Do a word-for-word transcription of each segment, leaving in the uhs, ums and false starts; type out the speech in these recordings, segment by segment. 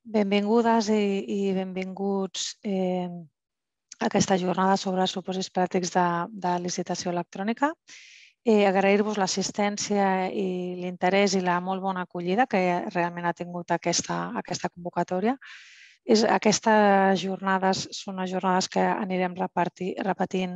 Benvingudes i, i benvinguts eh, a aquesta jornada sobre els supòsits pràctics de, de licitació electrònica. Eh, Agrair-vos l'assistència i l'interès i la molt bona acollida que realment ha tingut aquesta, aquesta convocatòria. És, aquestes jornades són les jornades que anirem repartir, repetint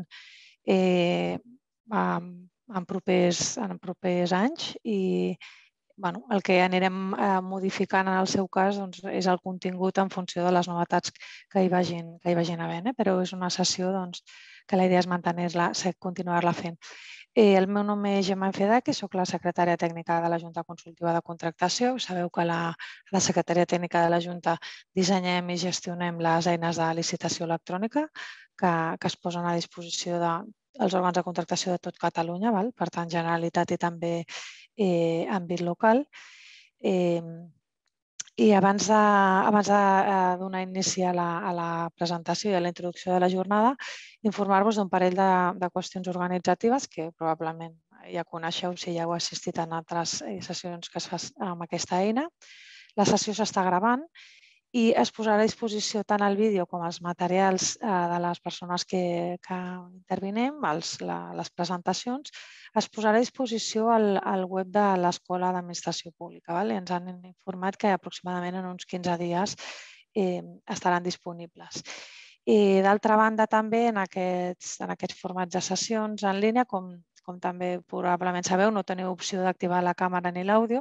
eh, en, en, propers, en propers anys i Bueno, el que anirem eh, modificant en el seu cas doncs, és el contingut en funció de les novetats que hi vagin, que hi vagin havent, eh? Però és una sessió doncs, que la idea és mantenir-la, continuar-la fent. Eh, el meu nom és Gemma Enfedaki, soc la secretària tècnica de la Junta Consultiva de Contractació. Sabeu que la, la secretària tècnica de la Junta dissenyem i gestionem les eines de licitació electrònica que, que es posen a disposició de, els òrgans de contractació de tot Catalunya, val? Per tant, Generalitat i també eh, àmbit local. Eh, I abans de, abans de eh, donar inici a la, a la presentació i a la introducció de la jornada, informar-vos d'un parell de, de qüestions organitzatives que probablement ja coneixeu si ja heu assistit en altres sessions que es fa amb aquesta eina. La sessió s'està gravant i es posarà a disposició tant el vídeo com els materials de les persones que, que intervinem, els, la, les presentacions, es posarà a disposició al, al web de l'Escola d'Administració Pública. Val? I ens han informat que aproximadament en uns quinze dies eh, estaran disponibles. D'altra banda, també en aquests, en aquests formats de sessions en línia, com, com també probablement sabeu, no teniu opció d'activar la càmera ni l'àudio,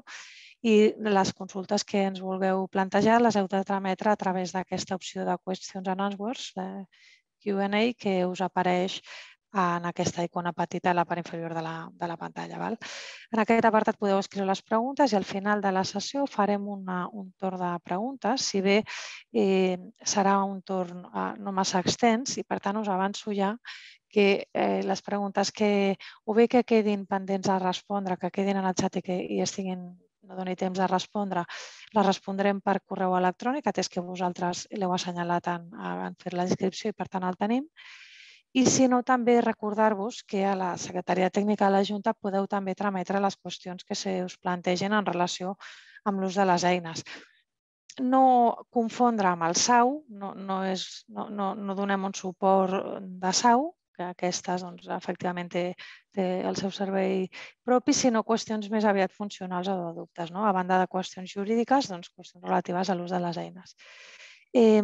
i les consultes que ens vulgueu plantejar les heu de trametre a través d'aquesta opció de Questions and Answers, de Q and A, que us apareix en aquesta icona petita a la part inferior de la, de la pantalla. Val? En aquest apartat podeu escriure les preguntes i al final de la sessió farem una, un torn de preguntes, si bé eh, serà un torn eh, no massa extens i per tant us avanço ja que eh, les preguntes que o bé que quedin pendents a respondre, que quedin en el xat i que i estiguin no doni temps a respondre, les respondrem per correu electrònic, atès que vosaltres l'heu assenyalat en, en fer la inscripció i per tant el tenim. I si no, també recordar-vos que a la Secretaria Tècnica de la Junta podeu també trametre les qüestions que se us plantegen en relació amb l'ús de les eines. No confondre amb el S A U, no, no, és, no, no, no donem un suport de S A U, que aquestes doncs, efectivament té, té el seu servei propi, sinó qüestions més aviat funcionals o de dubtes. No? A banda de qüestions jurídiques, doncs, qüestions relatives a l'ús de les eines. Eh,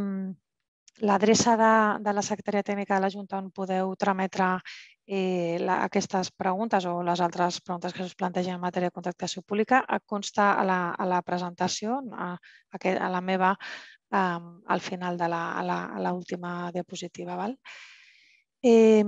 L'adreça de, de la Secretaria Tècnica de la Junta on podeu trametre eh, la, aquestes preguntes o les altres preguntes que us plantegen en matèria de contractació pública consta a la, a la presentació, a, a la meva, um, al final de l'última diapositiva. Val? Eh,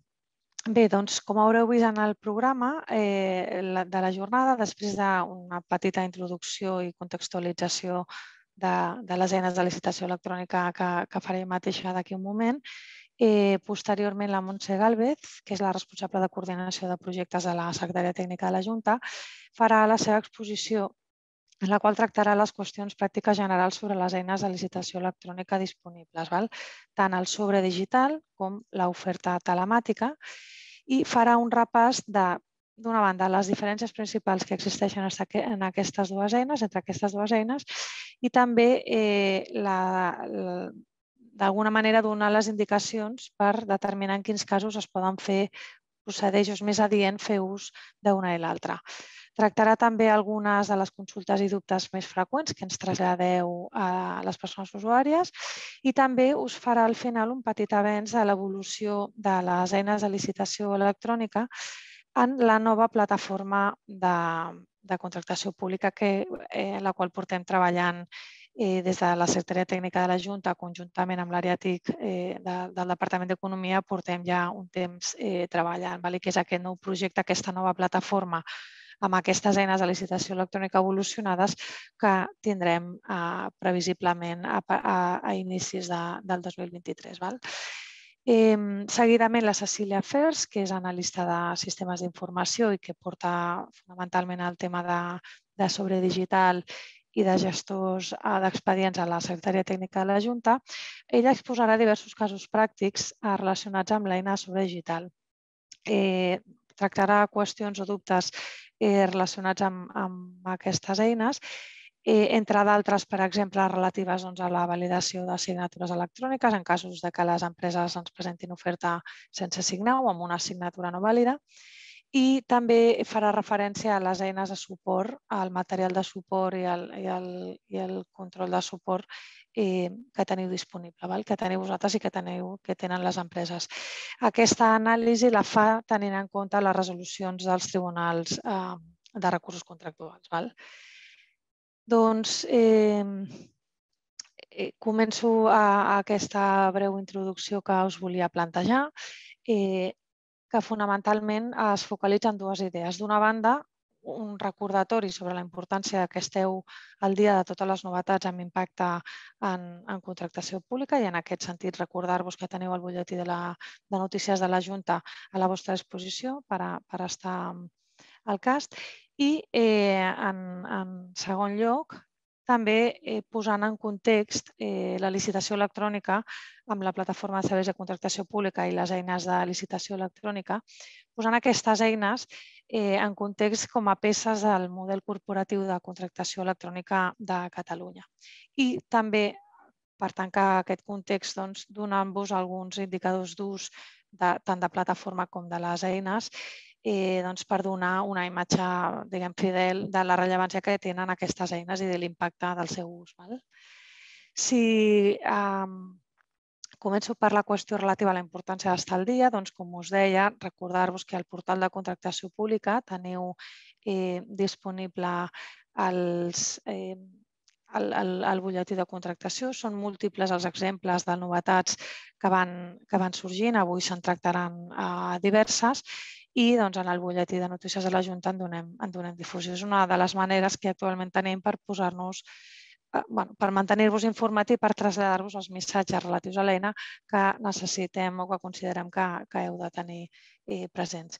Bé, doncs, com haureu vist en el programa eh, de la jornada, després d'una petita introducció i contextualització de, de les eines de licitació electrònica que, que faré mateixa d'aquí un moment, eh, posteriorment la Montse Gálvez, que és la responsable de coordinació de projectes de la Secretaria Tècnica de la Junta, farà la seva exposició en la qual tractarà les qüestions pràctiques generals sobre les eines de licitació electrònica disponibles, val? Tant el sobre digital com l'oferta telemàtica, i farà un repàs de, d'una banda, les diferències principals que existeixen en aquestes dues eines, entre aquestes dues eines, i també eh, la, la, d'alguna manera donar les indicacions per determinar en quins casos es poden fer procedeix o és més adient fer ús d'una i l'altra. Tractarà també algunes de les consultes i dubtes més freqüents que ens traslladeu a les persones usuàries i també us farà al final un petit avenç de l'evolució de les eines de licitació electrònica en la nova plataforma de, de contractació pública que, eh, en la qual portem treballant Eh, des de la Secretaria Tècnica de la Junta, conjuntament amb l'àrea T I C eh, de, del Departament d'Economia, portem ja un temps eh, treballant, vale? Que és aquest nou projecte, aquesta nova plataforma amb aquestes eines de licitació electrònica evolucionades que tindrem eh, previsiblement a, a, a inicis de, del dos mil vint-i-tres. Val? Eh, seguidament la Cecília Fers, que és analista de sistemes d'informació i que porta fonamentalment el tema de, de sobre digital i de gestors d'expedients a la Secretaria Tècnica de la Junta, ella exposarà diversos casos pràctics relacionats amb l'eina sobre digital. Eh, tractarà qüestions o dubtes eh, relacionats amb, amb aquestes eines entre d'altres, per exemple, relatives a la validació de signatures electròniques en casos que les empreses ens presentin oferta sense signar o amb una signatura no vàlida. I també farà referència a les eines de suport, al material de suport i el control de suport que teniu disponible, que teniu vosaltres i que tenen les empreses. Aquesta anàlisi la fa tenint en compte les resolucions dels tribunals de recursos contractuals. Doncs començo aquesta breu introducció que us volia plantejar, que fonamentalment es focalitza en dues idees. D'una banda, un recordatori sobre la importància que esteu al dia de totes les novetats amb impacte en contractació pública i en aquest sentit recordar-vos que teniu el butlletí de notícies de la Junta a la vostra disposició per estar al cas. I en segon lloc, també posant en context la licitació electrònica amb la plataforma de serveis de contractació pública i les eines de licitació electrònica, posant aquestes eines en context com a peces del model corporatiu de contractació electrònica de Catalunya. I també, per tancar aquest context, donant-vos alguns indicadors d'ús tant de plataforma com de les eines per donar una imatge fidel de la rellevància que tenen aquestes eines i de l'impacte del seu ús. Si començo per la qüestió relativa a la importància d'estar al dia, doncs, com us deia, recordar-vos que al portal de contractació pública teniu disponible el butlletí de contractació. Són múltiples els exemples de novetats que van sorgint. Avui se'n tractaran diverses i en el butlletí de notícies de la Junta en donem difusió. És una de les maneres que actualment tenim per posar-nos per mantenir-vos informatiu i per traslladar-vos els missatges relatius a l'eina que necessitem o que considerem que heu de tenir presents.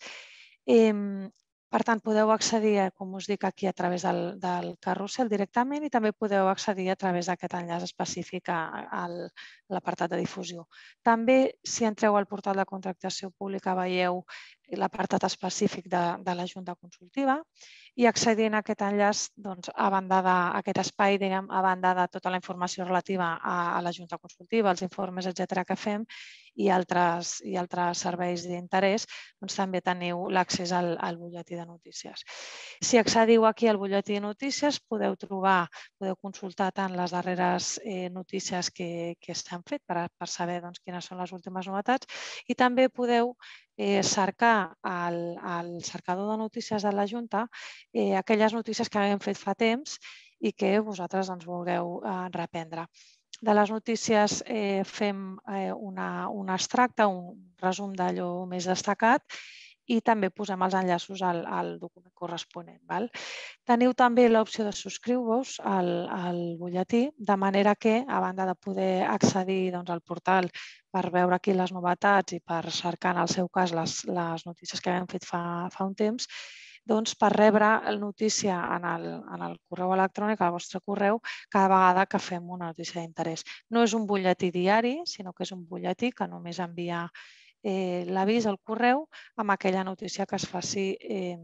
Per tant, podeu accedir, com us dic, aquí a través del carrusel directament i també podeu accedir a través d'aquest enllaç específic a l'apartat de difusió. També, si entreu al portal de contractació pública, veieu l'apartat específic de la Junta Consultiva i accedint a aquest enllaç, a banda d'aquest espai, a banda de tota la informació relativa a la Junta Consultiva, els informes, etcètera, que fem i altres serveis d'interès, també teniu l'accés al butlletí de notícies. Si accediu aquí al butlletí de notícies, podeu trobar, podeu consultar tant les darreres notícies que s'han fet per saber quines són les últimes novetats i també podeu cercar al cercador de notícies de la Junta aquelles notícies que haguem fet fa temps i que vosaltres ens vulgueu reprendre. De les notícies fem un extracte, un resum d'allò més destacat i també posem els enllaços al document corresponent. Teniu també l'opció de subscriure-vos al butlletí, de manera que, a banda de poder accedir al portal per veure aquí les novetats i per cercar, en el seu cas, les notícies que haguem fet fa un temps, per rebre la notícia en el correu electrònic, al vostre correu, cada vegada que fem una notícia d'interès. No és un butlletí diari, sinó que és un butlletí que només envia l'avís al correu amb aquella notícia que es faci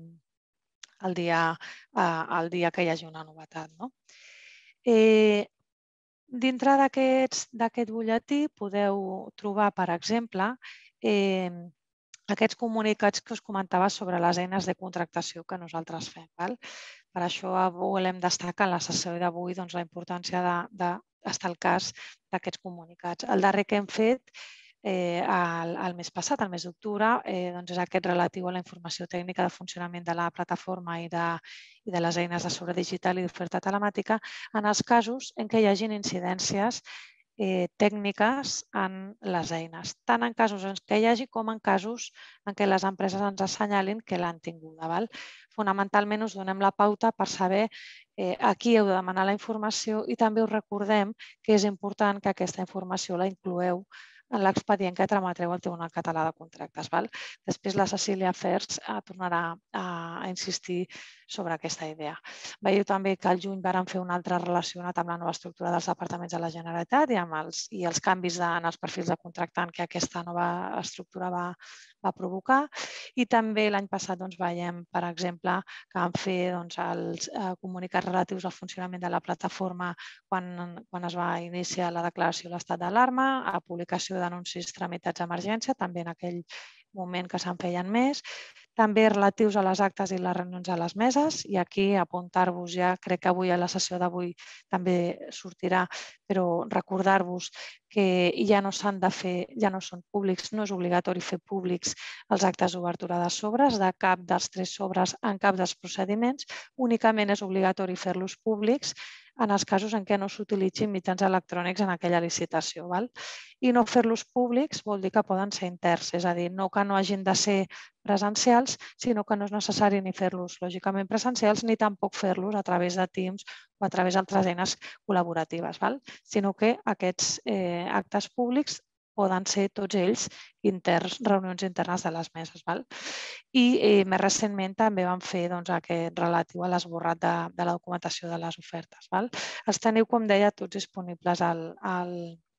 el dia que hi hagi una novetat. Dintre d'aquest butlletí podeu trobar, per exemple, aquests comunicats que us comentava sobre les eines de contractació que nosaltres fem. Per això volem destacar en la sessió d'avui la importància d'estar al cas d'aquests comunicats. El darrer que hem fet el mes passat, el mes d'octubre, és aquest relatiu a la informació tècnica de funcionament de la plataforma i de les eines de sobre digital i d'oferta telemàtica en els casos en què hi hagin incidències tècniques en les eines, tant en casos en què hi hagi com en casos en què les empreses ens assenyalin que l'han tinguda. Fonamentalment us donem la pauta per saber a qui heu de demanar la informació i també us recordem que és important que aquesta informació la incloeu en l'expedient que trametreu al Tribunal Català de Contractes. Després la Cecília Fers tornarà a insistir sobre aquesta idea. Veieu també que al juny vàrem fer un altre relacionat amb la nova estructura dels departaments de la Generalitat i amb els, i els canvis de, en els perfils de contractant que aquesta nova estructura va, va provocar. I també l'any passat doncs, veiem, per exemple, que vam fer doncs, els eh, comunicats relatius al funcionament de la plataforma quan, quan es va iniciar la declaració de l'estat d'alarma, a publicació d'anuncis tramitats d'emergència, també en aquell moment que se'n feien més, també relatius a les actes i les reunions a les meses, i aquí apuntar-vos ja, crec que avui a la sessió d'avui també sortirà, però recordar-vos que ja no s'han de fer, ja no són públics, no és obligatori fer públics els actes d'obertura de sobres, de cap dels tres sobres en cap dels procediments, únicament és obligatori fer-los públics en els casos en què no s'utilitzin mitjans electrònics en aquella licitació. Val? I no fer-los públics vol dir que poden ser interns, és a dir, no que no hagin de ser presencials, sinó que no és necessari ni fer-los lògicament presencials ni tampoc fer-los a través de Teams o a través d'altres eines col·laboratives, val? Sinó que aquests eh, actes públics poden ser tots ells interns, reunions internes de les meses. Val? I eh, més recentment també vam fer doncs, aquest relatiu a l'esborrat de, de la documentació de les ofertes. Val? Els teniu, com deia, tots disponibles al, al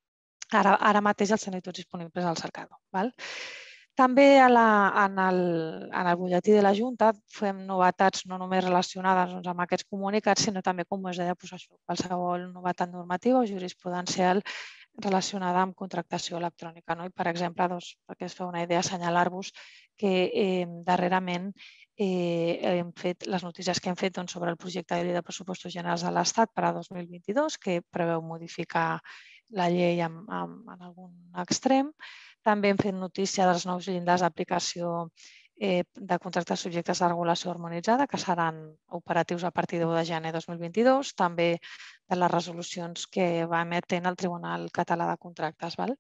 ara, ara mateix els teniu tots disponibles al cercador. Val? També a la, en, el, en el butlletí de la Junta fem novetats no només relacionades doncs, amb aquests comunicats, sinó també, com us deia, doncs, això, qualsevol novetat normativa o jurisprudencial relacionada amb contractació electrònica. No? I, per exemple, doncs, perquè es fa una idea, assenyalar-vos que eh, darrerament eh, hem fet les notícies que hem fet doncs, sobre el projecte de llei de pressupostos generals de l'Estat per a dos mil vint-i-dos, que preveu modificar la llei en, en, en algun extrem. També hem fet notícia dels nous llindars d'aplicació eh, de contractes subjectes de regulació harmonitzada, que seran operatius a partir de u de gener de dos mil vint-i-dos. També de les resolucions que va emetent el Tribunal Català de Contractes. Val?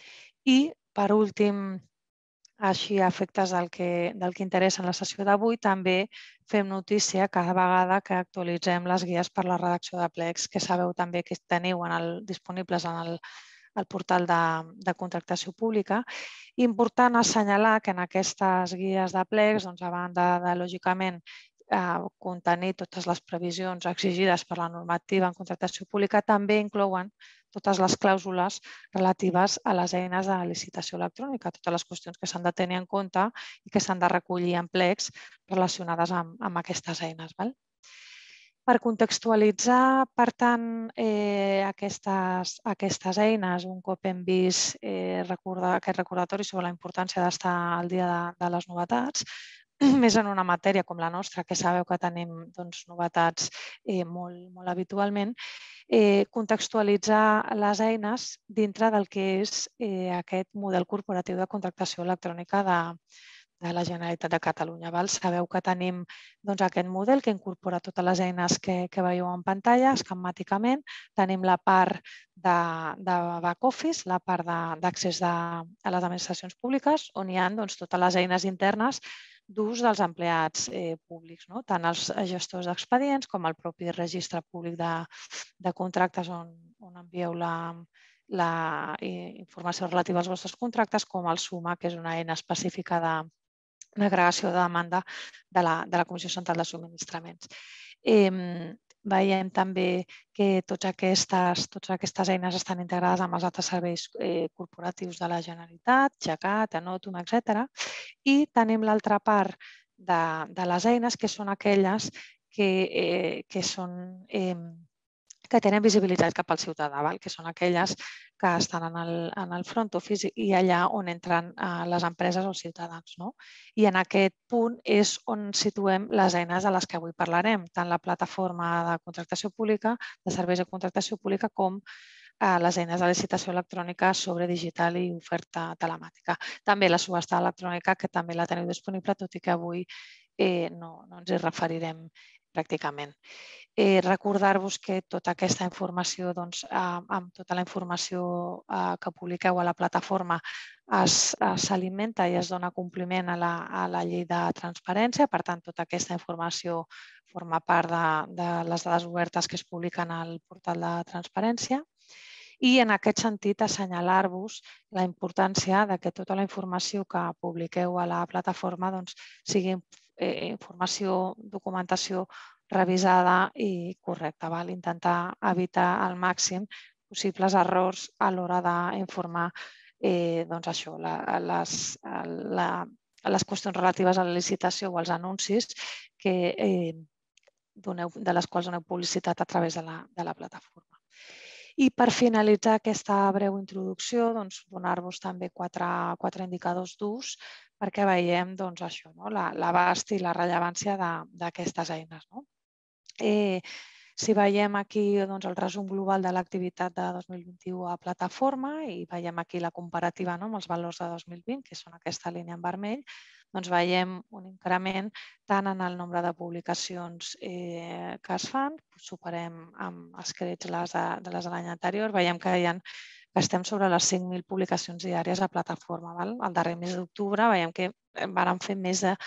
I, per últim, així a efectes del que, del que interessa en la sessió d'avui, també fem notícia cada vegada que actualitzem les guies per la redacció de plecs, que sabeu també que teniu en el, disponibles en el, el portal de, de contractació pública. Important assenyalar que en aquestes guies de plecs, doncs, a banda de, lògicament, eh, contenir totes les previsions exigides per la normativa en contractació pública, també inclouen totes les clàusules relatives a les eines de licitació electrònica, totes les qüestions que s'han de tenir en compte i que s'han de recollir en plecs relacionades amb, amb aquestes eines. Val? Per contextualitzar, per tant, eh, aquestes, aquestes eines, un cop hem vist eh, recordar, aquest recordatori sobre la importància d'estar al dia de, de les novetats, més en una matèria com la nostra, que sabeu que tenim doncs, novetats eh, molt, molt habitualment, eh, contextualitzar les eines dintre del que és eh, aquest model corporatiu de contractació electrònica de, de la Generalitat de Catalunya. Val? Sabeu que tenim doncs, aquest model que incorpora totes les eines que, que veieu en pantalla esquemàticament. Tenim la part de, de back-office, la part d'accés a les administracions públiques, on hi ha doncs, totes les eines internes d'ús dels empleats eh, públics, no? Tant els gestors d'expedients com el propi registre públic de, de contractes on, on envieu la, la informació relativa als vostres contractes, com el SUMA, que és una eina específica de d'agregació de demanda de la, de la Comissió Central de Subministraments. Eh, veiem també que totes aquestes, totes aquestes eines estan integrades amb els altres serveis eh, corporatius de la Generalitat, Gecat, Anotum, etcètera. I tenim l'altra part de, de les eines, que són aquelles que, eh, que, són, eh, que tenen visibilitat cap al ciutadà, val? Que són aquelles que estan en el, en el front office i allà on entren eh, les empreses o els ciutadans. No? I en aquest punt és on situem les eines de les que avui parlarem, tant la plataforma de contractació pública, de serveis de contractació pública, com eh, les eines de licitació electrònica sobre digital i oferta telemàtica. També la subhasta electrònica, que també la teniu disponible, tot i que avui eh, no, no ens hi referirem pràcticament. Eh, Recordar-vos que tota aquesta informació, doncs, eh, amb tota la informació eh, que publiqueu a la plataforma s'alimenta i es dona compliment a la, a la llei de transparència. Per tant, tota aquesta informació forma part de, de les dades obertes que es publiquen al portal de transparència. I en aquest sentit assenyalar-vos la importància de que tota la informació que publiqueu a la plataforma doncs, sigui informació, documentació revisada i correcta. Intentar evitar al màxim possibles errors a l'hora d'informar les qüestions relatives a la licitació o als anuncis de les quals doneu publicitat a través de la plataforma. I per finalitzar aquesta breu introducció, donar-vos també quatre indicadors d'ús perquè veiem l'abast i la rellevància d'aquestes eines. Si veiem aquí el resum global de l'activitat de dos mil vint-i-u a plataforma i veiem aquí la comparativa amb els valors de dos mil vint, que són aquesta línia en vermell, doncs veiem un increment tant en el nombre de publicacions que es fan, superem amb escreix les de l'any anterior, veiem que estem sobre les cinc mil publicacions diàries a plataforma. El darrer mes d'octubre veiem que vàreu fer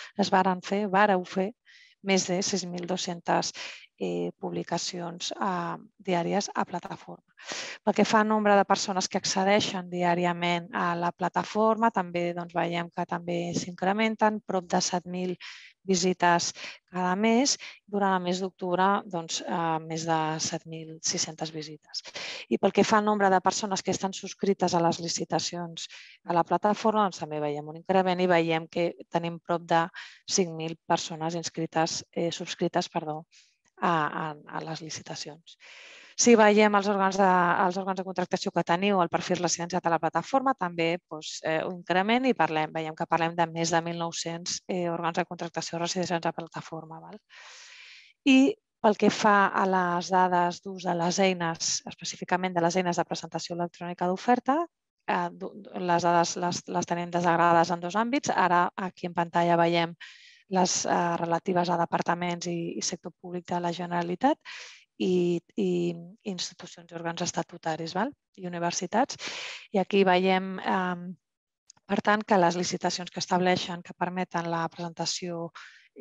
més de sis mil dues-centes publicacions diàries a plataforma. Pel que fa al nombre de persones que accedeixen diàriament a la plataforma, també veiem que també s'incrementen, prop de set mil visites cada mes. Durant el mes d'octubre, més de set mil sis-centes visites. I pel que fa al nombre de persones que estan subscrites a les licitacions a la plataforma, també veiem un increment i veiem que tenim prop de cinc mil persones subscrites a les licitacions. Si veiem els òrgans de contractació que teniu, el perfil residenciat a la plataforma, també un increment i veiem que parlem de més de mil nou-cents òrgans de contractació residenciats a plataforma. I pel que fa a les dades d'ús de les eines, específicament de les eines de presentació electrònica d'oferta, les dades les tenim desagregades en dos àmbits. Ara aquí en pantalla veiem les relatives a departaments i sector públic de la Generalitat i institucions i òrgans estatutaris i universitats. I aquí veiem, per tant, que les licitacions que estableixen que permeten la presentació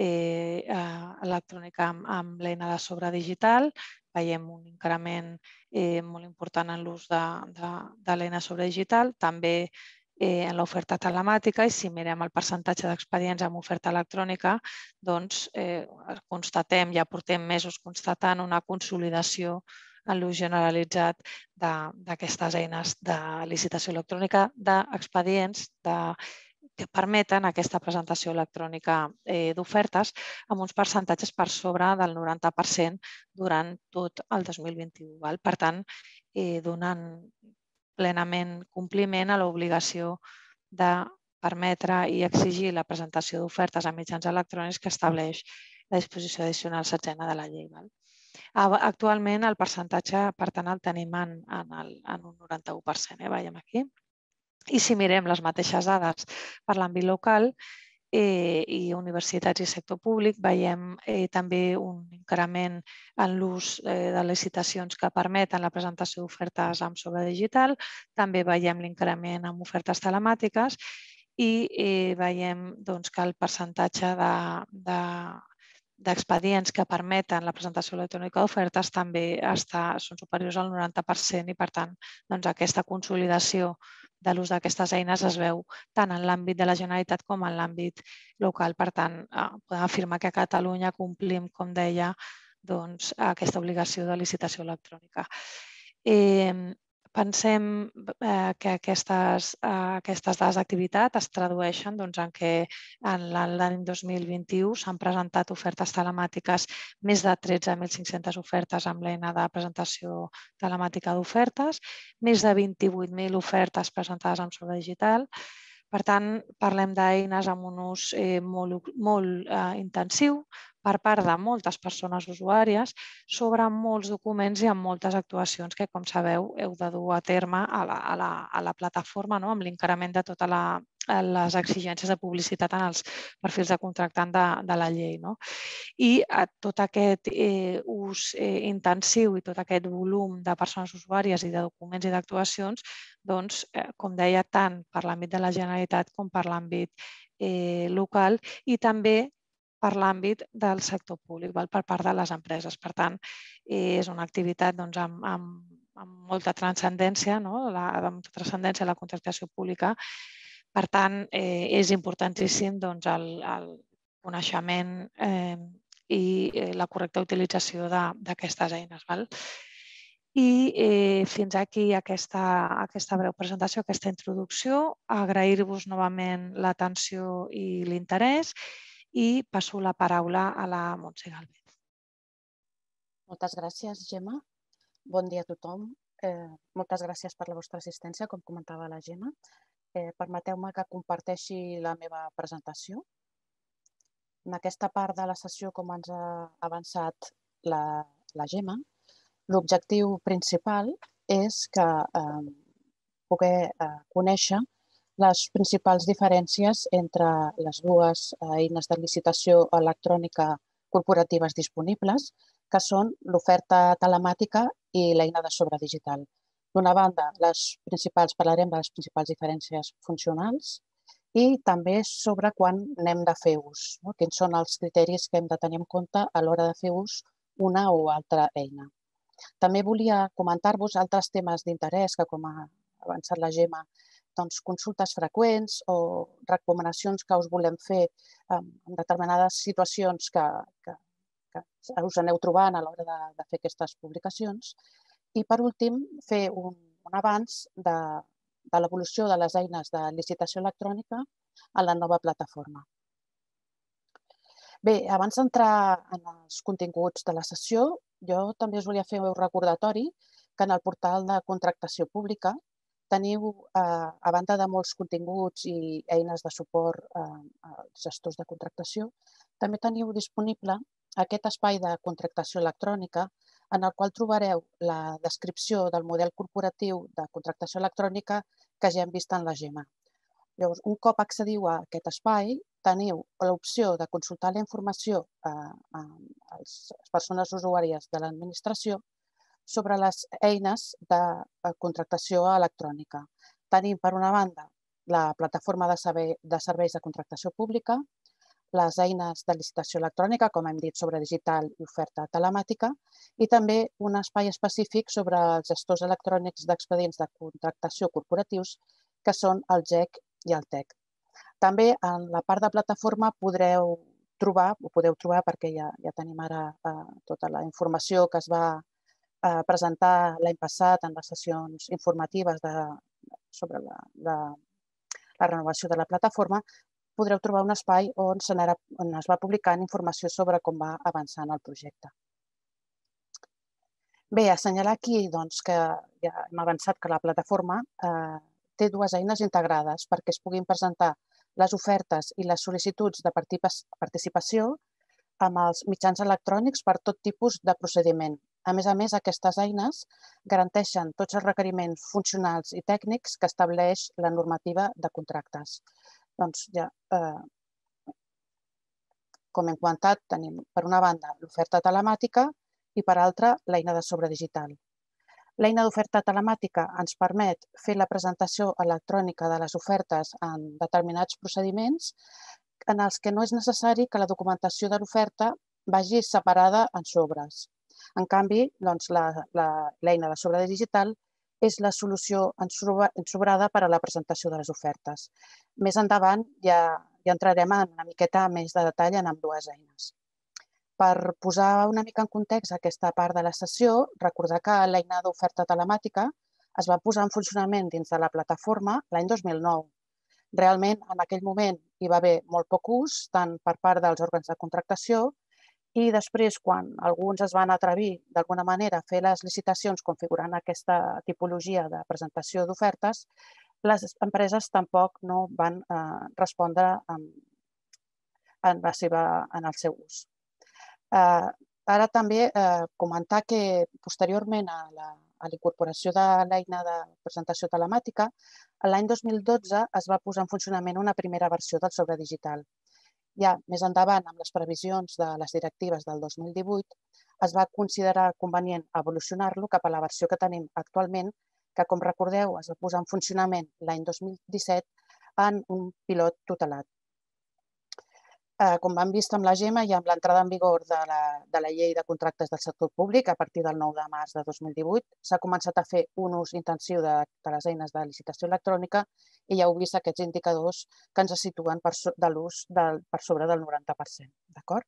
electrònica amb l'eina de sobre digital, veiem un increment molt important en l'ús de l'eina sobre digital, també en l'oferta telemàtica, i si mirem el percentatge d'expedients amb oferta electrònica, doncs constatem, ja portem mesos constatant una consolidació en l'ús generalitzat d'aquestes eines de licitació electrònica d'expedients que permeten aquesta presentació electrònica d'ofertes amb uns percentatges per sobre del noranta per cent durant tot el dos mil vint-i-u. Per tant, donant plenament compliment a l'obligació de permetre i exigir la presentació d'ofertes a mitjans electrònics que estableix la disposició addicional setzena de la llei. Actualment el percentatge, per tant, el tenim en un noranta-u per cent, veiem aquí. I si mirem les mateixes dades per l'àmbit local i universitats i sector públic, veiem també un increment en l'ús de licitacions que permeten la presentació d'ofertes amb sobre digital, també veiem l'increment en ofertes telemàtiques i veiem que el percentatge d'expedients que permeten la presentació electrònica d'ofertes també són superiors al noranta per cent i, per tant, aquesta consolidació de l'ús d'aquestes eines es veu tant en l'àmbit de la Generalitat com en l'àmbit local. Per tant, podem afirmar que a Catalunya complim, com deia, aquesta obligació de licitació electrònica. Pensem que aquestes dades d'activitat es tradueixen en que l'any dos mil vint-i-u s'han presentat ofertes telemàtiques, més de tretze mil cinc-centes ofertes amb l'eina de presentació telemàtica d'ofertes, més de vint-i-vuit mil ofertes presentades amb sobre digital. Per tant, parlem d'eines amb un ús molt intensiu per part de moltes persones usuàries sobre molts documents i amb moltes actuacions que, com sabeu, heu de dur a terme a la plataforma amb l'increment de totes les exigències de publicitat en els perfils de contractant de la llei. I tot aquest ús intensiu i tot aquest volum de persones usuàries i de documents i d'actuacions, com deia, tant per l'àmbit de la Generalitat com per l'àmbit local i també per l'àmbit del sector públic, per part de les empreses. Per tant, és una activitat amb molta transcendència, amb transcendència a la contractació pública. Per tant, és importantíssim coneixement i la correcta utilització d'aquestes eines. I fins aquí aquesta breu presentació, aquesta introducció. Agrair-vos novament l'atenció i l'interès i passo la paraula a la Montse Galvez. Moltes gràcies, Gemma. Bon dia a tothom. Moltes gràcies per la vostra assistència, com comentava la Gemma. Permeteu-me que comparteixi la meva presentació. En aquesta part de la sessió, com ens ha avançat la Gemma, l'objectiu principal és que poder conèixer les principals diferències entre les dues eines de licitació electrònica corporatives disponibles, que són l'oferta telemàtica i l'eina de sobre digital. D'una banda, parlarem de les principals diferències funcionals i també sobre quan n'hem de fer ús, quins són els criteris que hem de tenir en compte a l'hora de fer ús una o altra eina. També volia comentar-vos altres temes d'interès que, com ha avançat la Gemma, consultes freqüents o recomanacions que us volem fer en determinades situacions que us aneu trobant a l'hora de fer aquestes publicacions. I, per últim, fer un avanç de l'evolució de les eines de licitació electrònica a la nova plataforma. Bé, abans d'entrar en els continguts de la sessió, jo també us volia fer un recordatori que en el portal de contractació pública teniu, a banda de molts continguts i eines de suport als gestors de contractació, també teniu disponible aquest espai de contractació electrònica en el qual trobareu la descripció del model corporatiu de contractació electrònica que ja hem vist en la Gemma. Llavors, un cop accediu a aquest espai, teniu l'opció de consultar la informació a les persones usuàries de l'administració sobre les eines de contractació electrònica. Tenim, per una banda, la plataforma de serveis de contractació pública, les eines de licitació electrònica, com hem dit, sobre digital i oferta telemàtica, i també un espai específic sobre els gestors electrònics d'expedients de contractació corporatius, que són el G E C i el T E C. També en la part de plataforma podreu trobar, ho podeu trobar perquè ja tenim ara tota la informació que es va presentar l'any passat en les sessions informatives sobre la renovació de la plataforma, podreu trobar un espai on es va publicant informació sobre com va avançant el projecte. Bé, assenyalar aquí que ja hem avançat que la plataforma té dues eines integrades perquè es puguin presentar les ofertes i les sol·licituds de participació amb els mitjans electrònics per tot tipus de procediment. A més a més, aquestes eines garanteixen tots els requeriments funcionals i tècnics que estableix la normativa de contractes. Doncs ja, com hem comentat, tenim per una banda l'oferta telemàtica i per altra l'eina de sobre digital. L'eina d'oferta telemàtica ens permet fer la presentació electrònica de les ofertes en determinats procediments en els que no és necessari que la documentació de l'oferta vagi separada en sobres. En canvi, l'eina de sobre digital és la solució ensobrada per a la presentació de les ofertes. Més endavant ja entrarem en una miqueta més de detall en ambdues eines. Per posar una mica en context aquesta part de la sessió, recordar que l'eina d'oferta telemàtica es va posar en funcionament dins de la plataforma l'any dos mil nou. Realment, en aquell moment hi va haver molt poc ús, tant per part dels òrgans de contractació, i després, quan alguns es van atrevir d'alguna manera a fer les licitacions configurant aquesta tipologia de presentació d'ofertes, les empreses tampoc no van respondre en el seu ús. Ara també comentar que posteriorment a la incorporació de l'eina de presentació telemàtica, l'any dos mil dotze es va posar en funcionament una primera versió del sobre digital. Ja més endavant, amb les previsions de les directives del dos mil divuit, es va considerar convenient evolucionar-lo cap a la versió que tenim actualment, que, com recordeu, es va posar en funcionament l'any dos mil disset en un pilot tutelat. Com vam vist amb la Gemma i amb l'entrada en vigor de la Llei de Contractes del Sector Públic a partir del nou de març de dos mil divuit, s'ha començat a fer un ús intensiu de les eines de licitació electrònica i ja heu vist aquests indicadors que ens situen de l'ús per sobre del noranta per cent. D'acord?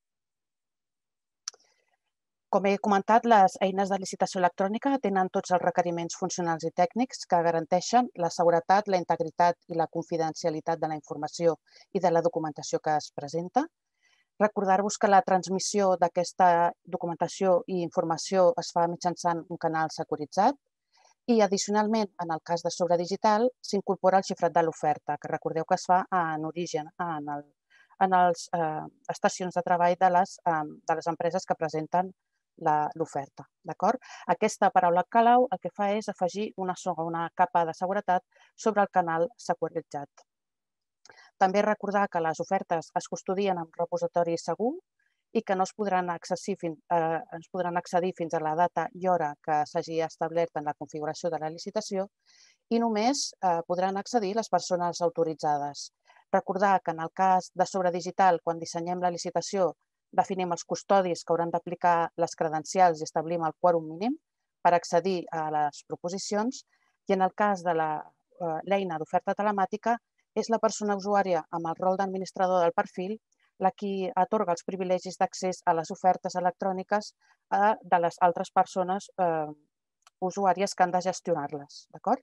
Com he comentat, les eines de licitació electrònica tenen tots els requeriments funcionals i tècnics que garanteixen la seguretat, la integritat i la confidencialitat de la informació i de la documentació que es presenta. Recordar-vos que la transmissió d'aquesta documentació i informació es fa mitjançant un canal securitzat i, addicionalment, en el cas de sobre digital, s'incorpora el xifrat de l'oferta, que recordeu que es fa en origen, en les estacions de treball de les empreses que presenten l'oferta. Aquesta paraula clau el que fa és afegir una segona capa de seguretat sobre el canal securitzat. També recordar que les ofertes es custodien en un repositori segur i que no es podran accedir fins a la data i hora que s'hagi establert en la configuració de la licitació i només podran accedir les persones autoritzades. Recordar que en el cas de sobre digital, quan dissenyem la licitació, definim els custodis que hauran d'aplicar les credencials i establim el quòrum mínim per accedir a les proposicions i en el cas de l'eina d'oferta telemàtica és la persona usuària amb el rol d'administrador del perfil la qui atorga els privilegis d'accés a les ofertes electròniques de les altres persones usuàries que han de gestionar-les. D'acord?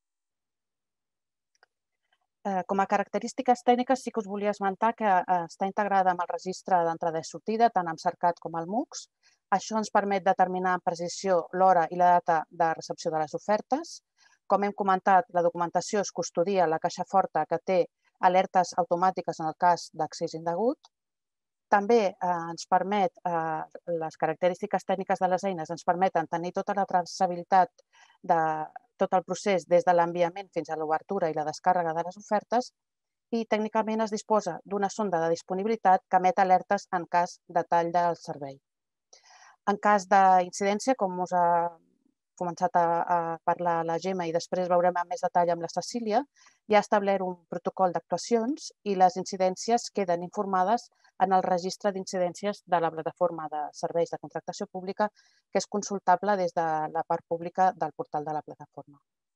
Com a característiques tècniques sí que us volia esmentar que està integrada amb el registre d'entrada i sortida, tant amb Cercat com al MUX. Això ens permet determinar amb precisió l'hora i la data de recepció de les ofertes. Com hem comentat, la documentació es custodia a la caixa forta que té alertes automàtiques en el cas d'accés indegut. També ens permet, les característiques tècniques de les eines ens permeten tenir tota la traçabilitat de tot el procés des de l'enviament fins a l'obertura i la descàrrega de les ofertes i tècnicament es disposa d'una sonda de disponibilitat que emet alertes en cas de tall del servei. En cas d'incidència, com us ha començat a parlar la Gemma i després veurem amb més detall amb la Cecília, hi ha establert un protocol d'actuacions i les incidències queden informades en el registre d'incidències de la plataforma de serveis de contractació pública que és consultable des de la part pública del portal de la plataforma.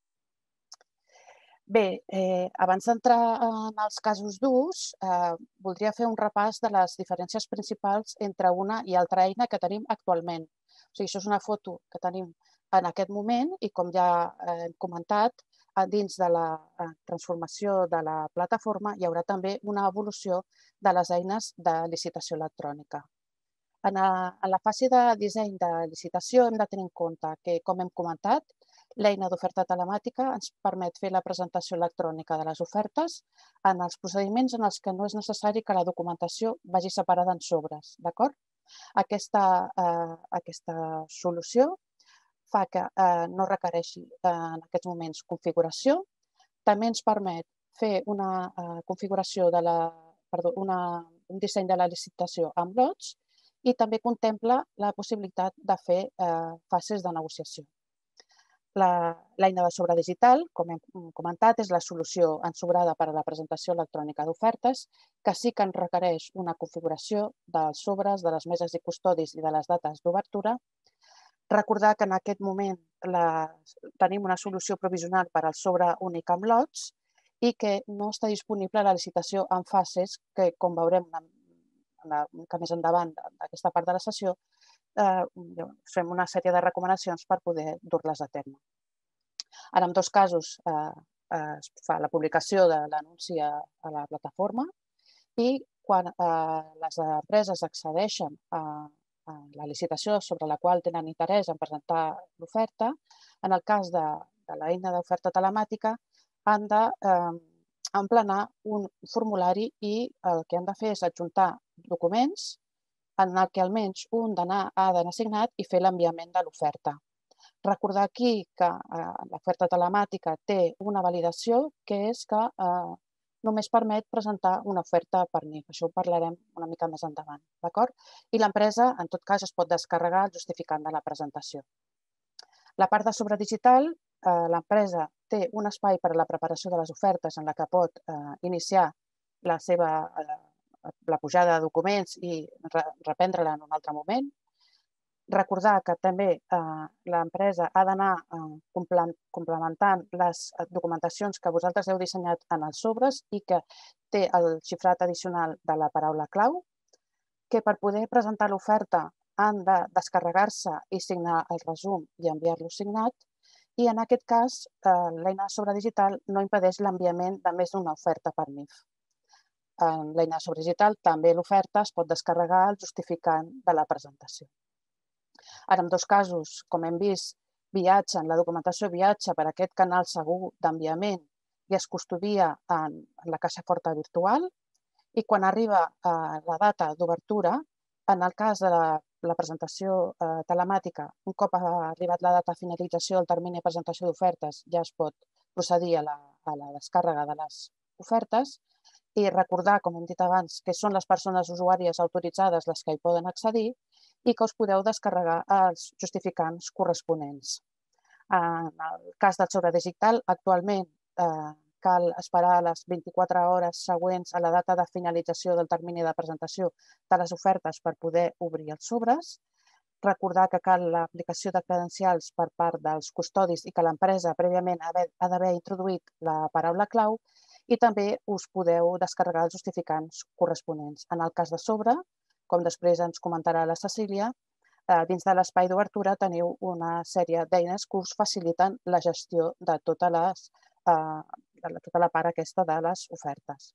Bé, abans d'entrar en els casos d'ús, voldria fer un repàs de les diferències principals entre una i altra eina que tenim actualment. O sigui, això és una foto que tenim en aquest moment i, com ja hem comentat, dins de la transformació de la plataforma hi haurà també una evolució de les eines de licitació electrònica. En la fase de disseny de licitació hem de tenir en compte que, com hem comentat, l'eina d'oferta telemàtica ens permet fer la presentació electrònica de les ofertes en els procediments en els que no és necessari que la documentació vagi separada en sobres. Aquesta solució fa que no requereixi en aquests moments configuració. També ens permet fer una configuració de la, perdó, un disseny de la licitació amb lots i també contempla la possibilitat de fer fases de negociació. L'eina de sobre digital, com hem comentat, és la solució ensobrada per a la presentació electrònica d'ofertes, que sí que ens requereix una configuració dels sobres, de les meses i custodis i de les dates d'obertura. Recordar que en aquest moment tenim una solució provisional per al sobre únic amb lots i que no està disponible la licitació en fases que, com veurem una mica més endavant d'aquesta part de la sessió, fem una sèrie de recomanacions per poder dur-les a terme. En ambdós casos es fa la publicació de l'anunci a la plataforma i quan les empreses accedeixen a la licitació sobre la qual tenen interès en presentar l'oferta, en el cas de l'eina d'oferta telemàtica, han d'emplenar un formulari i el que han de fer és adjuntar documents en el que almenys un ha d'anar signat i fer l'enviament de l'oferta. Recordar aquí que l'oferta telemàtica té una validació que és que només permet presentar una oferta per N I F. Això ho parlarem una mica més endavant. I l'empresa, en tot cas, es pot descarregar el justificant de la presentació. La part de sobre digital, l'empresa té un espai per a la preparació de les ofertes en la que pot iniciar la seva la pujada de documents i reprendre-la en un altre moment. Recordar que també l'empresa ha d'anar complementant les documentacions que vosaltres heu dissenyat en els sobres i que té el xifrat addicional de la paraula clau, que per poder presentar l'oferta han de descarregar-se i signar el resum i enviar-lo signat, i en aquest cas l'eina de sobre digital no impedeix l'enviament de més d'una oferta per M I F. En l'eina de sobre digital també l'oferta es pot descarregar el justificant de la presentació. Ara, en dos casos, com hem vist, viatgen, la documentació viatja per aquest canal segur d'enviament i es custodia en la caixa forta virtual, i quan arriba la data d'obertura, en el cas de la presentació telemàtica, un cop ha arribat la data de finalització del termini de presentació d'ofertes, ja es pot procedir a la descàrrega de les ofertes i recordar, com hem dit abans, que són les persones usuàries autoritzades les que hi poden accedir i que us podeu descarregar els justificants corresponents. En el cas del sobre digital, actualment cal esperar les vint-i-quatre hores següents a la data de finalització del termini de presentació de les ofertes per poder obrir els sobres. Recordar que cal l'aplicació de credencials per part dels custodis i que l'empresa prèviament ha d'haver introduït la paraula clau i també us podeu descarregar els justificants corresponents. En el cas de sobre, com després ens comentarà la Cecília, dins de l'espai d'obertura teniu una sèrie d'eines que us faciliten la gestió de tota la part aquesta de les ofertes.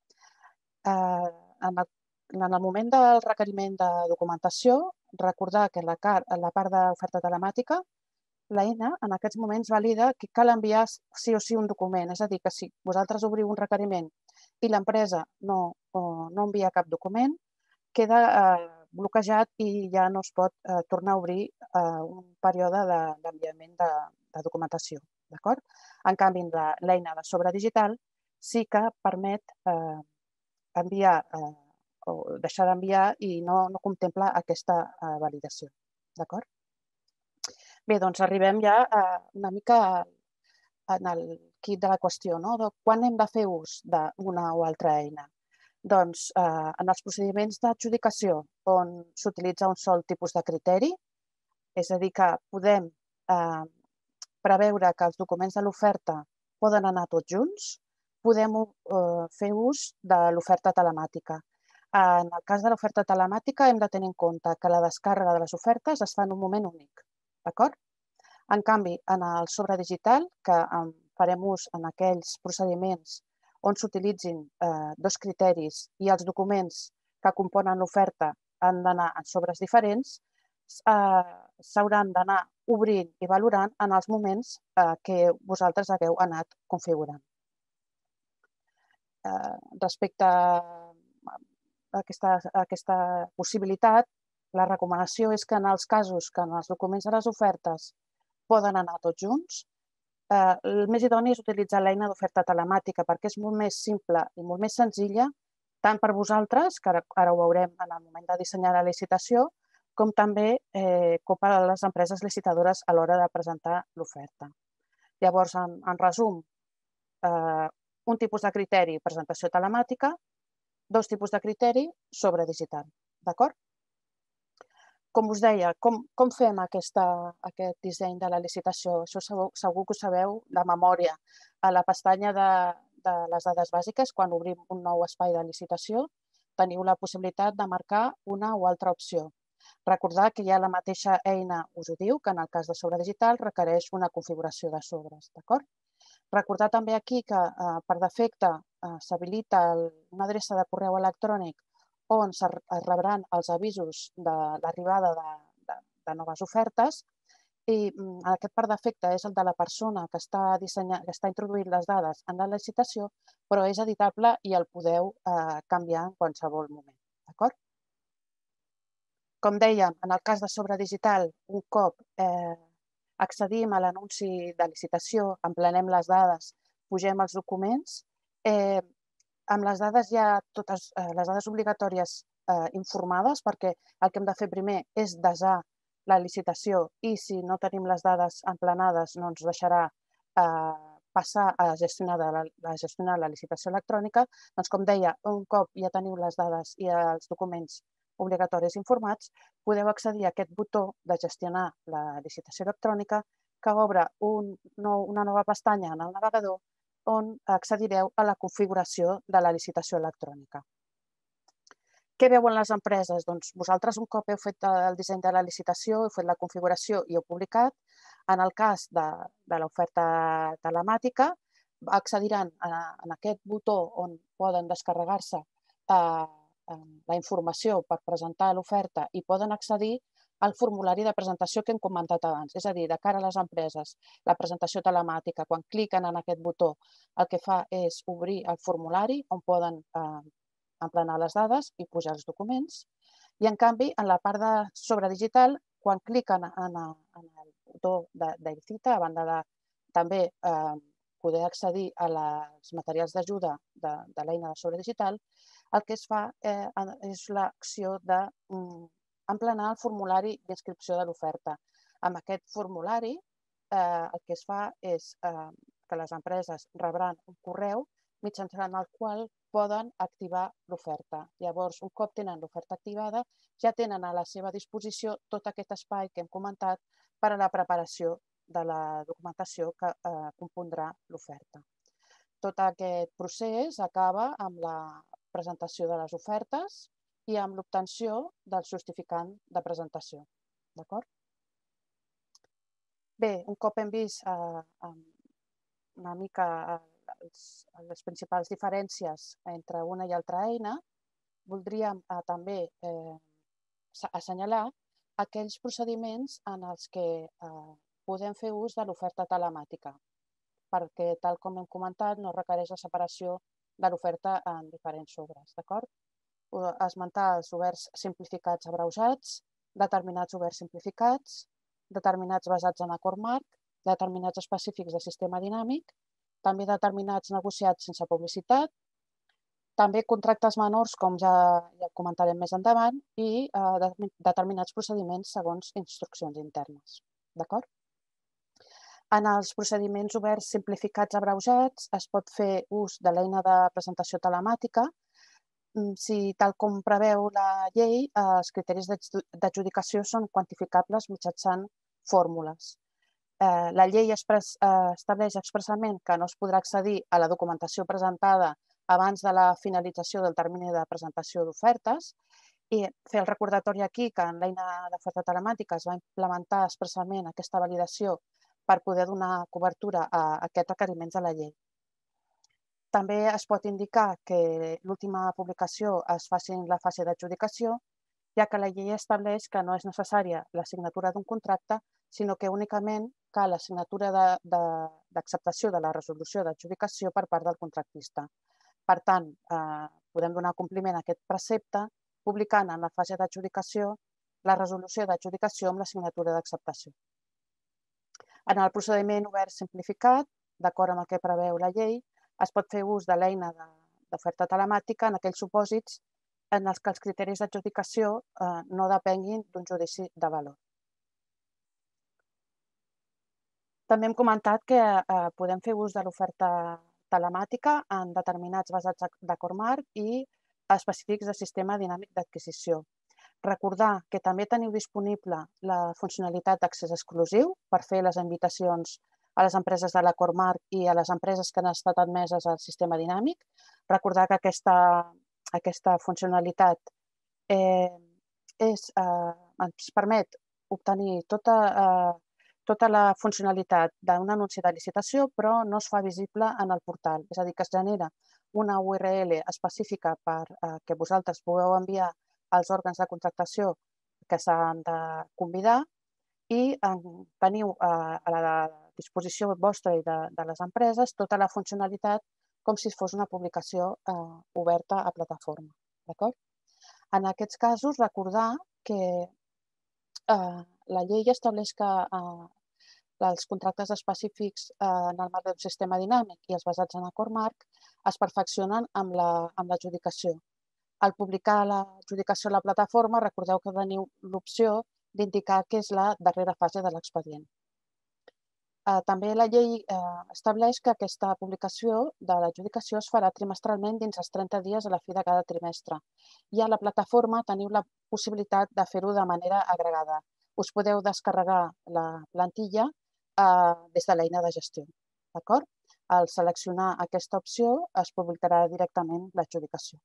En el moment del requeriment de documentació, recordar que en la part d'oferta telemàtica, l'eina en aquests moments valida que cal enviar sí o sí un document. És a dir, que si vosaltres obriu un requeriment i l'empresa no envia cap document, queda bloquejat i ja no es pot tornar a obrir un període d'enviament de documentació. En canvi, l'eina de sobre digital sí que permet enviar o deixar d'enviar i no contempla aquesta validació. D'acord? Bé, doncs arribem ja una mica en el quid de la qüestió, no? Quan hem de fer ús d'una o altra eina? Doncs en els procediments d'adjudicació on s'utilitza un sol tipus de criteri, és a dir, que podem preveure que els documents de l'oferta poden anar tots junts, podem fer ús de l'oferta telemàtica. En el cas de l'oferta telemàtica hem de tenir en compte que la descàrrega de les ofertes es fa en un moment únic. D'acord? En canvi, en el sobre digital, que farem ús en aquells procediments on s'utilitzin dos criteris i els documents que componen l'oferta han d'anar en sobres diferents, s'hauran d'anar obrint i valorant en els moments que vosaltres hagueu anat configurant. Respecte a aquesta possibilitat, la recomanació és que en els casos que en els documents de les ofertes poden anar tots junts, el més idoni és utilitzar l'eina d'oferta telemàtica perquè és molt més simple i molt més senzilla tant per vosaltres, que ara ho veurem en el moment de dissenyar la licitació, com també com per a les empreses licitadores a l'hora de presentar l'oferta. Llavors, en resum, un tipus de criteri, presentació telemàtica, dos tipus de criteri, sobre digital. D'acord? Com us deia, com fem aquest disseny de la licitació? Això segur que ho sabeu de memòria. A la pestanya de les dades bàsiques, quan obrim un nou espai de licitació, teniu la possibilitat de marcar una o altra opció. Recordar que ja la mateixa eina us ho diu, que en el cas de sobre digital requereix una configuració de sobres. D'acord? Recordar també aquí que per defecte s'habilita una adreça de correu electrònic on es rebran els avisos de l'arribada de noves ofertes i aquest per defecte és el de la persona que està introduint les dades en la licitació, però és editable i el podeu canviar en qualsevol moment. D'acord? Com dèiem, en el cas de sobre digital, un cop accedim a l'anunci de licitació, emplenem les dades, pugem els documents, amb les dades ja totes les dades obligatòries informades, perquè el que hem de fer primer és desar la licitació i si no tenim les dades emplenades no ens deixarà passar a gestionar la, a gestionar la licitació electrònica, doncs, com deia, un cop ja teniu les dades i els documents obligatoris informats, podeu accedir a aquest botó de gestionar la licitació electrònica que obre un nou, una nova pestanya en el navegador on accedireu a la configuració de la licitació electrònica. Què veuen les empreses? Doncs vosaltres un cop heu fet el disseny de la licitació, heu fet la configuració i heu publicat. En el cas de, de l'oferta telemàtica, accediran a, a aquest botó on poden descarregar-se eh, la informació per presentar l'oferta i poden accedir al formulari de presentació que hem comentat abans. És a dir, de cara a les empreses, la presentació telemàtica, quan cliquen en aquest botó, el que fa és obrir el formulari on poden eh, emplenar les dades i pujar els documents. I, en canvi, en la part de sobre digital, quan cliquen en, en el botó d'Elicita, a banda de també eh, poder accedir a els materials d'ajuda de, de l'eina de sobre digital, el que es fa eh, és l'acció d'emplenar el formulari d'inscripció de l'oferta. Amb aquest formulari eh, el que es fa és eh, que les empreses rebran un correu mitjançant el qual poden activar l'oferta. Llavors, un cop tenen l'oferta activada, ja tenen a la seva disposició tot aquest espai que hem comentat per a la preparació de la documentació que eh, compondrà l'oferta. Tot aquest procés acaba amb la presentació de les ofertes i amb l'obtenció del justificant de presentació. D'acord? Bé, un cop hem vist eh, una mica els, les principals diferències entre una i altra eina, voldríem eh, també eh, assenyalar aquells procediments en els que eh, podem fer ús de l'oferta telemàtica, perquè, tal com hem comentat, no requereix la separació de l'oferta en diferents sobres. D'acord? Esmentar els oberts simplificats abreujats, determinats oberts simplificats, determinats basats en acord marc, determinats específics de sistema dinàmic, també determinats negociats sense publicitat, també contractes menors, com ja, ja comentarem més endavant, i eh, de, determinats procediments segons instruccions internes. D'acord? En els procediments oberts simplificats abreujats es pot fer ús de l'eina de presentació telemàtica si, tal com preveu la llei, els criteris d'adjudicació són quantificables mitjançant fórmules. La llei estableix expressament que no es podrà accedir a la documentació presentada abans de la finalització del termini de presentació d'ofertes i fer el recordatori aquí que en l'eina d'oferta telemàtica es va implementar expressament aquesta validació per poder donar cobertura a aquests requeriments de la llei. També es pot indicar que l'última publicació es faci en la fase d'adjudicació, ja que la llei estableix que no és necessària la signatura d'un contracte, sinó que únicament cal la signatura d'acceptació de, de la resolució d'adjudicació per part del contractista. Per tant, eh, podem donar compliment a aquest precepte publicant en la fase d'adjudicació la resolució d'adjudicació amb la signatura d'acceptació. En el procediment obert simplificat, d'acord amb el que preveu la llei, es pot fer ús de l'eina d'oferta telemàtica en aquells supòsits en els que els criteris d'adjudicació eh, no depenguin d'un judici de valor. També hem comentat que eh, podem fer ús de l'oferta telemàtica en determinats basats d'acord marc i específics de sistema dinàmic d'adquisició. Recordar que també teniu disponible la funcionalitat d'accés exclusiu per fer les invitacions a les empreses de l'acord marc i a les empreses que han estat admeses al sistema dinàmic. Recordar que aquesta, aquesta funcionalitat eh, és, eh, ens permet obtenir tota, eh, tota la funcionalitat d'un anunci de licitació, però no es fa visible en el portal. És a dir, que es genera una U R L específica per eh, que vosaltres pugueu enviar als òrgans de contractació que s'han de convidar i teniu a la disposició vostra i de, de les empreses tota la funcionalitat com si fos una publicació eh, oberta a plataforma. D'acord? En aquests casos, recordar que eh, la llei estableix que eh, els contractes específics eh, en el marc d'un sistema dinàmic i els basats en acord marc es perfeccionen amb l'adjudicació. La, Al publicar l'adjudicació a la plataforma, recordeu que teniu l'opció d'indicar que és la darrera fase de l'expedient. També la llei estableix que aquesta publicació de l'adjudicació es farà trimestralment dins els trenta dies a la fi de cada trimestre. I a la plataforma teniu la possibilitat de fer-ho de manera agregada. Us podeu descarregar la plantilla des de l'eina de gestió. D'acord? Al seleccionar aquesta opció es publicarà directament l'adjudicació.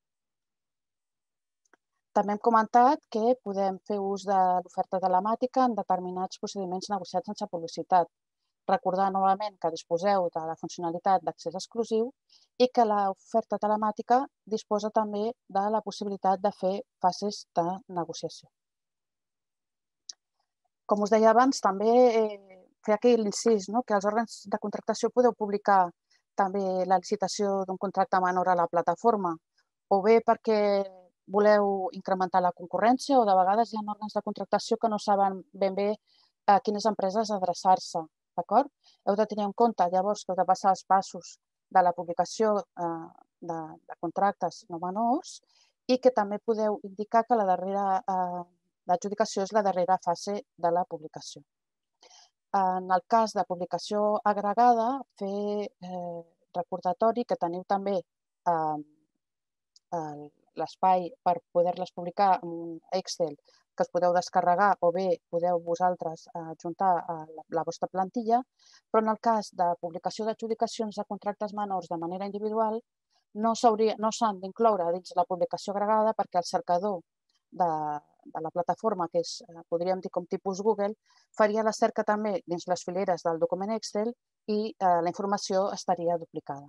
També hem comentat que podem fer ús de l'oferta telemàtica en determinats procediments negociats sense publicitat. Recordar novament que disposeu de la funcionalitat d'accés exclusiu i que l'oferta telemàtica disposa també de la possibilitat de fer fases de negociació. Com us deia abans, també fer aquí l'incís que els òrgans de contractació podeu publicar també la licitació d'un contracte menor a la plataforma, o bé perquè voleu incrementar la concurrència o de vegades hi ha òrgans de contractació que no saben ben bé a quines empreses adreçar-se. D'acord? Heu de tenir en compte llavors que heu de passar els passos de la publicació de contractes no menors i que també podeu indicar que la darrera l'adjudicació és la darrera fase de la publicació. En el cas de publicació agregada, fer recordatori que teniu també l'espai per poder-les publicar en un Excel que us podeu descarregar o bé podeu vosaltres adjuntar a la vostra plantilla, però en el cas de publicació d'adjudicacions de contractes menors de manera individual no s'han d'incloure dins la publicació agregada perquè el cercador de la plataforma, que és, podríem dir, com tipus Google, faria la cerca també dins les fileres del document Excel i la informació estaria duplicada.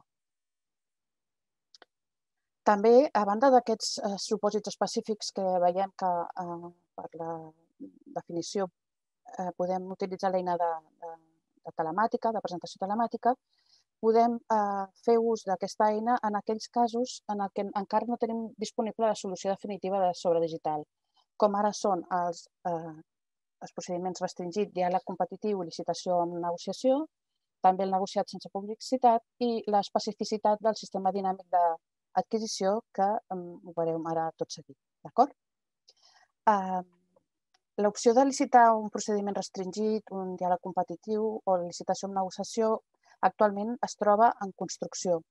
També, a banda d'aquests supòsits específics que veiem que per la definició podem utilitzar l'eina de telemàtica, de presentació telemàtica, podem fer ús d'aquesta eina en aquells casos en què encara no tenim disponible la solució definitiva de sobre digital, com ara són els procediments restringits, diàleg competitiu, licitació amb negociació, també el negociat sense publicitat i l'especificitat del sistema dinàmic de adquisició que ho veurem ara tot seguit. D'acord? L'opció de licitar un procediment restringit, un diàleg competitiu o licitació amb negociació actualment es troba en construcció.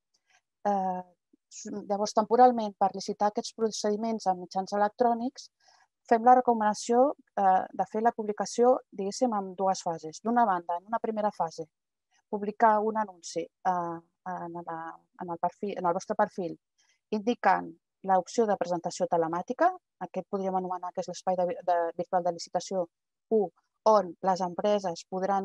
Llavors, temporalment, per licitar aquests procediments amb mitjans electrònics, fem la recomanació de fer la publicació, diguéssim, en dues fases. D'una banda, en una primera fase, publicar un anunci en el vostre perfil indicant l'opció de presentació telemàtica, aquest podríem anomenar que és l'espai virtual de licitació u, on les empreses podran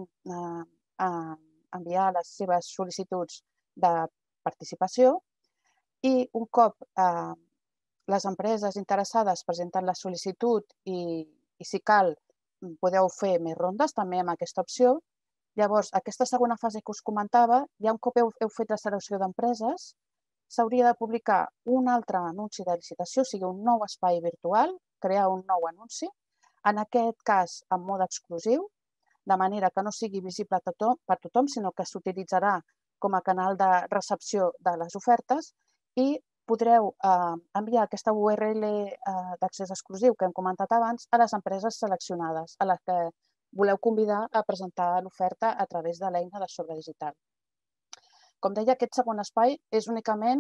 enviar les seves sol·licituds de participació i un cop les empreses interessades presenten la sol·licitud i, si cal, podeu fer més rondes també amb aquesta opció. Llavors, aquesta segona fase que us comentava, ja un cop heu fet la selecció d'empreses, s'hauria de publicar un altre anunci de licitació, o sigui, un nou espai virtual, crear un nou anunci, en aquest cas en mode exclusiu, de manera que no sigui visible per tothom, sinó que s'utilitzarà com a canal de recepció de les ofertes i podreu enviar aquesta U R L d'accés exclusiu que hem comentat abans a les empreses seleccionades, a les que voleu convidar a presentar l'oferta a través de l'eina de sobre digital. Com deia, aquest segon espai és únicament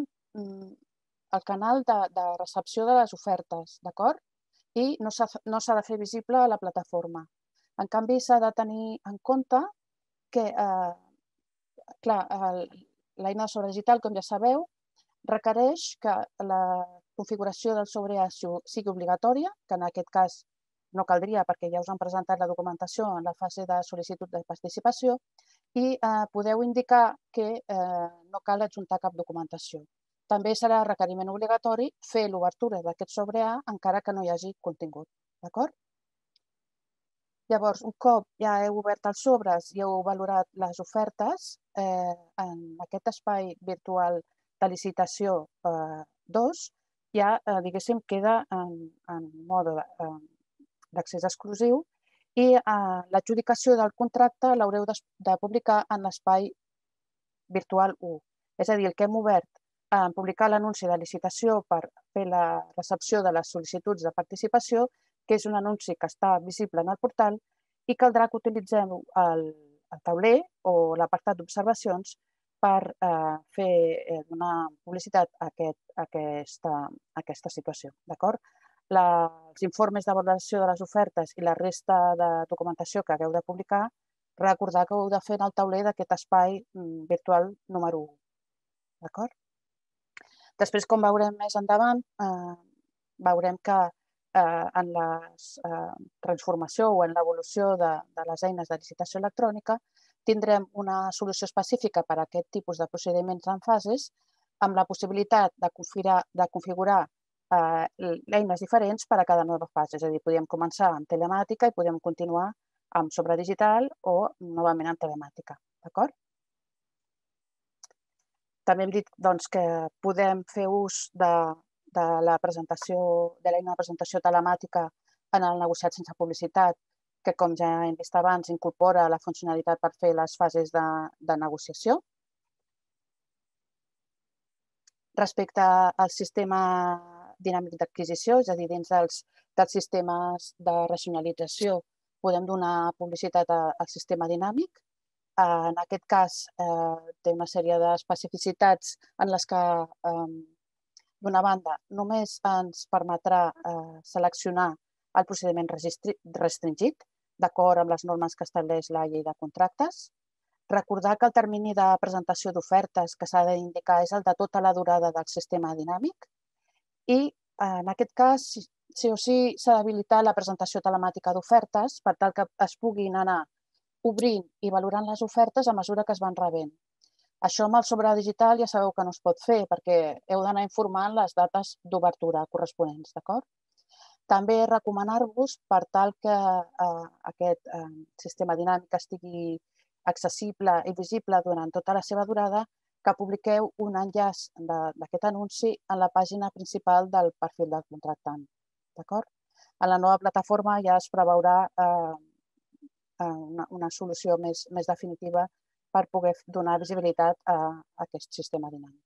el canal de recepció de les ofertes, d'acord? I no s'ha de fer visible a la plataforma. En canvi, s'ha de tenir en compte que, clar, l'eina de sobre digital, com ja sabeu, requereix que la configuració del sobre sigui obligatòria, que en aquest cas no caldria perquè ja us han presentat la documentació en la fase de sol·licitud de participació i podeu indicar que no cal adjuntar cap documentació. També serà requeriment obligatori fer l'obertura d'aquest sobre A encara que no hi hagi contingut. D'acord? Llavors, un cop ja heu obert els sobres i heu valorat les ofertes, en aquest espai virtual de licitació dos ja, diguéssim, queda en mode d'accés exclusiu i l'adjudicació del contracte l'haureu de publicar en l'espai virtual u. És a dir, el que hem obert en publicar l'anunci de licitació per fer la recepció de les sol·licituds de participació, que és un anunci que està visible en el portal i caldrà que utilitzem tauler o l'apartat d'observacions per fer donar publicitat a aquesta situació. Els informes de valoració de les ofertes i la resta de documentació que hagueu de publicar, recordar que ho heu de fer en el tauler d'aquest espai virtual número u. D'acord? Després, com veurem més endavant, veurem que en la transformació o en l'evolució de les eines de licitació electrònica tindrem una solució específica per a aquest tipus de procediments en fases amb la possibilitat de configurar eines diferents per a cada nova fase. És a dir, podem començar amb telemàtica i podem continuar amb sobre digital o novament amb telemàtica. D'acord? També hem dit que podem fer ús de la presentació, de l'eina de presentació telemàtica en el negociat sense publicitat, que, com ja hem vist abans, incorpora la funcionalitat per fer les fases de negociació. Respecte al sistema dinàmic d'adquisició, és a dir, dins dels sistemes de racionalització, podem donar publicitat al sistema dinàmic. En aquest cas, té una sèrie d'especificitats en les que, d'una banda, només ens permetrà seleccionar el procediment restringit, d'acord amb les normes que estableix la llei de contractes. Recordar que el termini de presentació d'ofertes que s'ha d'indicar és el de tota la durada del sistema dinàmic i, en aquest cas, sí o sí s'ha d'habilitar la presentació telemàtica d'ofertes per tal que es puguin anar obrint i valorant les ofertes a mesura que es van rebent. Això amb el sobre digital ja sabeu que no es pot fer perquè heu d'anar informant les dates d'obertura corresponents, d'acord? També recomanar-vos, per tal que aquest sistema dinàmic estigui accessible i visible durant tota la seva durada, que publiqueu un enllaç d'aquest anunci en la pàgina principal del perfil del contractant. D'acord? A la nova plataforma ja es preveurà una solució més definitiva per poder donar visibilitat a aquest sistema dinàmic.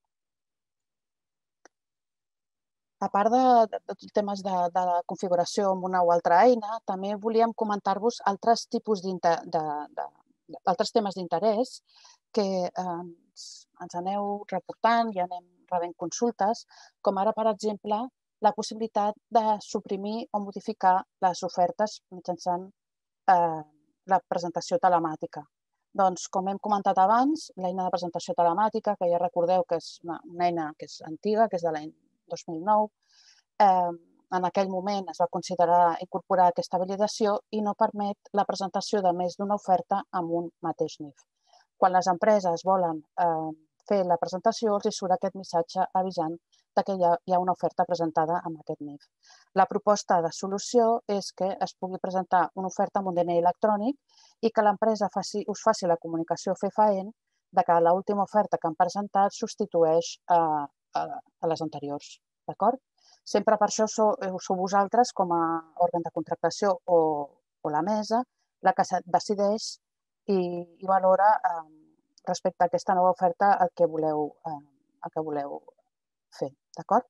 A part de tots els temes de la configuració amb una o altra eina, també volíem comentar-vos altres tipus d'altres temes d'interès que ens aneu reportant i anem rebent consultes, com ara, per exemple, la possibilitat de suprimir o modificar les ofertes mitjançant la presentació telemàtica. Doncs, com hem comentat abans, l'eina de presentació telemàtica, que ja recordeu que és una eina que és antiga, que és de l'any dos mil nou, en aquell moment es va considerar incorporar aquesta validació i no permet la presentació de més d'una oferta amb un mateix N I F. Quan les empreses volen fer la presentació, els surt aquest missatge avisant que hi ha una oferta presentada amb aquest N I F. La proposta de solució és que es pugui presentar una oferta amb un D N I electrònic i que l'empresa us faci la comunicació fefaent que l'última oferta que han presentat substitueix a les anteriors. D'acord? Sempre per això sou vosaltres, com a òrgan de contractació o la mesa, la que decideix i valora respecte a aquesta nova oferta el que voleu fer. D'acord?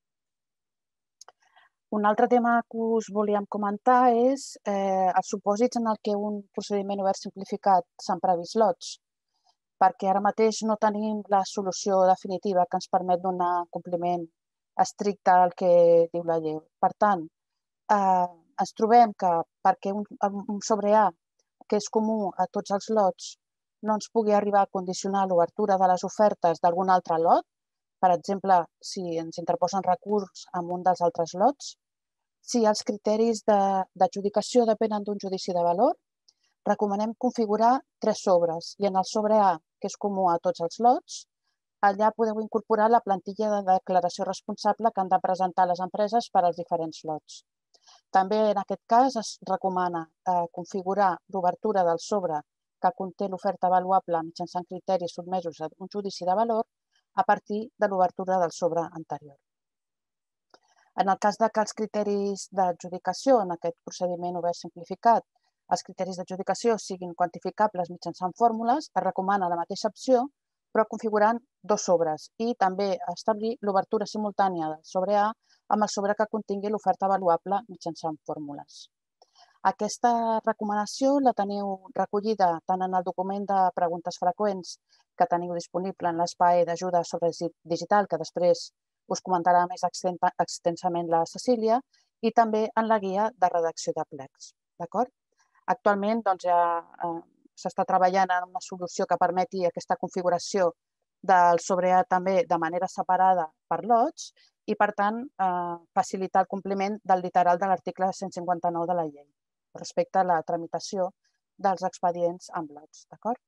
Un altre tema que us volíem comentar és els supòsits en què un procediment obert simplificat s'han previst lots, perquè ara mateix no tenim la solució definitiva que ens permet donar compliment estricte al que diu la llei. Per tant, ens trobem que perquè un sobre A, que és comú a tots els lots, no ens pugui arribar a condicionar l'obertura de les ofertes d'algun altre lot, per exemple, si ens interposen recurs en un dels altres lots, si els criteris d'adjudicació depenen d'un judici de valor, recomanem configurar tres sobres i en el sobre A, que és comú a tots els lots, allà podeu incorporar la plantilla de declaració responsable que han de presentar les empreses per als diferents lots. També en aquest cas es recomana configurar l'obertura del sobre que conté l'oferta avaluable mitjançant criteris sotmesos a un judici de valor a partir de l'obertura del sobre anterior. En el cas que els criteris d'adjudicació en aquest procediment obert simplificat, els criteris d'adjudicació siguin quantificables mitjançant fórmules, es recomana la mateixa opció però configurant dos sobres i també establir l'obertura simultània del sobre A amb el sobre que contingui l'oferta avaluable mitjançant fórmules. Aquesta recomanació la teniu recollida tant en el document de preguntes freqüents que teniu disponible en l'espai d'ajuda sobre digital, que després us comentarà més extensament la Cecília, i també en la guia de redacció de plecs. Actualment ja s'està treballant en una solució que permeti aquesta configuració del sobre A també de manera separada per lots i, per tant, facilitar el compliment del literal de l'article cent cinquanta-nou de la llei respecte a la tramitació dels expedients amb lots.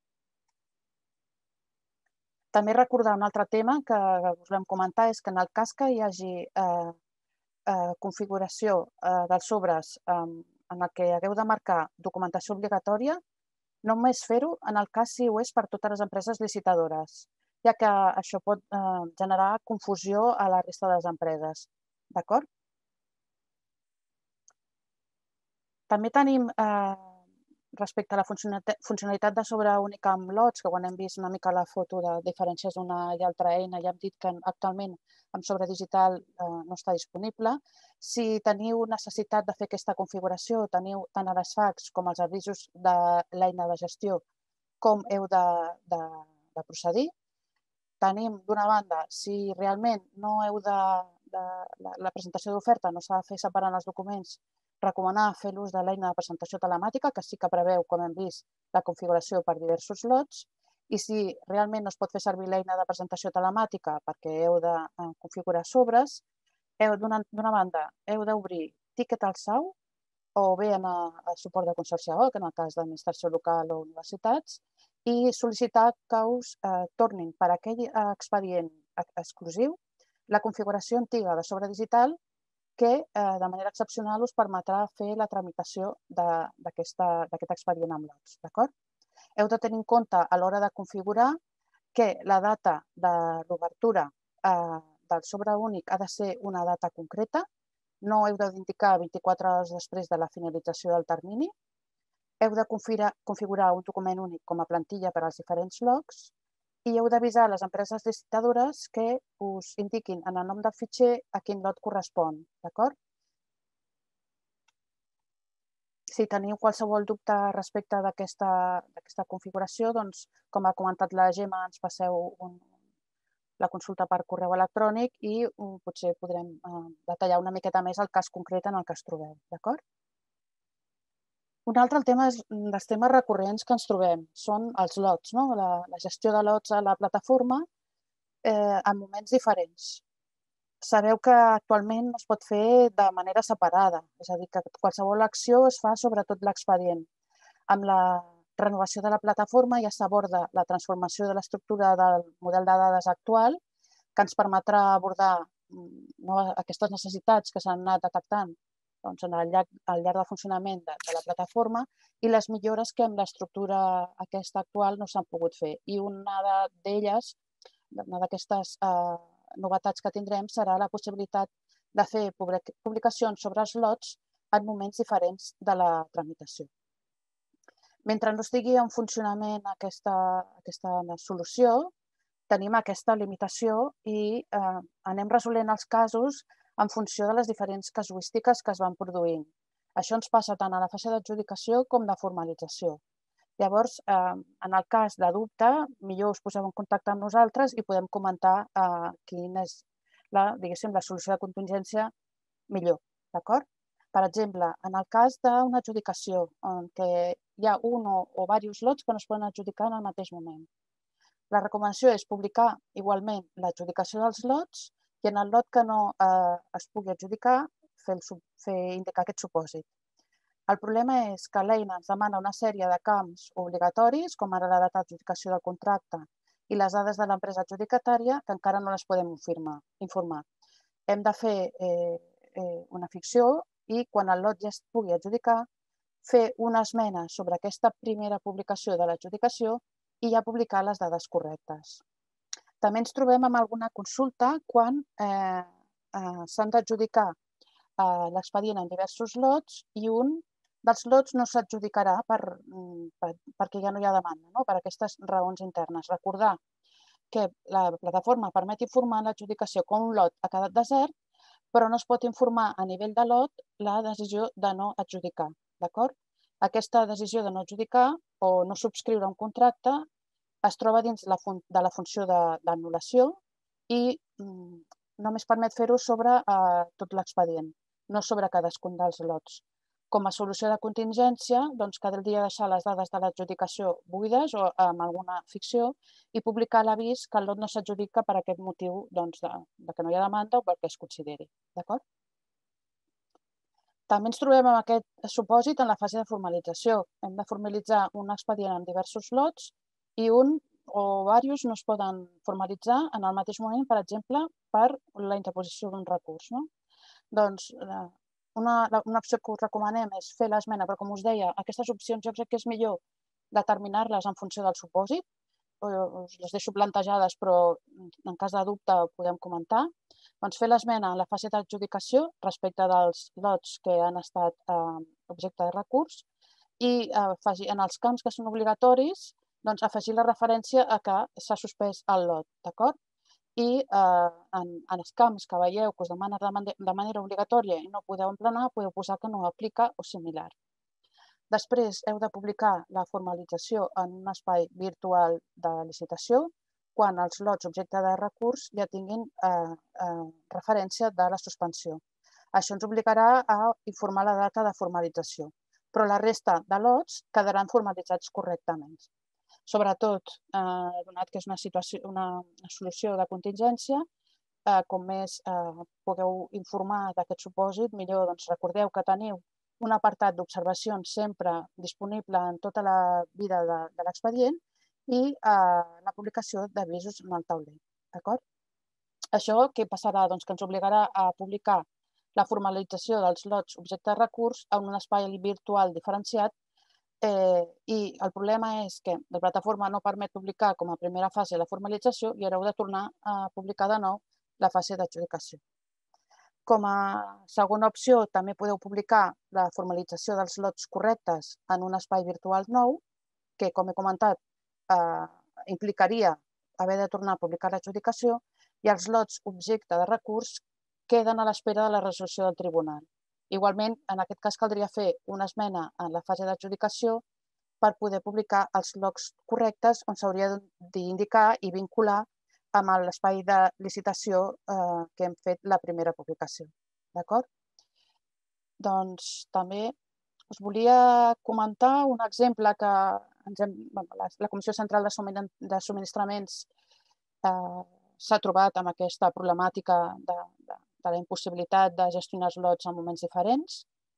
També recordar un altre tema que us vam comentar és que en el cas que hi hagi configuració dels sobres en el que hagueu de marcar documentació obligatòria, només fer-ho en el cas si ho és per totes les empreses licitadores, ja que això pot generar confusió a la resta de les empreses. D'acord? També tenim, respecte a la funcionalitat de sobre únic amb lots, que quan hem vist una mica la foto de diferències d'una i altra eina, ja hem dit que actualment amb sobre digital no està disponible. Si teniu necessitat de fer aquesta configuració, teniu tant a les facs com els avisos de l'eina de gestió com heu de procedir. Tenim, d'una banda, si realment no heu de... la presentació d'oferta no s'ha de fer separant els documents, recomanar fer l'ús de l'eina de presentació telemàtica, que sí que preveu, com hem vist, la configuració per diversos lots, i si realment no es pot fer servir l'eina de presentació telemàtica perquè heu de configurar sobres, d'una banda, heu d'obrir Ticket al S A U o bé en el suport de Consorci A O C, en el cas d'administració local o universitats, i sol·licitar que us tornin per aquell expedient exclusiu la configuració antiga de sobre digital que de manera excepcional us permetrà fer la tramitació d'aquest expedient amb lots. Heu de tenir en compte a l'hora de configurar que la data de l'obertura del sobre únic ha de ser una data concreta, no heu d'indicar vint-i-quatre hores després de la finalització del termini, heu de configurar un document únic com a plantilla per als diferents lots i heu d'avisar les empreses licitadores que us indiquin en el nom del fitxer a quin lot correspon. D'acord? Si teniu qualsevol dubte respecte d'aquesta configuració, doncs, com ha comentat la Gemma, ens passeu la consulta per correu electrònic i potser podrem detallar una miqueta més el cas concret en el que es trobeu. D'acord? Un altre tema dels temes recurrents que ens trobem són els lots, la gestió de lots a la plataforma en moments diferents. Sabeu que actualment no es pot fer de manera separada, és a dir, que qualsevol acció es fa sobre tot l'expedient. Amb la renovació de la plataforma ja s'aborda la transformació de l'estructura del model de dades actual, que ens permetrà abordar aquestes necessitats que s'han anat detectant al llarg del funcionament de la plataforma i les millores que amb l'estructura aquesta actual no s'han pogut fer. I una d'elles, una d'aquestes novetats que tindrem, serà la possibilitat de fer publicacions sobre els lots en moments diferents de la tramitació. Mentre no estigui en funcionament aquesta solució, tenim aquesta limitació i anem resolent els casos en funció de les diferents casuístiques que es van produint. Això ens passa tant a la fase d'adjudicació com de formalització. Llavors, en el cas de dubte, millor us poseu en contacte amb nosaltres i podem comentar quina és la solució de contingència millor. D'acord? Per exemple, en el cas d'una adjudicació en què hi ha un o diversos lots que no es poden adjudicar en el mateix moment. La recomanació és publicar igualment l'adjudicació dels lots i en el lot que no es pugui adjudicar, fer indicar aquest supòsit. El problema és que l'eina ens demana una sèrie de camps obligatoris, com ara la data d'adjudicació del contracte i les dades de l'empresa adjudicatària, que encara no les podem informar. Hem de fer una ficció i quan el lot ja es pugui adjudicar, fer una esmena sobre aquesta primera publicació de l'adjudicació i ja publicar les dades correctes. També ens trobem amb alguna consulta quan s'han d'adjudicar l'expedient en diversos lots i un dels lots no s'adjudicarà perquè ja no hi ha demanda, per aquestes raons internes. Recordar que la plataforma permet informar l'adjudicació quan un lot ha quedat desert, però no es pot informar a nivell de lot la decisió de no adjudicar. d'acord? Aquesta decisió de no adjudicar o no subscriure un contracte es troba dins de la funció d'anul·lació i només permet fer-ho sobre tot l'expedient, no sobre cadascun dels lots. Com a solució de contingència, caldria deixar les dades de l'adjudicació buides o amb alguna ficció i publicar l'avís que el lot no s'adjudica per aquest motiu que no hi ha demanda o pel que es consideri. D'acord? També ens trobem amb aquest supòsit en la fase de formalització. Hem de formalitzar un expedient en diversos lots i un o diversos no es poden formalitzar en el mateix moment, per exemple, per la interposició d'un recurs. Doncs una opció que us recomanem és fer l'esmena, però com us deia, aquestes opcions jo crec que és millor determinar-les en funció del supòsit. Us les deixo plantejades, però en cas de dubte ho podem comentar. Doncs fer l'esmena en la fase d'adjudicació respecte dels lots que han estat objecte de recurs i en els camps que són obligatoris afegir la referència a que s'ha suspès el lot, d'acord? I en els camps que veieu que us demanen de manera obligatòria i no podeu emplenar, podeu posar que no aplica o similar. Després heu de publicar la formalització en un espai virtual de licitació quan els lots objecte de recurs ja tinguin referència de la suspensió. Això ens obligarà a informar la data de formalització, però la resta de lots quedaran formalitzats correctament. Sobretot, donat que és una solució de contingència, com més pugueu informar d'aquest supòsit, millor. Recordeu que teniu un apartat d'observacions sempre disponible en tota la vida de l'expedient i la publicació d'avisos en el tauler. Això què passarà? Que ens obligarà a publicar la formalització dels lots objecte de recurs en un espai virtual diferenciat i el problema és que la plataforma no permet publicar com a primera fase la formalització i haureu de tornar a publicar de nou la fase d'adjudicació. Com a segona opció, també podeu publicar la formalització dels lots correctes en un espai virtual nou, que, com he comentat, implicaria haver de tornar a publicar l'adjudicació i els lots objecte de recurs queden a l'espera de la resolució del tribunal. Igualment, en aquest cas caldria fer una esmena en la fase d'adjudicació per poder publicar els lots correctes on s'hauria d'indicar i vincular amb l'espai de licitació que hem fet la primera publicació. D'acord? Doncs també us volia comentar un exemple que la Comissió Central de Subministraments s'ha trobat amb aquesta problemàtica de la impossibilitat de gestionar els lots en moments diferents.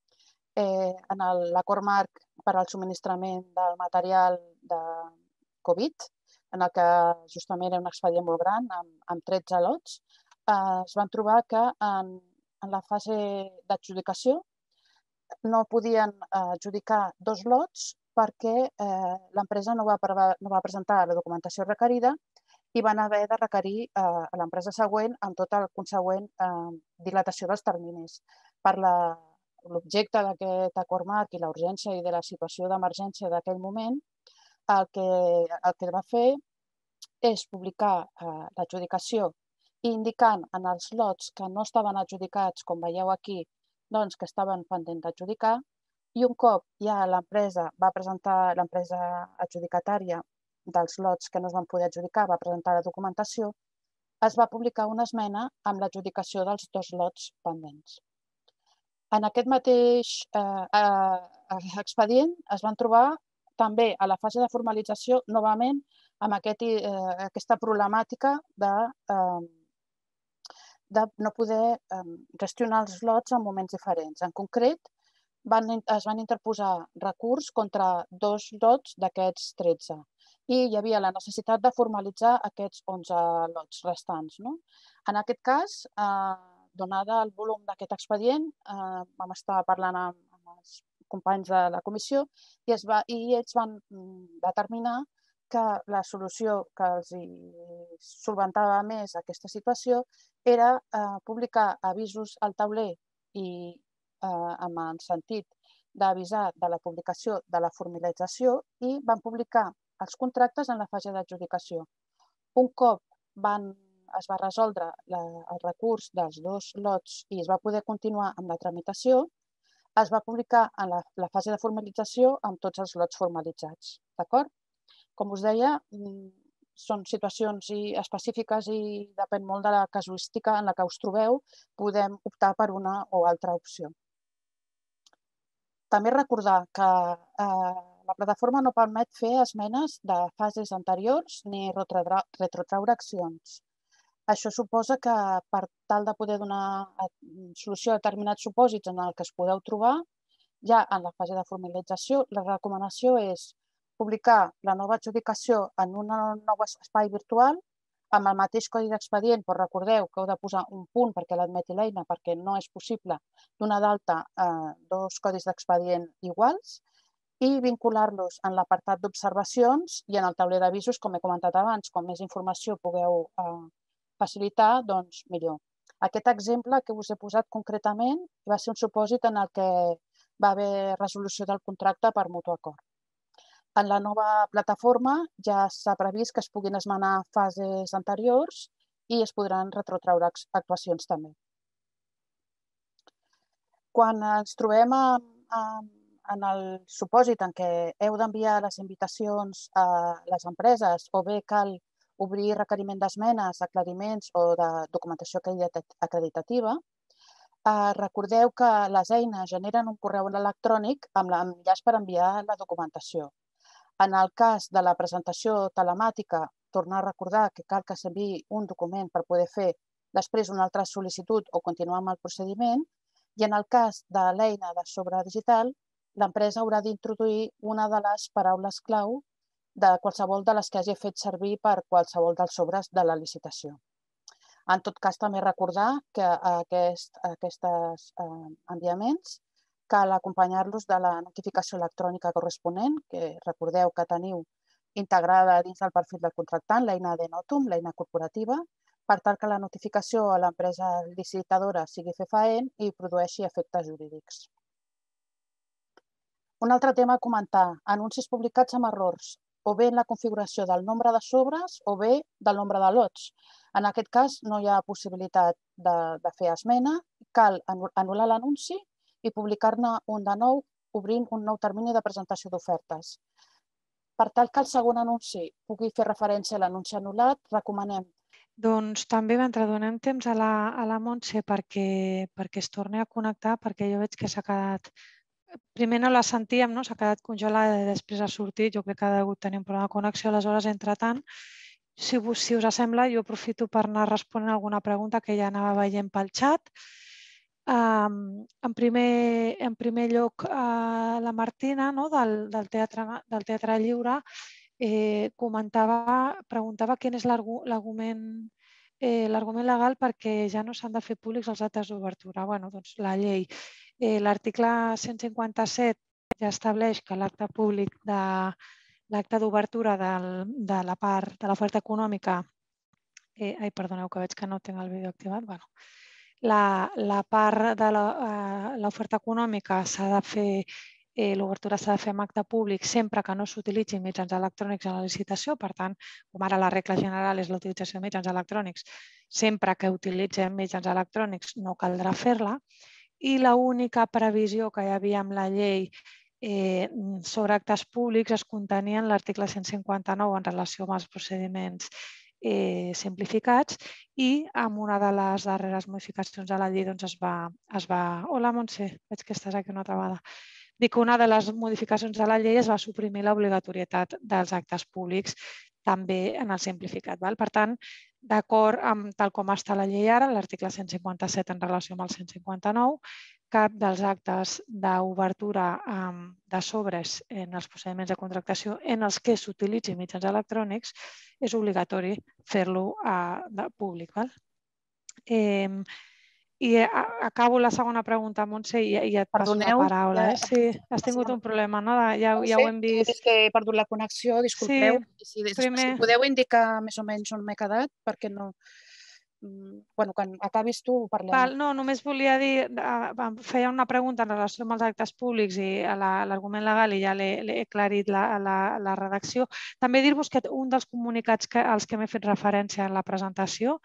En l'acord marc per al subministrament del material de Covid, en el que justament era un expedient molt gran, amb tretze lots, es van trobar que en la fase d'adjudicació no podien adjudicar dos lots perquè l'empresa no va presentar la documentació requerida i van haver de requerir a l'empresa següent amb tota la consegüent dilatació dels terminis. Per l'objecte d'aquest acord marc i la urgència i de la situació d'emergència d'aquell moment, el que va fer és publicar l'adjudicació indicant en els lots que no estaven adjudicats, com veieu aquí, que estaven pendents d'adjudicar, i un cop ja l'empresa va presentar, l'empresa adjudicatària dels lots que no es van poder adjudicar, va presentar la documentació, es va publicar una esmena amb l'adjudicació dels dos lots pendents. En aquest mateix expedient es van trobar també a la fase de formalització novament amb aquesta problemàtica de no poder gestionar els lots en moments diferents. En concret, es van interposar recurs contra dos lots d'aquests tretze i hi havia la necessitat de formalitzar aquests onze lots restants. En aquest cas, donada el volum d'aquest expedient, vam estar parlant amb els companys de la comissió i ells van determinar que la solució que els solventava més aquesta situació era publicar avisos al tauler i amb el sentit d'avisar de la publicació de la formalització i van publicar els contractes en la fase d'adjudicació. Un cop es va resoldre el recurs dels dos lots i es va poder continuar amb la tramitació, es va publicar en la, la fase de formalització amb tots els lots formalitzats. D'acord? Com us deia, són situacions específiques i depèn molt de la casuística en la que us trobeu, podem optar per una o altra opció. També recordar que eh, la plataforma no permet fer esmenes de fases anteriors ni retrotraure accions. Això suposa que per tal de poder donar solució a determinats supòsits en el que es podeu trobar, ja en la fase de formalització, la recomanació és publicar la nova adjudicació en un nou espai virtual amb el mateix codi d'expedient, però recordeu que heu de posar un punt perquè l'admeti l'eina, perquè no és possible donar d'alta dos codis d'expedient iguals, i vincular-los en l'apartat d'observacions i en el tauler d'avisos, com he comentat abans. Com més informació pugueu facilitar, doncs millor. Aquest exemple que us he posat concretament va ser un supòsit en el que va haver resolució del contracte per mutu acord. En la nova plataforma ja s'ha previst que es puguin esmenar fases anteriors i es podran retrotraure actuacions també. Quan ens trobem en el supòsit en què heu d'enviar les invitacions a les empreses o bé cal obrir requeriment d'esmenes, aclariments o de documentació acreditativa, recordeu que les eines generen un correu electrònic amb l'enllaç per enviar la documentació. En el cas de la presentació telemàtica, tornar a recordar que cal que s'enviï un document per poder fer després una altra sol·licitud o continuar amb el procediment, i en el cas de l'eina de sobre digital, l'empresa haurà d'introduir una de les paraules clau de qualsevol de les que hagi fet servir per qualsevol dels sobres de la licitació. En tot cas, també recordar que aquests enviaments cal acompanyar-los de la notificació electrònica corresponent, que recordeu que teniu integrada dins del perfil del contractant, l'eina de Notum, l'eina corporativa, per tal que la notificació a l'empresa licitadora sigui fefaent i produeixi efectes jurídics. Un altre tema a comentar, anuncis publicats amb errors, o bé en la configuració del nombre de sobres o bé del nombre de lots. En aquest cas no hi ha possibilitat de fer esmena, cal anul·lar l'anunci i publicar-ne un de nou, obrint un nou termini de presentació d'ofertes. Per tal que el segon anunci pugui fer referència a l'anunci anul·lat, recomanem. Doncs també mentre donem temps a la Montse perquè es torni a connectar, perquè jo veig que s'ha quedat... Primer no la sentíem, s'ha quedat congelada i després ha sortit. Jo crec que ha hagut tenir un problema de connexió. Aleshores, entretant, si us sembla, jo aprofito per anar responent alguna pregunta que ja anava veient pel xat. En primer lloc, la Martina, del Teatre Lliure, comentava, preguntava quin és l'argument legal perquè ja no s'han de fer públics els actes d'obertura. Bé, doncs la llei. L'article cent cinquanta-set ja estableix que l'acte públic de l'acte d'obertura de la part de l'oferta econòmica, ai, perdoneu que veig que no tinc el vídeo activat, bueno, la part de l'oferta econòmica s'ha de fer, l'obertura s'ha de fer amb acte públic sempre que no s'utilitzin mitjans electrònics en la licitació. Per tant, com ara la regla general és l'utilització de mitjans electrònics, sempre que utilitzem mitjans electrònics no caldrà fer-la. I l'única previsió que hi havia amb la llei sobre actes públics es contenia en l'article cent cinquanta-nou en relació amb els procediments simplificats i amb una de les darreres modificacions de la llei es va... Hola, Montse, veig que estàs aquí una altra vegada. Dic que una de les modificacions de la llei es va suprimir l'obligatorietat dels actes públics també en el simplificat. Per tant, d'acord amb tal com està la llei ara, l'article cent cinquanta-set en relació amb el cent cinquanta-nou, cap dels actes d'obertura de sobres en els procediments de contractació en els que s'utilitzin mitjans electrònics és obligatori fer-lo públic. I acabo la segona pregunta, Montse, i et passo la paraula. Sí, has tingut un problema, no? Ja ho hem vist. És que he perdut la connexió, disculpeu. Si podeu indicar més o menys on m'he quedat, perquè no... Bueno, quan acabis tu parlem. No, només volia dir, feia una pregunta en relació amb els actes públics i l'argument legal i ja l'he aclarit la redacció. També dir-vos que un dels comunicats als que m'he fet referència en la presentació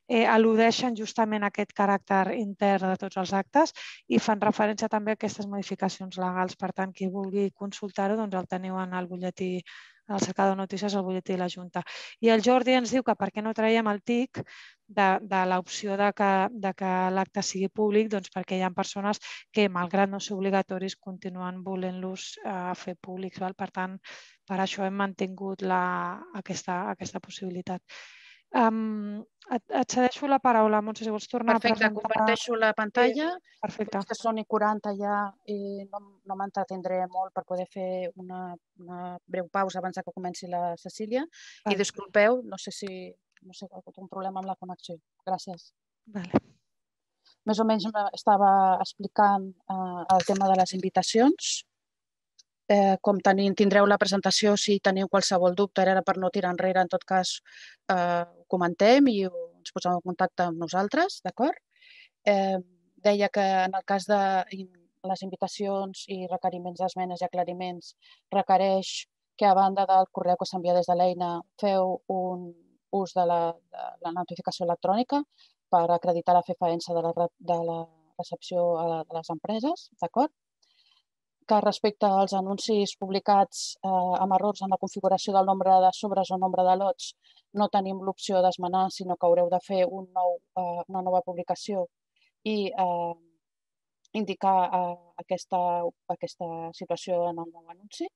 al·ludeixen justament aquest caràcter intern de tots els actes i fan referència també a aquestes modificacions legals. Per tant, qui vulgui consultar-ho, doncs el teniu en el butlletí, en el cercador de notícies, al butlletí de la Junta. I el Jordi ens diu que per què no traiem el T I C de, de l'opció de que, de que l'acte sigui públic, doncs perquè hi ha persones que, malgrat no ser obligatoris, continuen volent-los eh, fer públics. Val? Per tant, per això hem mantingut la, aquesta, aquesta possibilitat. Um, et, et cedeixo la paraula, Montse, si vols tornar Perfecte, a presentar. comparteixo la pantalla. Sí, perfecte. Veig que són i quaranta ja i no, no m'entretindré molt per poder fer una, una breu pausa abans que comenci la Cecília. Vale. I disculpeu, no sé si no sé, ha hagut un problema amb la connexió. Gràcies. Vale. Més o menys estava explicant eh, el tema de les invitacions. Eh, com tenim, tindreu la presentació, si teniu qualsevol dubte, era per no tirar enrere, en tot cas eh, ho comentem i ens posem en contacte amb nosaltres, d'acord? Eh, deia que en el cas de les invitacions i requeriments d'esmenes i aclariments requereix que a banda del correu que s'envia des de l'eina feu un ús de la, de la notificació electrònica per acreditar la fefaença de la, de la recepció a la, de les empreses, d'acord? Que respecte als anuncis publicats eh, amb errors en la configuració del nombre de sobres o nombre de lots, no tenim l'opció d'esmenar, sinó que haureu de fer un nou, eh, una nova publicació i eh, indicar eh, aquesta, aquesta situació en el nou anunci.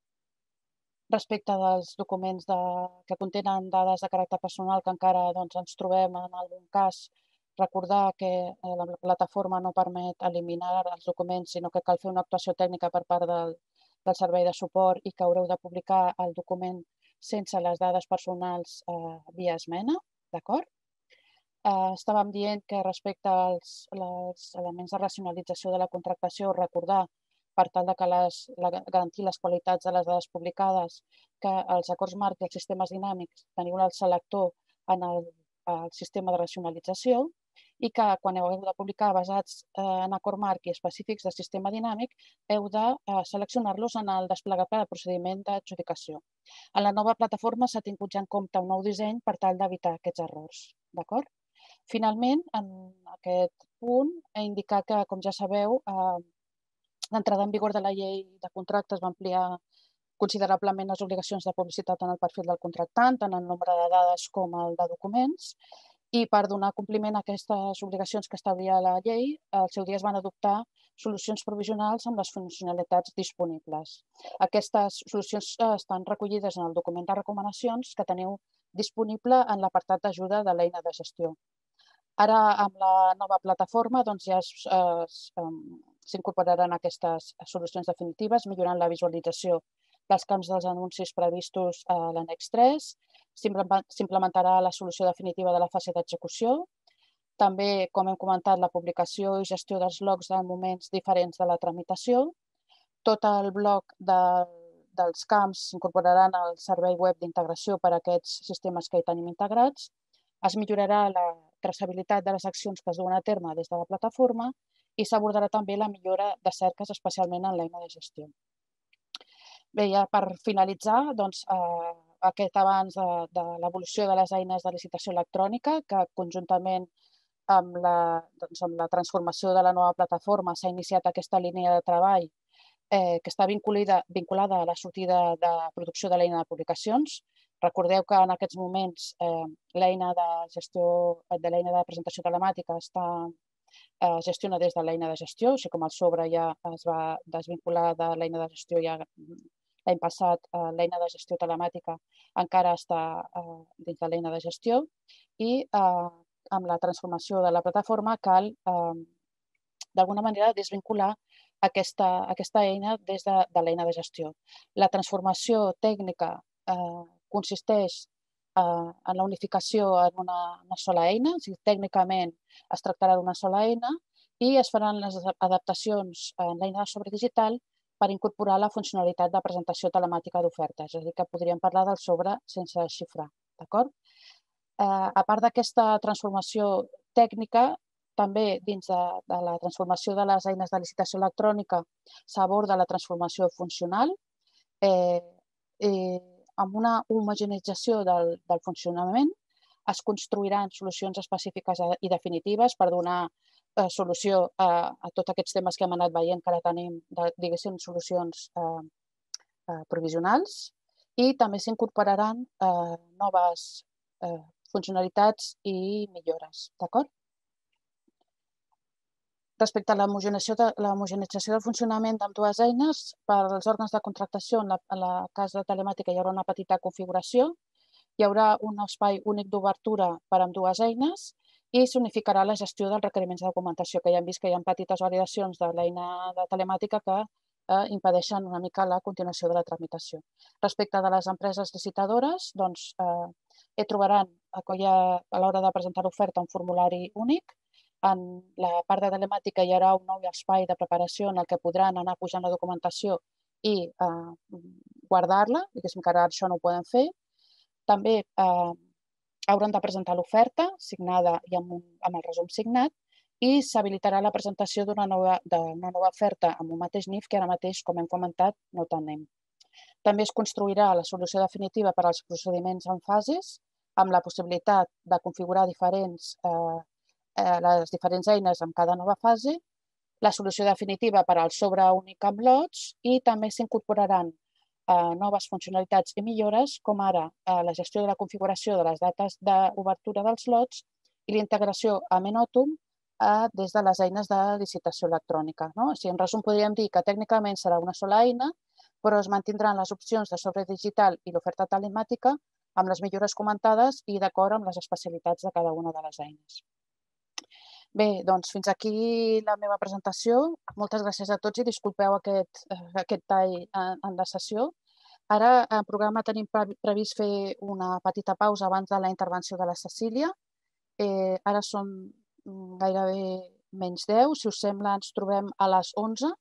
Respecte dels documents de, que contenen dades de caràcter personal que encara doncs, ens trobem en algun cas, recordar que la plataforma no permet eliminar els documents, sinó que cal fer una actuació tècnica per part del, del servei de suport i que haureu de publicar el document sense les dades personals eh, via esmena, d'acord? Eh, estàvem dient que respecte als els elements de racionalització de la contractació, recordar per tal de que les, la, garantir les qualitats de les dades publicades, que els acords marc i els sistemes dinàmics teniu el selector en el, el sistema de racionalització i que quan heu de publicar basats eh, en acord marc i específics del sistema dinàmic, heu de eh, seleccionar-los en el desplegable de procediment d'adjudicació. En la nova plataforma s'ha tingut ja en compte un nou disseny per tal d'evitar aquests errors. D'acord? Finalment, en aquest punt, he indicat que, com ja sabeu, eh, l'entrada en vigor de la llei de contractes va ampliar considerablement les obligacions de publicitat en el perfil del contractant, tant en nombre de dades com el de documents, i per donar compliment a aquestes obligacions que establia la llei, al seu dia es van adoptar solucions provisionals amb les funcionalitats disponibles. Aquestes solucions estan recollides en el document de recomanacions que teniu disponible en l'apartat d'ajuda de l'eina de gestió. Ara, amb la nova plataforma, doncs, ja s'incorporaran aquestes solucions definitives, millorant la visualització dels camps dels anuncis previstos a l'annex tres, s'implementarà la solució definitiva de la fase d'execució. També, com hem comentat, la publicació i gestió dels logs de moments diferents de la tramitació. Tot el bloc de, dels camps s'incorporaran al servei web d'integració per a aquests sistemes que hi tenim integrats. Es millorarà la traçabilitat de les accions que es duen a terme des de la plataforma i s'abordarà també la millora de cerques, especialment en l'eina de gestió. Bé, ja per finalitzar, doncs, eh, aquest avanç de, de l'evolució de les eines de licitació electrònica, que conjuntament amb la, doncs, amb la transformació de la nova plataforma s'ha iniciat aquesta línia de treball eh, que està vinculada, vinculada a la sortida de producció de l'eina de publicacions. Recordeu que en aquests moments eh, l'eina de gestió, de l'eina de presentació telemàtica està eh, gestiona des de l'eina de gestió, així com el sobre ja es va desvincular de l'eina de gestió ja l'any passat, eh, l'eina de gestió telemàtica encara està eh, dins de l'eina de gestió i eh, amb la transformació de la plataforma cal eh, d'alguna manera desvincular aquesta, aquesta eina des de, de l'eina de gestió. La transformació tècnica eh, consisteix eh, en la unificació en una, una sola eina, o sigui, tècnicament es tractarà d'una sola eina i es faran les adaptacions en l'eina de sobre digital per incorporar la funcionalitat de presentació telemàtica d'ofertes, és a dir, que podríem parlar del sobre sense xifrar, d'acord? Eh, a part d'aquesta transformació tècnica, també dins de, de la transformació de les eines de licitació electrònica s'aborda la transformació funcional eh, eh, amb una homogeneïtzació del, del funcionament. es construiran solucions específiques i definitives per donar solució a tots aquests temes que hem anat veient que ara tenim, diguéssim, solucions provisionals, i també s'incorporaran noves funcionalitats i millores, d'acord? Respecte a l'homogeneïtzació del funcionament d'ambdues eines, per als òrgans de contractació en la casa telemàtica hi haurà una petita configuració, hi haurà un espai únic d'obertura per a ambdues eines i s'unificarà la gestió dels requeriments de documentació, que ja hem vist que hi ha petites validacions de l'eina de telemàtica que impedeixen una mica la continuació de la tramitació. Respecte de les empreses licitadores, doncs, trobaran a l'hora de presentar l'oferta un formulari únic. En la part de telemàtica hi haurà un nou espai de preparació en el que podran anar pujant la documentació i guardar-la, diguéssim que ara això no ho poden fer. També hauran de presentar l'oferta signada i amb el resum signat i s'habilitarà la presentació d'una nova oferta amb un mateix N I F que ara mateix, com hem comentat, no tenim. També es construirà la solució definitiva per als procediments en fases, amb la possibilitat de configurar diferents les diferents eines en cada nova fase, la solució definitiva per al sobre únic amb lots i també s'incorporaran noves funcionalitats i millores, com ara la gestió de la configuració de les dates d'obertura dels lots i la integració a Menòtum des de les eines de licitació electrònica. En resum, podríem dir que tècnicament serà una sola eina, però es mantindran les opcions de sobre digital i l'oferta telemàtica amb les millores comentades i d'acord amb les especialitats de cada una de les eines. Bé, doncs fins aquí la meva presentació. Moltes gràcies a tots i disculpeu aquest tall en la sessió. Ara, en programa, tenim previst fer una petita pausa abans de la intervenció de la Cecília. Ara són gairebé menys deu. Si us sembla, ens trobem a les onze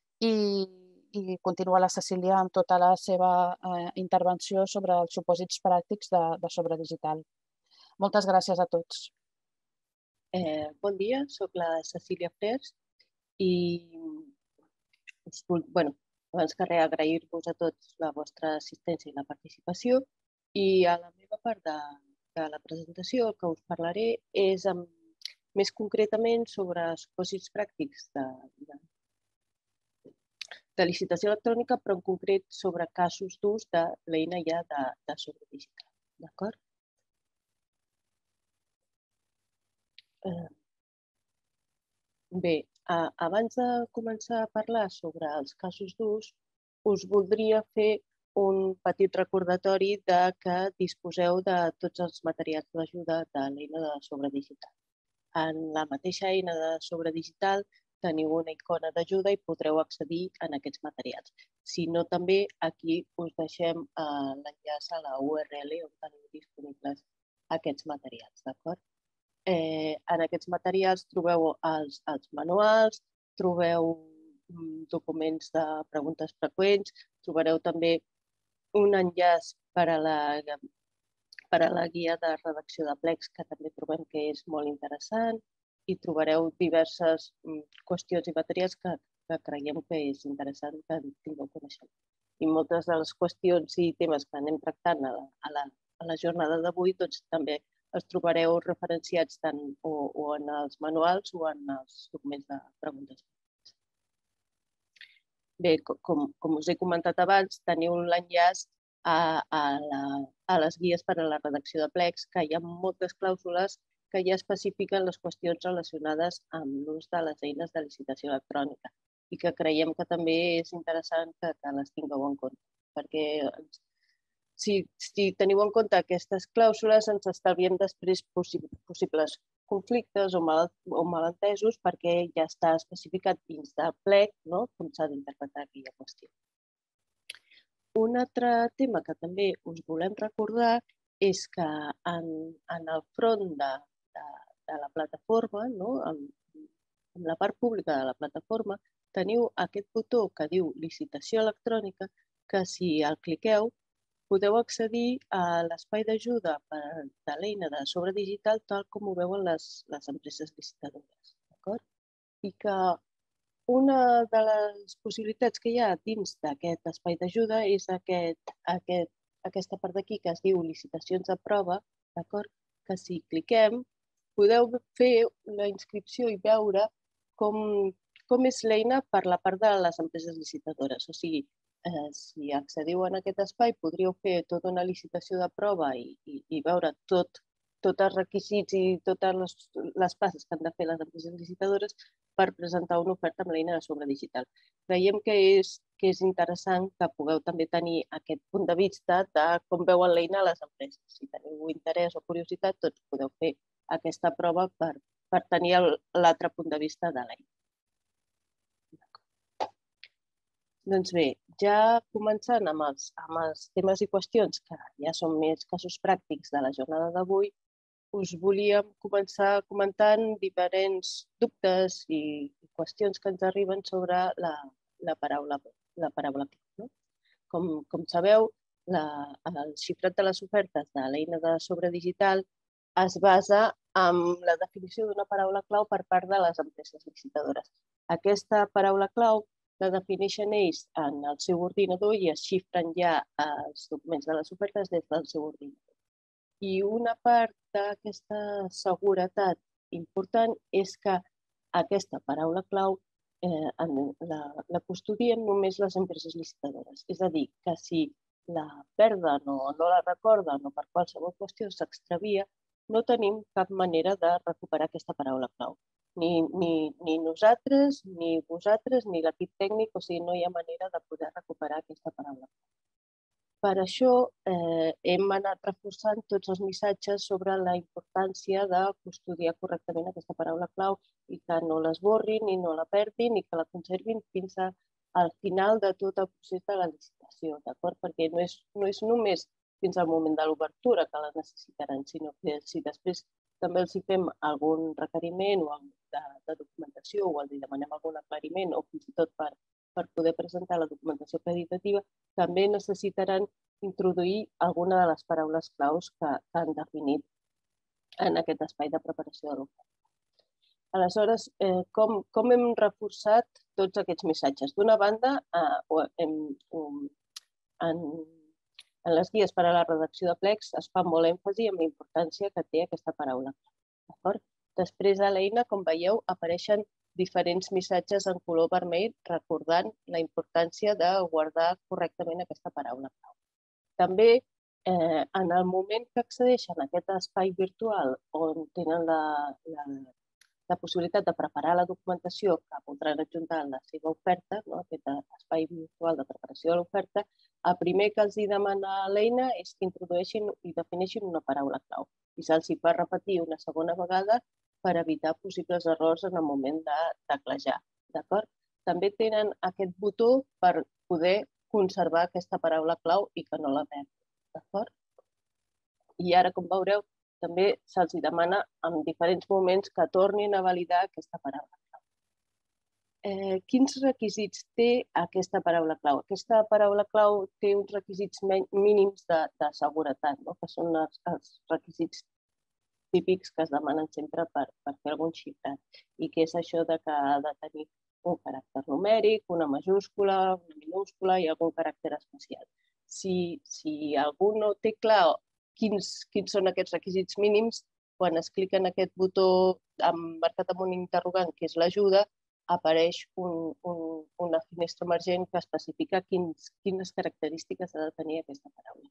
i continua la Cecília amb tota la seva intervenció sobre els supòsits pràctics de sobre digital. Moltes gràcies a tots. Bon dia, soc la Cecília Frers i abans que res agrair-vos a tots la vostra assistència i la participació i a la meva part de la presentació el que us parlaré és més concretament sobre els supòsits pràctics de licitació electrònica, però en concret sobre casos d'ús de l'eina ja de sobre digital. D'acord? Bé, abans de començar a parlar sobre els casos d'ús, us voldria fer un petit recordatori que disposeu de tots els materials d'ajuda de l'eina de sobre digital. En la mateixa eina de sobre digital teniu una icona d'ajuda i podreu accedir a aquests materials. Si no, també aquí us deixem l'enllaç a la U R L on teniu disponibles aquests materials, d'acord? En aquests materials trobeu els manuals, trobeu documents de preguntes freqüents, trobareu també un enllaç per a la guia de redacció de plecs que també trobem que és molt interessant i trobareu diverses qüestions i materials que creiem que és interessant que tingueu coneixement. I moltes de les qüestions i temes que anem tractant a la jornada d'avui també els trobareu referenciats tant o en els manuals o en els documents de preguntes. Bé, com us he comentat abans, teniu l'enllaç a les guies per a la redacció de plecs, que hi ha moltes clàusules que ja especifiquen les qüestions relacionades amb l'ús de les eines de licitació electrònica i que creiem que també és interessant que les tingueu en compte, perquè si teniu en compte aquestes clàusules ens estalviem després possibles conflictes o malentesos perquè ja està especificat dins del plec com s'ha d'interpretar aquella qüestió. Un altre tema que també us volem recordar és que en el front de la plataforma, en la part pública de la plataforma, teniu aquest botó que diu licitació electrònica que si el cliqueu podeu accedir a l'espai d'ajuda de l'eina de sobre digital tal com ho veuen les empreses licitadores. I que una de les possibilitats que hi ha dins d'aquest espai d'ajuda és aquesta part d'aquí que es diu licitacions de prova, que si cliquem podeu fer la inscripció i veure com, com és l'eina per la part de les empreses licitadores. O sigui, eh, si accediu a aquest espai podríeu fer tota una licitació de prova i, i, i veure tot, tots els requisits i totes les, les passes que han de fer les empreses licitadores per presentar una oferta amb l'eina de sobre digital. Creiem que és, que és interessant que pugueu també tenir aquest punt de vista de com veuen l'eina a les empreses. Si teniu interès o curiositat, tots podeu fer aquesta prova per, per tenir l'altre punt de vista de l'eina. Doncs bé, ja començant amb els, amb els temes i qüestions que ja són més casos pràctics de la jornada d'avui, us volíem començar comentant diferents dubtes i qüestions que ens arriben sobre la, la paraula, la paraula clau. No? Com, com sabeu, la, el xifrat de les ofertes de l'eina de sobre digital es basa en la definició d'una paraula clau per part de les empreses licitadores. Aquesta paraula clau la defineixen ells en el seu ordinador i es xifren ja els documents de les ofertes des del seu ordinador. I una part d'aquesta seguretat important és que aquesta paraula clau eh, la, la custodien només les empreses licitadores. És a dir, que si la perden o no la recorden o per qualsevol qüestió s'extravia, no tenim cap manera de recuperar aquesta paraula clau. Ni, ni, ni nosaltres, ni vosaltres, ni l'equip tècnic, o sigui, no hi ha manera de poder recuperar aquesta paraula clau. Per això eh, hem anat reforçant tots els missatges sobre la importància de custodiar correctament aquesta paraula clau i que no l'esborrin ni no la perdin i que la conservin fins al final de tot el procés de la licitació, d'acord? Perquè no és, no és només fins al moment de l'obertura que la necessitaran, sinó que si després també els hi fem algun requeriment o de, de documentació o els demanem algun aclariment o fins i tot per, per poder presentar la documentació acreditativa, també necessitaran introduir alguna de les paraules claus que, que han definit en aquest espai de preparació de l'oferta. Aleshores, eh, com, com hem reforçat tots aquests missatges? D'una banda, eh, hem, um, en, en les guies per a la redacció de plecs es fa molt èmfasi en la importància que té aquesta paraula clau. Després a l'eina, com veieu, apareixen diferents missatges en color vermell recordant la importància de guardar correctament aquesta paraula clau. També, eh, en el moment que accedeixen a aquest espai virtual on tenen la, la, la possibilitat de preparar la documentació que podran adjuntar a la seva oferta, no? Aquest espai virtual de preparació de l'oferta, el primer que els demana l'eina és que introdueixin i defineixin una paraula clau i se'ls fa repetir una segona vegada per evitar possibles errors en el moment de teclejar. També tenen aquest botó per poder conservar aquesta paraula clau i que no la perdin. I ara, com veureu, també se'ls demana en diferents moments que tornin a validar aquesta paraula clau. Eh, quins requisits té aquesta paraula clau? Aquesta paraula clau té uns requisits mínims de, de seguretat, no? Que són els, els requisits típics que es demanen sempre per, per fer algun xifrat. I que és això de que ha de tenir un caràcter numèric, una majúscula, una minúscula i algun caràcter especial. Si, si algú no té clar quins, quins són aquests requisits mínims, quan es clica en aquest botó marcat amb un interrogant, que és l'ajuda, apareix un, un, una finestra emergent que especifica quins, quines característiques ha de tenir aquesta paraula.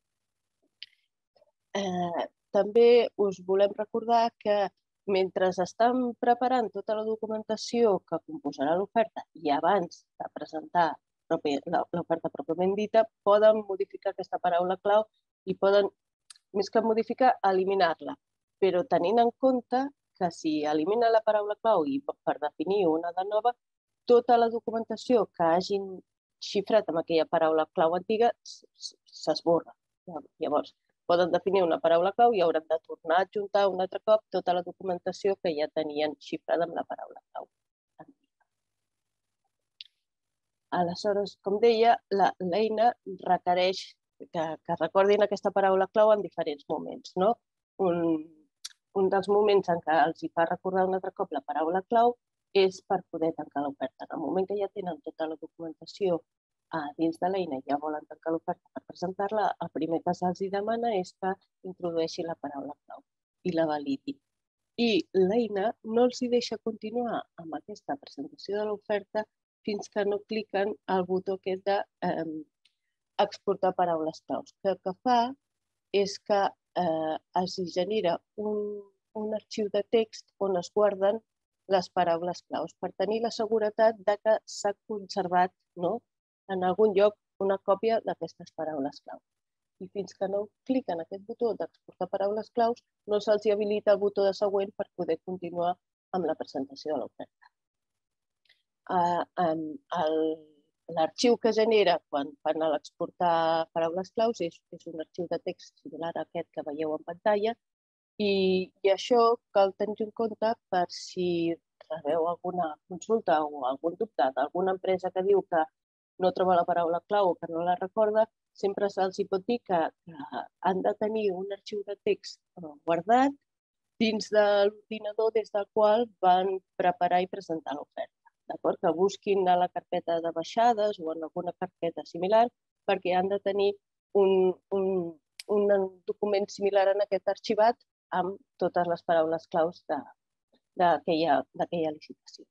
Eh, també us volem recordar que mentre estan preparant tota la documentació que composarà l'oferta i abans de presentar l'oferta pròpiament dita, poden modificar aquesta paraula clau i poden, més que modificar, eliminar-la. Però tenint en compte que si elimina la paraula clau i per definir una de nova, tota la documentació que hagin xifrat amb aquella paraula clau antiga s'esborra. Llavors, poden definir una paraula clau i hauran de tornar a adjuntar un altre cop tota la documentació que ja tenien xifrada amb la paraula clau antiga. Aleshores, com deia, l'eina requereix que, que recordin aquesta paraula clau en diferents moments. No? Un, un dels moments en què els hi fa recordar un altre cop la paraula clau és per poder tancar l'oferta. En el moment que ja tenen tota la documentació dins de l'eina i ja volen tancar l'oferta per presentar-la, el primer que se'ls demana és que introdueixi la paraula clau. i la validi. I l'eina no els hi deixa continuar amb aquesta presentació de l'oferta fins que no cliquen al botó aquest d'exportar paraules claus. El que fa és que es genera un arxiu de text on es guarden les paraules claus per tenir la seguretat que s'ha conservat en algun lloc una còpia d'aquestes paraules claus. I fins que no cliquen aquest botó d'exportar paraules claus, no se'ls habilita el botó de següent per poder continuar amb la presentació de l'oferta. L'arxiu que genera quan fan l'exportar paraules claus és un arxiu de text similar a aquest que veieu en pantalla i això cal tenir en compte per si rebeu alguna consulta o algun dubte d'alguna empresa que diu que no troba la paraula clau o que no la recorda, sempre se'ls pot dir que han de tenir un arxiu de text guardat dins de l'ordinador des del qual van preparar i presentar l'oferta. Que busquin a la carpeta de baixades o en alguna carpeta similar perquè han de tenir un document similar en aquest arxivat amb totes les paraules claus d'aquella licitació.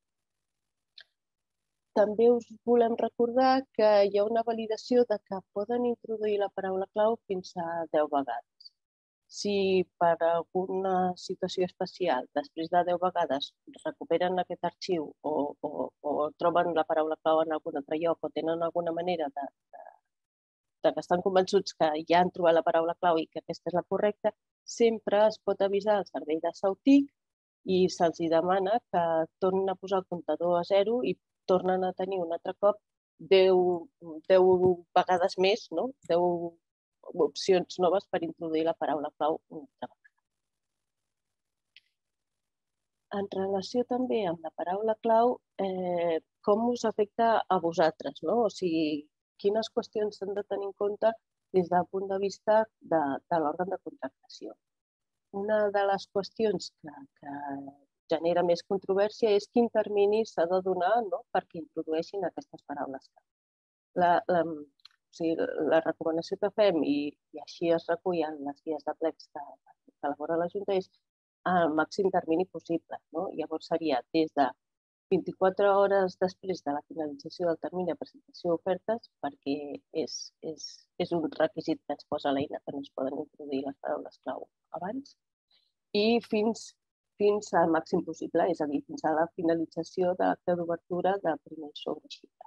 També us volem recordar que hi ha una validació de que poden introduir la paraula clau fins a deu vegades. Si per alguna situació especial, després de deu vegades, recuperen aquest arxiu o troben la paraula clau en algun altre lloc o tenen alguna manera de que estan convençuts que ja han trobat la paraula clau i que aquesta és la correcta, sempre es pot avisar al servei de Sautic i se'ls demana que tornin a posar el comptador a zero i tornen a tenir un altre cop deu vegades més, deu opcions noves per introduir la paraula clau una altra vegada. En relació també amb la paraula clau, com us afecta a vosaltres? O sigui, quines qüestions s'han de tenir en compte des del punt de vista de l'òrgan de contractació? Una de les qüestions que genera més controvèrsia és quin termini s'ha de donar perquè introdueixin aquestes paraules clau. La recomanació que fem, i així es recullen les guies de plecs que elabora la Junta, és el màxim termini possible. Llavors seria des de vint-i-quatre hores després de la finalització del termini de presentació d'ofertes, perquè és un requisit que ens posa l'eina que no es poden introduir les paraules clau abans, i fins al màxim possible, és a dir, fins a la finalització de l'acte d'obertura del primer sobreexciptat.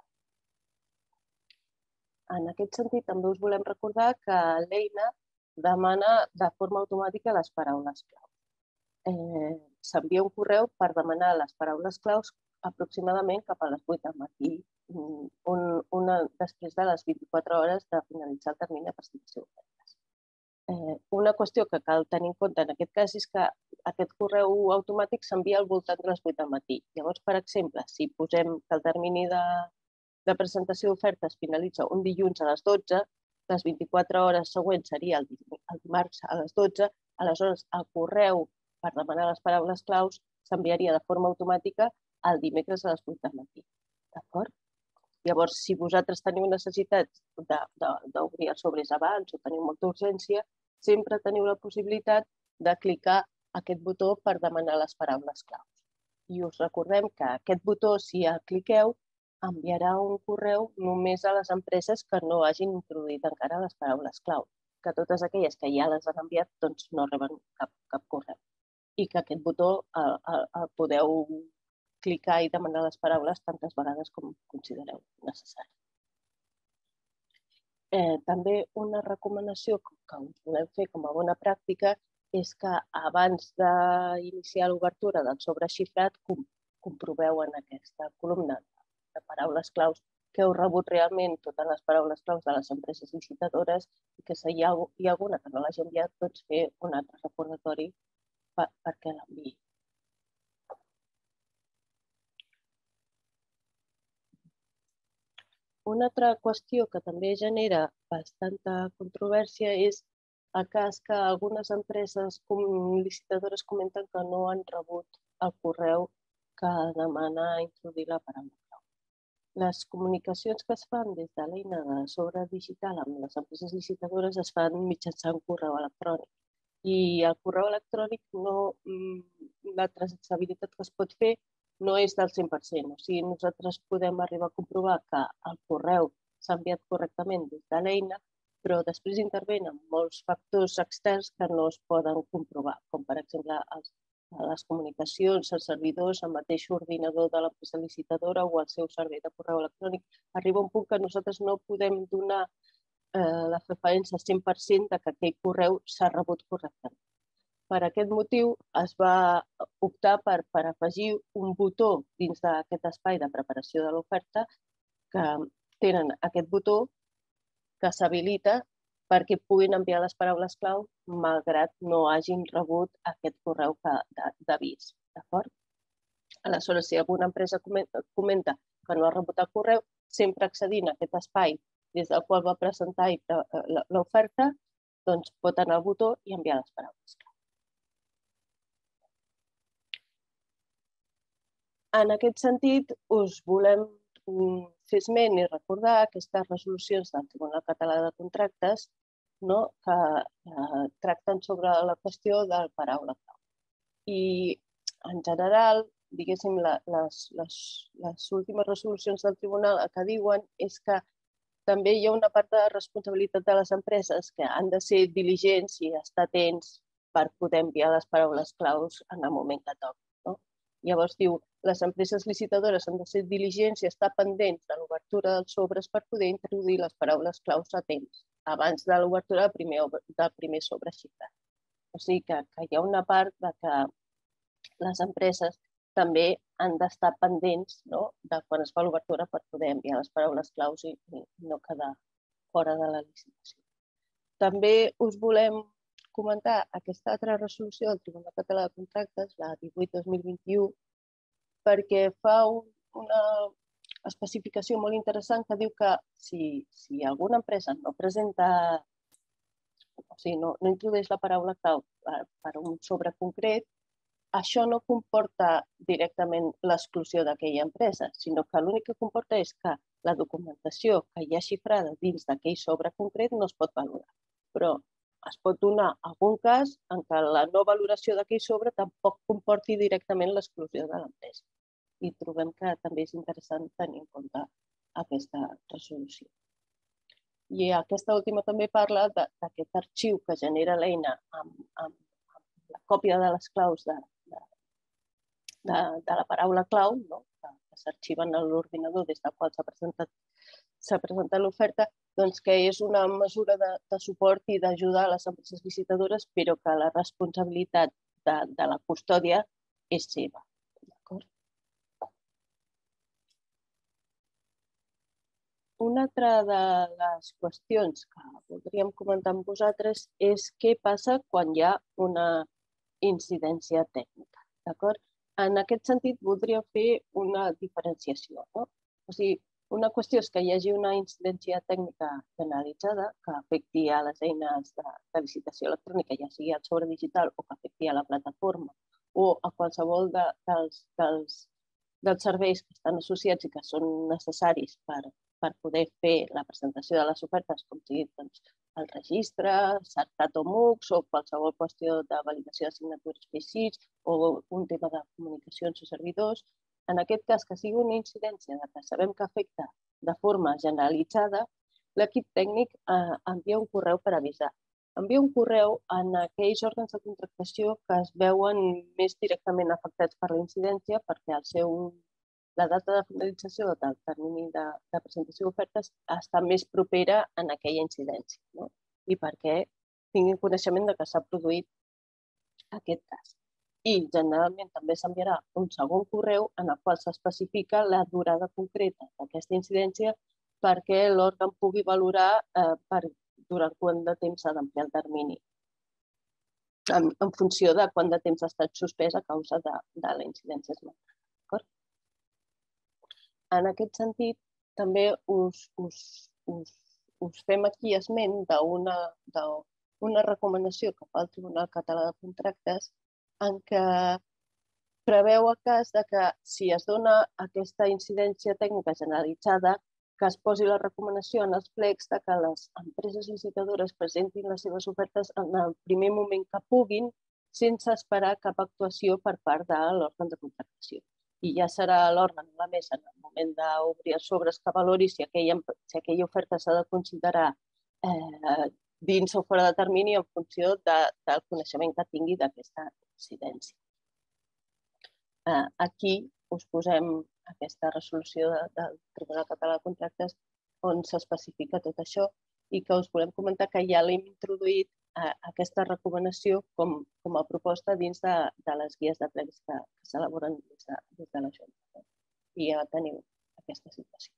En aquest sentit, també us volem recordar que l'eina demana de forma automàtica les paraules clau. S'envia un correu per demanar les paraules claus aproximadament cap a les vuit del matí, després de les vint-i-quatre hores de finalitzar el termini de presentació d'ofertes. Una qüestió que cal tenir en compte en aquest cas és que aquest correu automàtic s'envia al voltant de les vuit del matí. Llavors, per exemple, si posem que el termini de presentació d'ofertes finalitza un dilluns a les dotze, les vint-i-quatre hores següents seria el dimarts a les dotze, aleshores el correu per demanar les paraules claus s'enviaria de forma automàtica el dimecres a les vuit del matí. D'acord? Llavors, si vosaltres teniu necessitat d'obrir els sobres abans o teniu molta urgència, sempre teniu la possibilitat de clicar aquest botó per demanar les paraules claus. I us recordem que aquest botó, si el cliqueu, enviarà un correu només a les empreses que no hagin introduït encara les paraules clau, que totes aquelles que ja les han enviat doncs no reben cap correu. I que aquest botó el podeu clicar i demanar les paraules tantes vegades com considereu necessari. També una recomanació que us volem fer com a bona pràctica és que abans d'iniciar l'obertura del sobre xifrat comproveu en aquesta columna de paraules claus que heu rebut realment totes les paraules claus de les empreses licitadores i que si hi ha alguna que no l'hagi enviat, doncs fer un altre recordatori perquè l'enviï. Una altra qüestió que també genera bastanta controvèrsia és el cas que algunes empreses licitadores comenten que no han rebut el correu que demana introduir la paraula clau. Les comunicacions que es fan des de l'eina de sobre digital amb les empreses licitadores es fan mitjançant correu electrònic. I el correu electrònic, la traçabilitat que es pot fer no és del cent per cent. O sigui, nosaltres podem arribar a comprovar que el correu s'ha enviat correctament des de l'eina, però després intervenen molts factors externs que no es poden comprovar, com per exemple les comunicacions, els servidors, el mateix ordinador de l'empresa licitadora o el seu servei de correu electrònic. Arriba un punt que nosaltres no podem donar la referència al cent per cent que aquell correu s'ha rebut correctament. Per aquest motiu es va optar per afegir un botó dins d'aquest espai de preparació de l'oferta que tenen aquest botó que s'habilita perquè puguin enviar les paraules clau malgrat no hagin rebut aquest correu d'avís. Aleshores, si alguna empresa comenta que no ha rebut el correu, sempre accedint a aquest espai des del qual va presentar l'oferta, doncs pot anar al botó i enviar les paraules clau. En aquest sentit, us volem fer esment i recordar aquestes resolucions del Tribunal Català de Contractes que tracten sobre la qüestió de la paraula clau. I, en general, diguéssim, les últimes resolucions del Tribunal el que diuen és que també hi ha una part de responsabilitat de les empreses que han de ser diligents i estar atents per poder enviar les paraules claus en el moment que toca. Llavors diu, les empreses licitadores han de ser diligents i estar pendents de l'obertura dels sobres per poder introduir les paraules claus a temps, abans de l'obertura del primer sobre xifrat. O sigui que hi ha una part que les empreses també han d'estar pendents de quan es fa l'obertura per poder enviar les paraules claus i no quedar fora de la licitació. També us volem comentar aquesta altra resolució del Tribunal Català de Contractes, la divuit dos mil vint-i-u, perquè fa una especificació molt interessant que diu que si alguna empresa no presenta, o sigui, no introdueix la paraula clau per un sobre concret, això no comporta directament l'exclusió d'aquella empresa, sinó que l'únic que comporta és que la documentació que hi ha xifrada dins d'aquell sobre concret no es pot valorar. Però es pot donar algun cas en què la no valoració d'aquell sobre tampoc comporti directament l'exclusió de l'empresa. I trobem que també és interessant tenir en compte aquesta resolució. I aquesta última també parla d'aquest arxiu que genera l'eina amb la còpia de les claus de la paraula clau, que s'arxiven a l'ordinador des del qual s'ha presentat l'oferta, que és una mesura de suport i d'ajudar a les empreses licitadores, però que la responsabilitat de la custòdia és seva. Una altra de les qüestions que voldríem comentar amb vosaltres és què passa quan hi ha una incidència tècnica. En aquest sentit, voldríem fer una diferenciació. O sigui, una qüestió és que hi hagi una incidència tècnica generalitzada que afecti a les eines de licitació electrònica, ja sigui el sobre digital o que afecti a la plataforma o a qualsevol dels serveis que estan associats i que són necessaris per poder fer la presentació de les ofertes, com sigui el registre, Cercat o MUX o qualsevol qüestió de validació de signatures P sis o un tema de comunicacions o servidors. En aquest cas, que sigui una incidència que sabem que afecta de forma generalitzada, l'equip tècnic envia un correu per avisar. Envia un correu en aquells òrgans de contractació que es veuen més directament afectats per la incidència perquè la data de finalització del termini de presentació d'ofertes està més propera en aquella incidència i perquè tinguin coneixement que s'ha produït aquest cas. I generalment també s'enviarà un segon correu en el qual s'especifica la durada concreta d'aquesta incidència perquè l'òrgan pugui valorar durant quant de temps s'ha d'ampliar el termini en funció de quant de temps ha estat suspès a causa de la incidència esmentada. En aquest sentit, també us fem aquí esment d'una recomanació que fa el Tribunal Català de Contractes en què preveu el cas que si es dona aquesta incidència tècnica generalitzada, que es posi la recomanació en els plecs que les empreses licitadores presentin les seves ofertes en el primer moment que puguin, sense esperar cap actuació per part de l'òrgan de contractació. I ja serà l'òrgan o la mesa en el moment d'obrir els sobres que valori si aquella oferta s'ha de considerar dins o fora de termini en funció del coneixement que tingui d'aquesta incidència. Aquí us posem aquesta resolució del Tribunal Català de Contractes on s'especifica tot això i que us volem comentar que ja l'hem introduït aquesta recomanació com a proposta dins de les guies de plecs que s'elaboren des de la Junta. I ja teniu aquesta situació.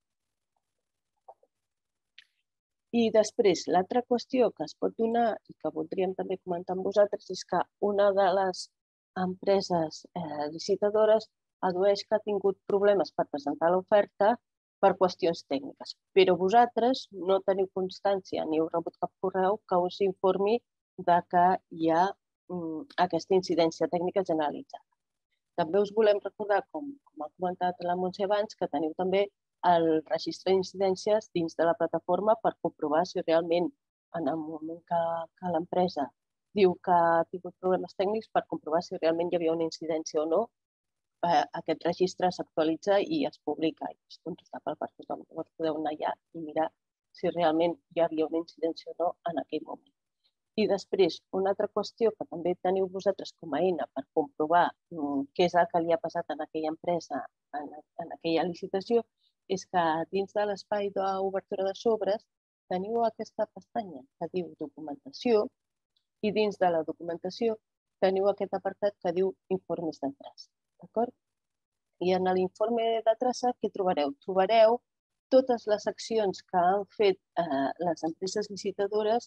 I després, l'altra qüestió que es pot donar i que voldríem també comentar amb vosaltres és que una de les empreses licitadores addueix que ha tingut problemes per presentar l'oferta per qüestions tècniques, però vosaltres no teniu constància ni heu rebut cap correu que us informi que hi ha aquesta incidència tècnica generalitzada. També us volem recordar, com ha comentat la Montse abans, que teniu també el registre d'incidències dins de la plataforma per comprovar si realment en el moment que l'empresa diu que ha tingut problemes tècnics per comprovar si realment hi havia una incidència o no. Aquest registre s'actualitza i es publica i és contrastable per tothom. Llavors podeu anar allà i mirar si realment hi havia una incidència o no en aquell moment. I després, una altra qüestió que també teniu vosaltres com a eina per comprovar què és el que li ha passat a aquella empresa en aquella licitació és que dins de l'espai d'obertura de sobres teniu aquesta pestanya que diu documentació i dins de la documentació teniu aquest apartat que diu informes de traça. D'acord? I en l'informe de traça què trobareu? Trobareu totes les accions que han fet les empreses licitadores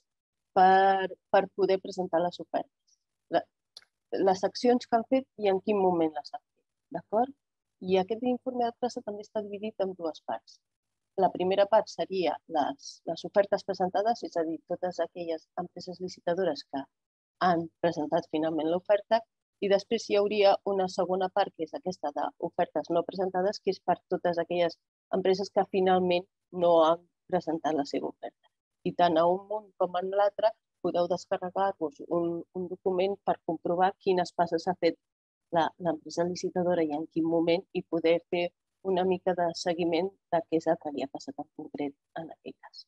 per poder presentar les ofertes. Les accions que han fet i en quin moment les han fet. D'acord? I aquest informe de traça també està dividit en dues parts. La primera part seria les ofertes presentades, és a dir, totes aquelles empreses licitadores que han presentat finalment l'oferta, i després hi hauria una segona part, que és aquesta d'ofertes no presentades, que és per totes aquelles empreses que finalment no han presentat la seva oferta. I tant a un munt com en l'altre podeu descarregar-vos un document per comprovar quines passes ha fet l'empresa licitadora i en quin moment i poder fer una mica de seguiment de què és el que li ha passat en concret en aquell cas.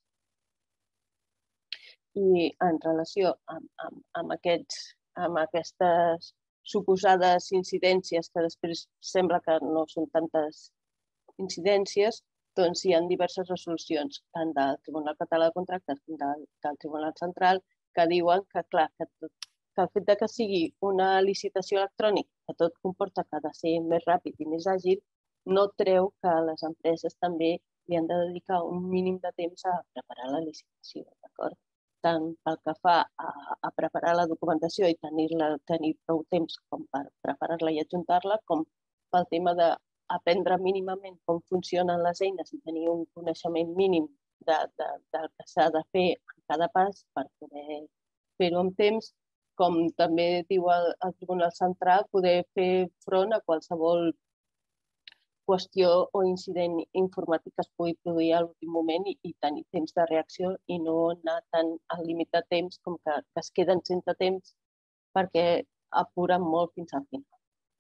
I en relació amb aquestes suposades incidències, que després sembla que no són tantes incidències, doncs hi ha diverses resolucions, tant del Tribunal Català de Contractes com del Tribunal Central, que diuen que, clar, que el fet que sigui una licitació electrònica, que tot comporta que ha de ser més ràpid i més àgil, no treu que les empreses també li han de dedicar un mínim de temps a preparar la licitació, d'acord? Tant pel que fa a preparar la documentació i tenir prou temps com per preparar-la i adjuntar-la, com pel tema d'aprendre mínimament com funcionen les eines i tenir un coneixement mínim del que s'ha de fer en cada pas per poder fer-ho amb temps, com també diu el Tribunal Central, poder fer front a qualsevol qüestió o incident informàtic que es pugui produir a l'últim moment i tenir temps de reacció i no anar tan al límit de temps com que es queden sense temps perquè apuren molt fins al final.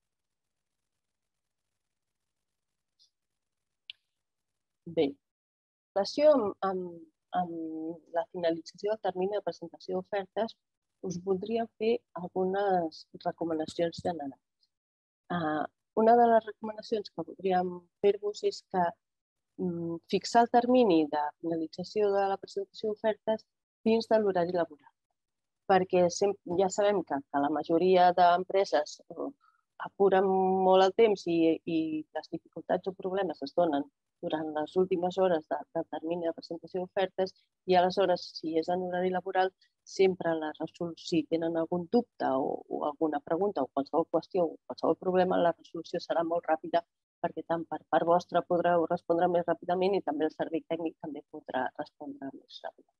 Bé, en relació amb la finalització del termini de presentació d'ofertes, us voldria fer algunes recomanacions generals. Una de les recomanacions que voldríem fer-vos és que fixar el termini de finalització de la presentació d'ofertes dins de l'horari laboral. Perquè ja sabem que la majoria d'empreses apuren molt el temps i les dificultats o problemes es donen durant les últimes hores del termini de presentació d'ofertes i aleshores, si és en horari laboral, sempre si tenen algun dubte o alguna pregunta o qualsevol qüestió o qualsevol problema, la resolució serà molt ràpida perquè tant per part vostra podreu respondre més ràpidament i també el servei tècnic també podrà respondre més ràpidament.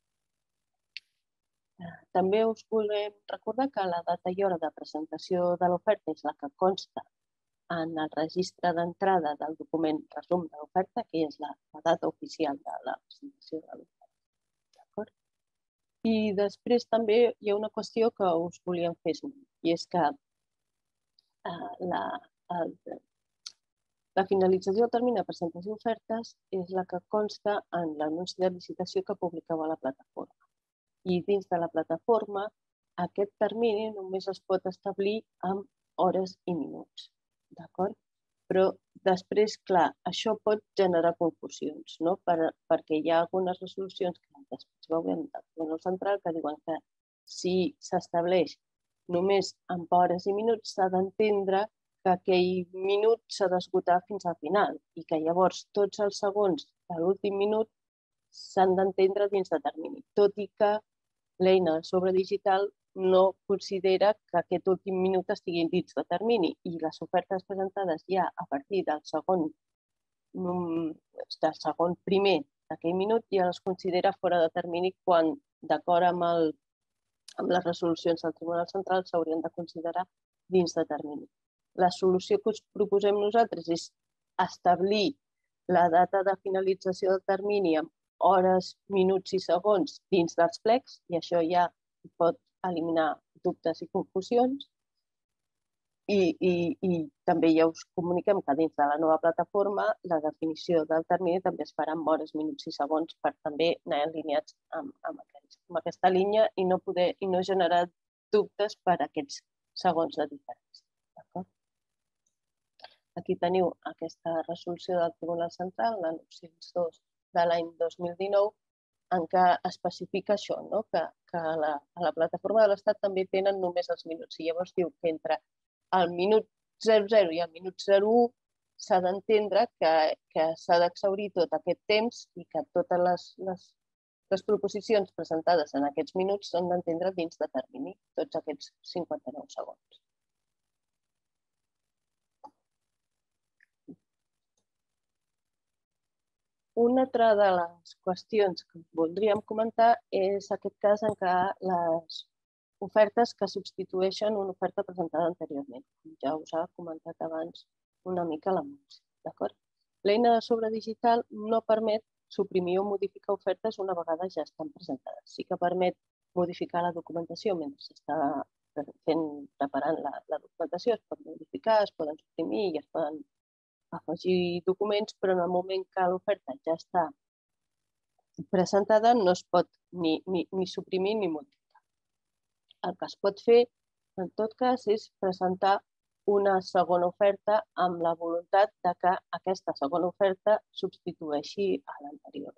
També us volem recordar que la data i hora de presentació de l'oferta és la que consta en el registre d'entrada del document resum de l'oferta, que és la data oficial de la presentació de l'oferta. I després també hi ha una qüestió que us volíem fer esment, i és que la finalització del termini de presentació d'ofertes és la que consta en l'anunci de licitació que publiqueu a la plataforma. I dins de la plataforma, aquest termini només es pot establir amb hores i minuts. D'acord? Però després, clar, això pot generar confusions, no? Perquè hi ha algunes resolucions que després veurem del Tribunal Central que diuen que si s'estableix només amb hores i minuts s'ha d'entendre que aquell minut s'ha d'esgotar fins al final i que llavors tots els segons de l'últim minut s'han d'entendre dins de termini, tot i que l'eina de sobre digital no considera que aquest últim minut estigui dins de termini i les ofertes presentades ja a partir del segon, del segon primer d'aquell minut ja les considera fora de termini quan, d'acord amb, el, amb les resolucions del Tribunal Central, s'haurien de considerar dins de termini. La solució que us proposem nosaltres és establir la data de finalització del termini amb hores, minuts i segons dins dels plecs i això ja pot eliminar dubtes i confusions. I, i, i també ja us comuniquem que dins de la nova plataforma la definició del termini també es farà amb hores, minuts i segons per també anar alineats amb, amb, aquests, amb aquesta línia i no, poder, i no generar dubtes per aquests segons de diferència. Aquí teniu aquesta resolució del Tribunal Central, la nou cents dos de l'any dos mil dinou, en què especifica això, no? que, que a, la, a la plataforma de l'Estat també tenen només els minuts. I llavors diu que entre el minut zero zero i el minut zero u s'ha d'entendre que, que s'ha d'exhaurir tot aquest temps i que totes les, les, les proposicions presentades en aquests minuts s'han d'entendre dins de termini, tots aquests cinquanta-nou segons. Una altra de les qüestions que voldríem comentar és aquest cas en què les ofertes que substitueixen una oferta presentada anteriorment. Ja us ha comentat abans una mica la Montse. L'eina de sobre digital no permet suprimir o modificar ofertes una vegada ja estan presentades. Sí que permet modificar la documentació mentre s'està fent, preparant la, la documentació, es pot modificar, es poden suprimir i es poden afegir documents, però en el moment que l'oferta ja està presentada no es pot ni, ni, ni suprimir ni modificar. El que es pot fer, en tot cas, és presentar una segona oferta amb la voluntat de que aquesta segona oferta substitueixi a l'anterior.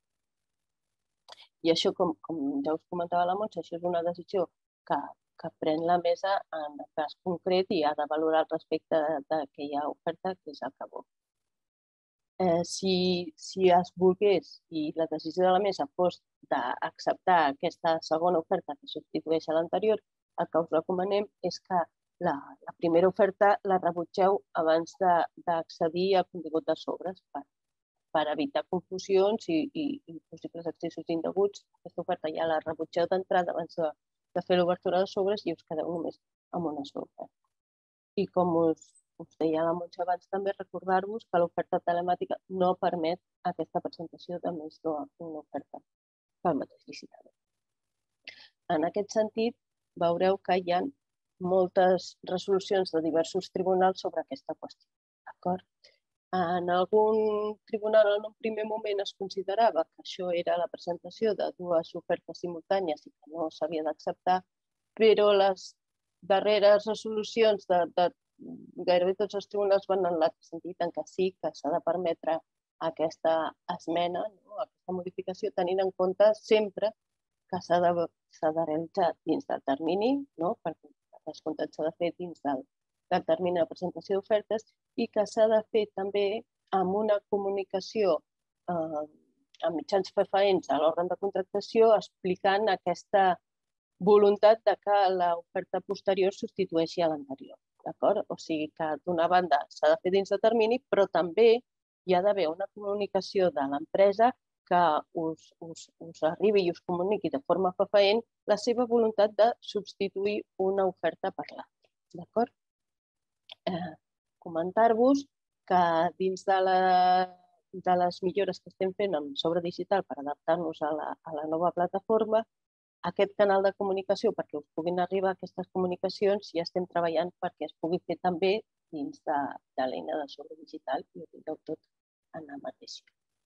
I això, com, com ja us comentava la Montse, això és una decisió que, que pren la mesa en el cas concret i ha de valorar el respecte d'aquella oferta que és el que vol. Eh, si, si es volgués i la decisió de la mesa fos d'acceptar aquesta segona oferta que substitueix a l'anterior, el que us recomanem és que la, la primera oferta la rebutgeu abans d'accedir al contingut de sobres per, per evitar confusions i, i, i possibles accessos indeguts. Aquesta oferta ja la rebutgeu d'entrada abans de de fer l'obertura de sobres i us quedeu només amb una sola oferta. I com us, us deia la Montse abans, també recordar-vos que l'oferta telemàtica no permet aquesta presentació de més d'una oferta pel mateix licitador. En aquest sentit, veureu que hi ha moltes resolucions de diversos tribunals sobre aquesta qüestió. D'acord? En algun tribunal en un primer moment es considerava que això era la presentació de dues ofertes simultànies i que no s'havia d'acceptar, però les darreres resolucions de, de gairebé tots els tribunals van en l'altre sentit, en què sí que s'ha de permetre aquesta esmena, no? Aquesta modificació, tenint en compte sempre que s'ha de, s'ha de realitzar dins del termini, no? Perquè el descomptat s'ha de fer dins del del termini de presentació d'ofertes i que s'ha de fer també amb una comunicació eh, amb mitjans fefaents a l'òrgan de contractació explicant aquesta voluntat de que l'oferta posterior substitueixi a l'anterior. O sigui que d'una banda s'ha de fer dins de termini, però també hi ha d'haver una comunicació de l'empresa que us, us, us arribi i us comuniqui de forma fefaent la seva voluntat de substituir una oferta per l'altra. D'acord? comentar-vos que dins de les millores que estem fent en sobre digital per adaptar-nos a la nova plataforma, aquest canal de comunicació, perquè us puguin arribar aquestes comunicacions, ja estem treballant perquè es pugui fer també dins de l'eina de sobre digital i ho tindreu tot en la mateixa.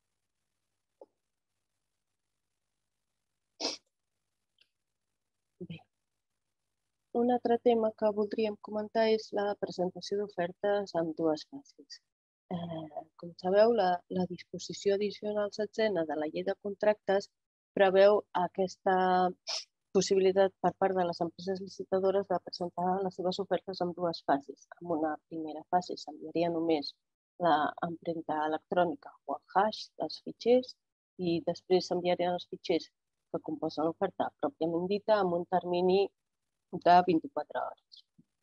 Bé, un altre tema que voldríem comentar és la presentació d'ofertes en dues fases. Com sabeu, la disposició addicional setzena de la llei de contractes preveu aquesta possibilitat per part de les empreses licitadores de presentar les seves ofertes en dues fases. En una primera fase s'enviaria només l'empremta electrònica o el hash dels fitxers i després s'enviarien els fitxers que composen l'oferta pròpiament dita amb un termini de vint-i-quatre hores.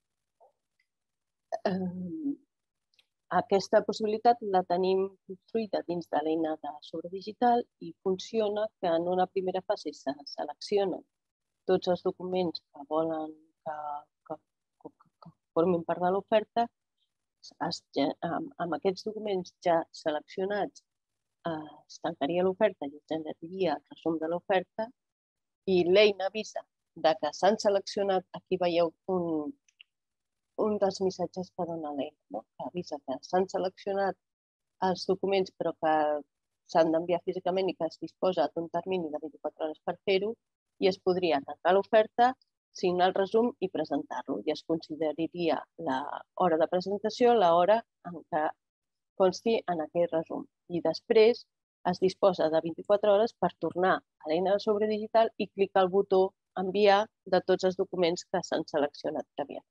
Aquesta possibilitat la tenim construïda dins de l'eina de sobre digital i funciona que en una primera fase se seleccionen tots els documents que volen que formin part de l'oferta. Amb aquests documents ja seleccionats es tancaria l'oferta i es generaria el resum de l'oferta i l'eina avisa que s'han seleccionat, aquí veieu un un dels missatges que dona l'eina, que avisa que s'han seleccionat els documents però que s'han d'enviar físicament i que es disposa d'un termini de vint-i-quatre hores per fer-ho i es podria tancar l'oferta, signar el resum i presentar-lo i es consideraria l'hora de presentació l'hora en què consti en aquell resum. I després es disposa de vint-i-quatre hores per tornar a l'eina de sobre digital i clicar el botó enviar de tots els documents que s'han seleccionat prèviament.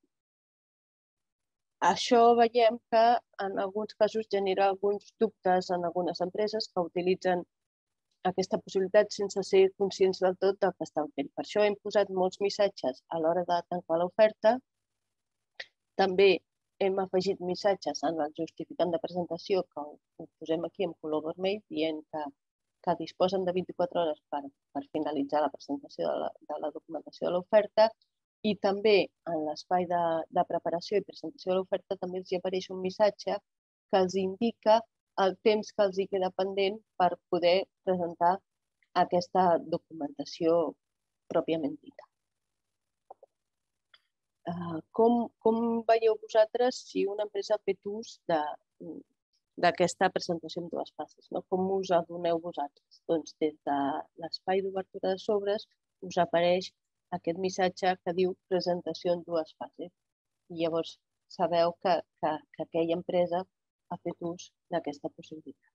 Això veiem que en alguns casos genera alguns dubtes en algunes empreses que utilitzen aquesta possibilitat sense ser conscients del tot del que estan fent. Per això hem posat molts missatges a l'hora de tancar l'oferta. També hem afegit missatges en el justificant de presentació, que ho posem aquí en color vermell, dient que disposen de vint-i-quatre hores per finalitzar la presentació de la documentació de l'oferta. I també en l'espai de preparació i presentació de l'oferta també els apareix un missatge que els indica el temps que els queda pendent per poder presentar aquesta documentació pròpiament dita. Com veieu vosaltres si una empresa ha fet ús d'aquesta presentació en dues fases? Com us adoneu vosaltres? Doncs des de l'espai d'obertura de sobres us apareix aquest missatge que diu presentació en dues fases. I llavors sabeu que aquella empresa ha fet ús d'aquesta possibilitat.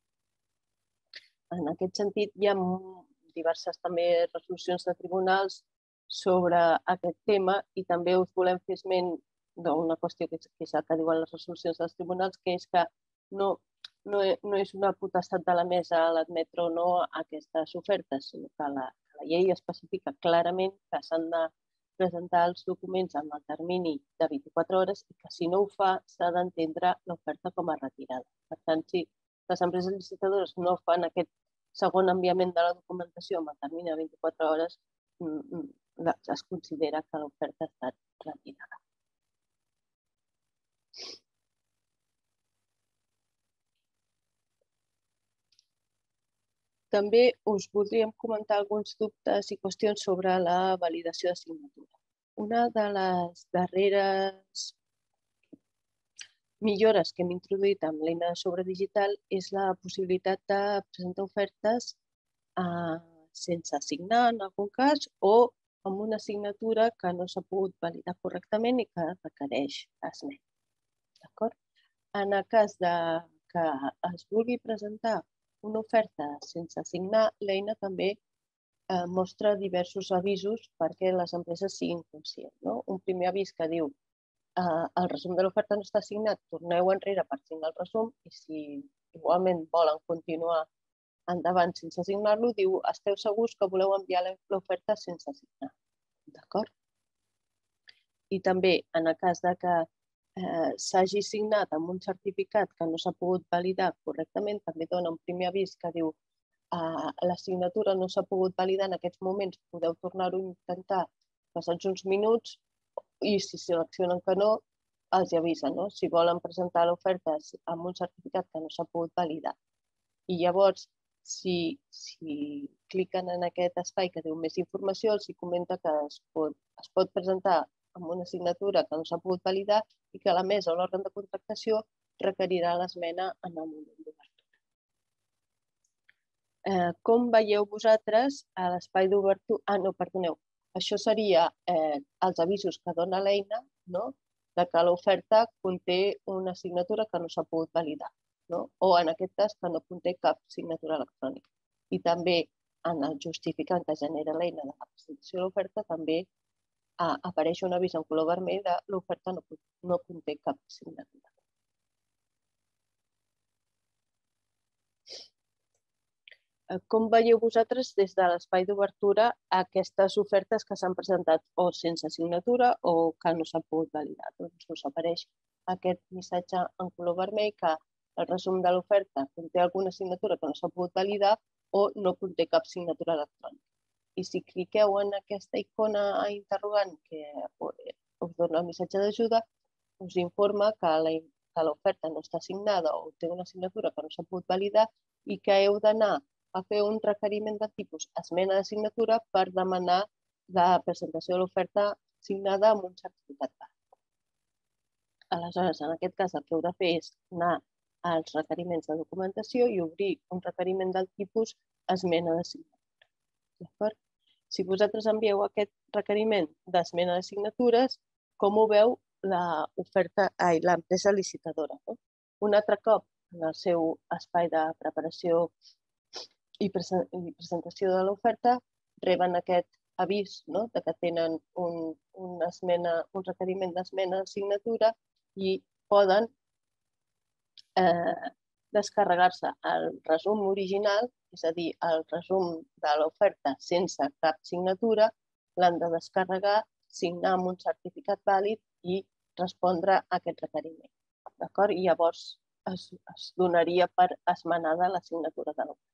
En aquest sentit, hi ha diverses també resolucions de tribunals sobre aquest tema i també us volem fer esment d'una qüestió que és el que diuen les resolucions dels tribunals, que és que no és una potestat de la mesa l'admetre o no aquestes ofertes, sinó que la La llei especifica clarament que s'han de presentar els documents en el termini de vint-i-quatre hores i que si no ho fa s'ha d'entendre l'oferta com a retirada. Per tant, si les empreses licitadores no fan aquest segon enviament de la documentació en el termini de vint-i-quatre hores, es considera que l'oferta ha estat retirada. També us voldríem comentar alguns dubtes i qüestions sobre la validació de signatura. Una de les darreres millores que hem introduït amb l'eina de sobre digital és la possibilitat de presentar ofertes sense signar en algun cas o amb una signatura que no s'ha pogut validar correctament i que requereix esment. En el cas que es vulgui presentar una oferta sense signar, l'eina també mostra diversos avisos perquè les empreses siguin conscients. Un primer avís que diu el resum de l'oferta no està signat, torneu enrere per signar el resum i si igualment volen continuar endavant sense signar-lo, diu esteu segurs que voleu enviar l'oferta sense signar. D'acord? I també en el cas que s'hagi signat amb un certificat que no s'ha pogut validar correctament, també dona un primer avís que diu la signatura no s'ha pogut validar en aquests moments, podeu tornar-ho a intentar passats uns minuts i si seleccionen que no, els avisen, no? Si volen presentar l'oferta amb un certificat que no s'ha pogut validar. I llavors, si, si cliquen en aquest espai que diu més informació, els comenta que es pot, es pot presentar amb una assignatura que no s'ha pogut validar i que la mesa o l'òrgan de contractació requerirà l'esmena en el moment d'obertura. Eh, com veieu vosaltres a l'espai d'obertura... Ah, no, perdoneu. Això seria eh, els avisos que dona l'eina, no?, de que l'oferta conté una assignatura que no s'ha pogut validar, no? O en aquest cas que no conté cap signatura electrònica. I també en el justificant que genera l'eina de la presentació de l'oferta també ah, apareix un avís en color vermell de l'oferta no, no conté cap signatura. Com veieu vosaltres des de l'espai d'obertura aquestes ofertes que s'han presentat o sense signatura o que no s'ha pogut validar? Doncs us apareix aquest missatge en color vermell que el resum de l'oferta conté alguna signatura que no s'ha pogut validar o no conté cap signatura electrònica. I si cliqueu en aquesta icona interrogant que us dona el missatge d'ajuda, us informa que l'oferta no està signada o té una signatura que no s'ha pogut validar i que heu d'anar a fer un requeriment de tipus esmena de signatura per demanar la presentació de l'oferta signada amb un certificat vàlid. Aleshores, en aquest cas, el que heu de fer és anar als requeriments de documentació i obrir un requeriment del tipus esmena de signatura. Si vosaltres envieu aquest requeriment d'esmena de signatures, com ho veu l'empresa licitadora? Un altre cop, en el seu espai de preparació i presentació de l'oferta, reben aquest avís que tenen un requeriment d'esmena de signatura i poden descarregar-se el resum original, és a dir, el resum de l'oferta sense cap signatura, l'han de descarregar, signar amb un certificat vàlid i respondre a aquest requeriment. I llavors es donaria per esmenada la signatura de l'oferta.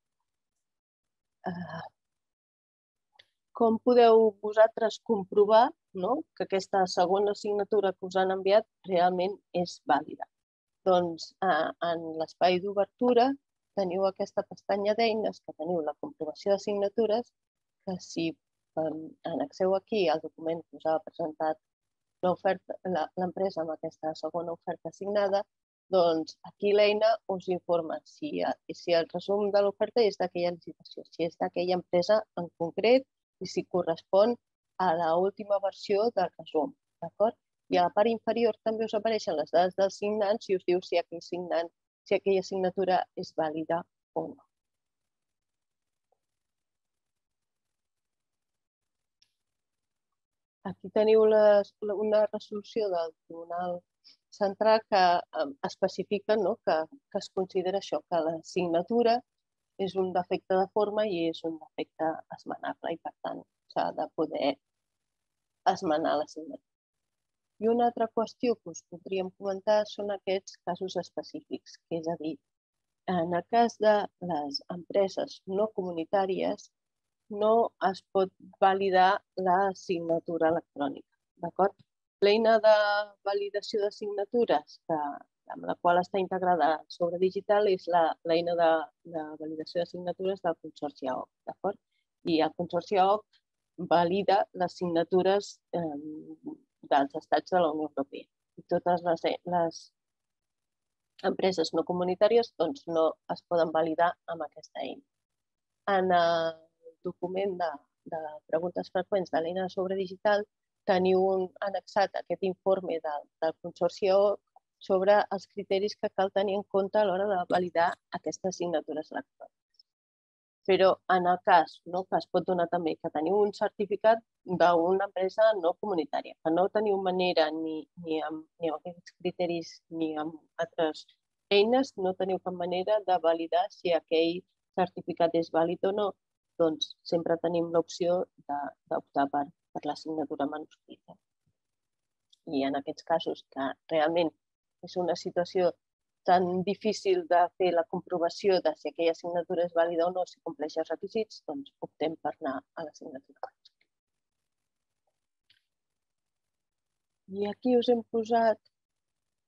Com podeu vosaltres comprovar que aquesta segona signatura que us han enviat realment és vàlida? Doncs en l'espai d'obertura teniu aquesta pestanya d'eines que teniu la comprovació de signatures, que si annexeu aquí el document que us ha presentat l'empresa amb aquesta segona oferta signada, doncs aquí l'eina us informa si el resum de l'oferta és d'aquella licitació, si és d'aquella empresa en concret i si correspon a l'última versió del resum. I a la part inferior també us apareixen les dades dels signants i us diu si aquella signatura és vàlida o no. Aquí teniu una resolució del Tribunal Central que especifica que es considera això, que la signatura és un defecte de forma i és un defecte esmenable i, per tant, s'ha de poder esmenar la signatura. I una altra qüestió que us podríem comentar són aquests casos específics, que és a dir, en el cas de les empreses no comunitàries no es pot validar la signatura electrònica, d'acord? L'eina de validació de signatures amb la qual està integrada Sobre Digital és l'eina de validació de signatures del Consorci A O C, d'acord? I el Consorci A O C valida les signatures dels estats de la Unió Europea. I totes les empreses no comunitàries no es poden validar amb aquesta eina. En el document de preguntes freqüents de l'eina de Sobre Digital teniu annexat aquest informe del Consorci A O C sobre els criteris que cal tenir en compte a l'hora de validar aquestes signatures electròniques. Però en el cas que es pot donar també que teniu un certificat d'una empresa no comunitària, que no teniu manera ni amb aquests criteris ni amb altres eines, no teniu cap manera de validar si aquell certificat és vàlid o no, doncs sempre tenim l'opció d'optar per la signatura manuscrita. I en aquests casos que realment és una situació tan difícil de fer la comprovació de si aquella signatura és vàlida o no, si compleix els requisits, doncs optem per anar a la signatura manuscrita. I aquí us hem posat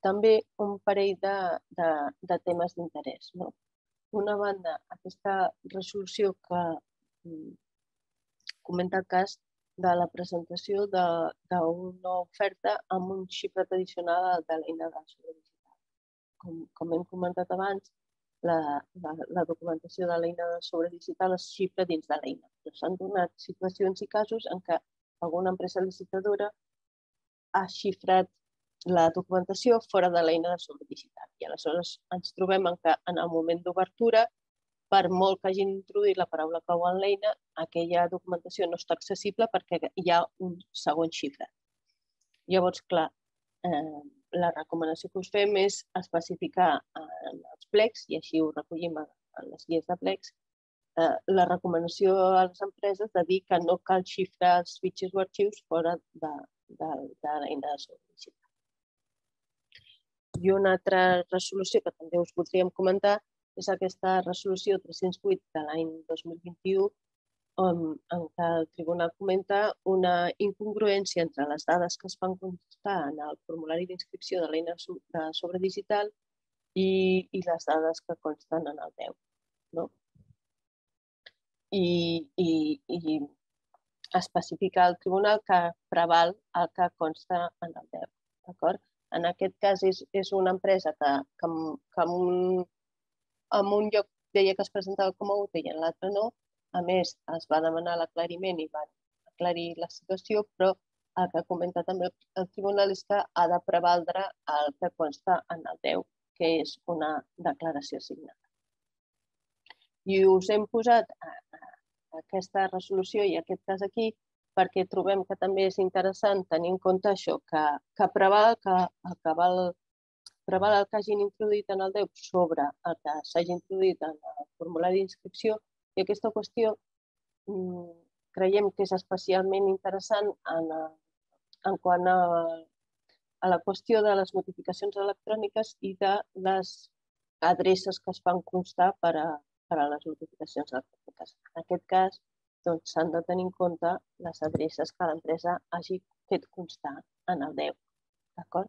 també un parell de temes d'interès. D'una banda, aquesta resolució que comenta el cas de la presentació d'una oferta amb un xifrat addicional de l'eina de sobre digital. Com hem comentat abans, la documentació de l'eina de sobre digital es xifra dins de l'eina. S'han donat situacions i casos en què alguna empresa licitadora ha xifrat la documentació fora de l'eina de sobre digital. I aleshores ens trobem que en el moment d'obertura, per molt que hagin introduït la paraula clau en l'eina, aquella documentació no està accessible perquè hi ha un segon xifrat. Llavors, clar, la recomanació que us fem és especificar en els plecs, i així ho recollim en les guies de plecs, la recomanació a les empreses de dir que no cal xifrar els fitxers o arxius fora de l'eina de sobre digital. I una altra resolució que també us voldríem comentar és aquesta resolució tres-cents vuit de l'any dos mil vint-i-u, en què el tribunal comenta una incongruència entre les dades que es van constar en el formulari d'inscripció de l'eina de sobre digital i les dades que consten en el D E U. I especificar al tribunal que preval el que consta en el D E U. En aquest cas és una empresa que en un lloc deia que es presentava com a útil i en l'altre no. A més, es va demanar l'aclariment i van aclarir la situació, però el que comenta també el tribunal és que ha de prevaldre el que consta en el D E U, que és una declaració signada. I us hem posat aquesta resolució i aquest cas aquí perquè trobem que també és interessant tenir en compte això, que preval el que hagin introduït en el D E U sobre el que s'hagi introduït en el formulari d'inscripció, i aquesta qüestió creiem que és especialment interessant en quant a la qüestió de les notificacions electròniques i de les adreces que es fan constar per a les notificacions electròniques. En aquest cas, s'han de tenir en compte les adreces que l'empresa hagi fet constar en el D E U. D'acord?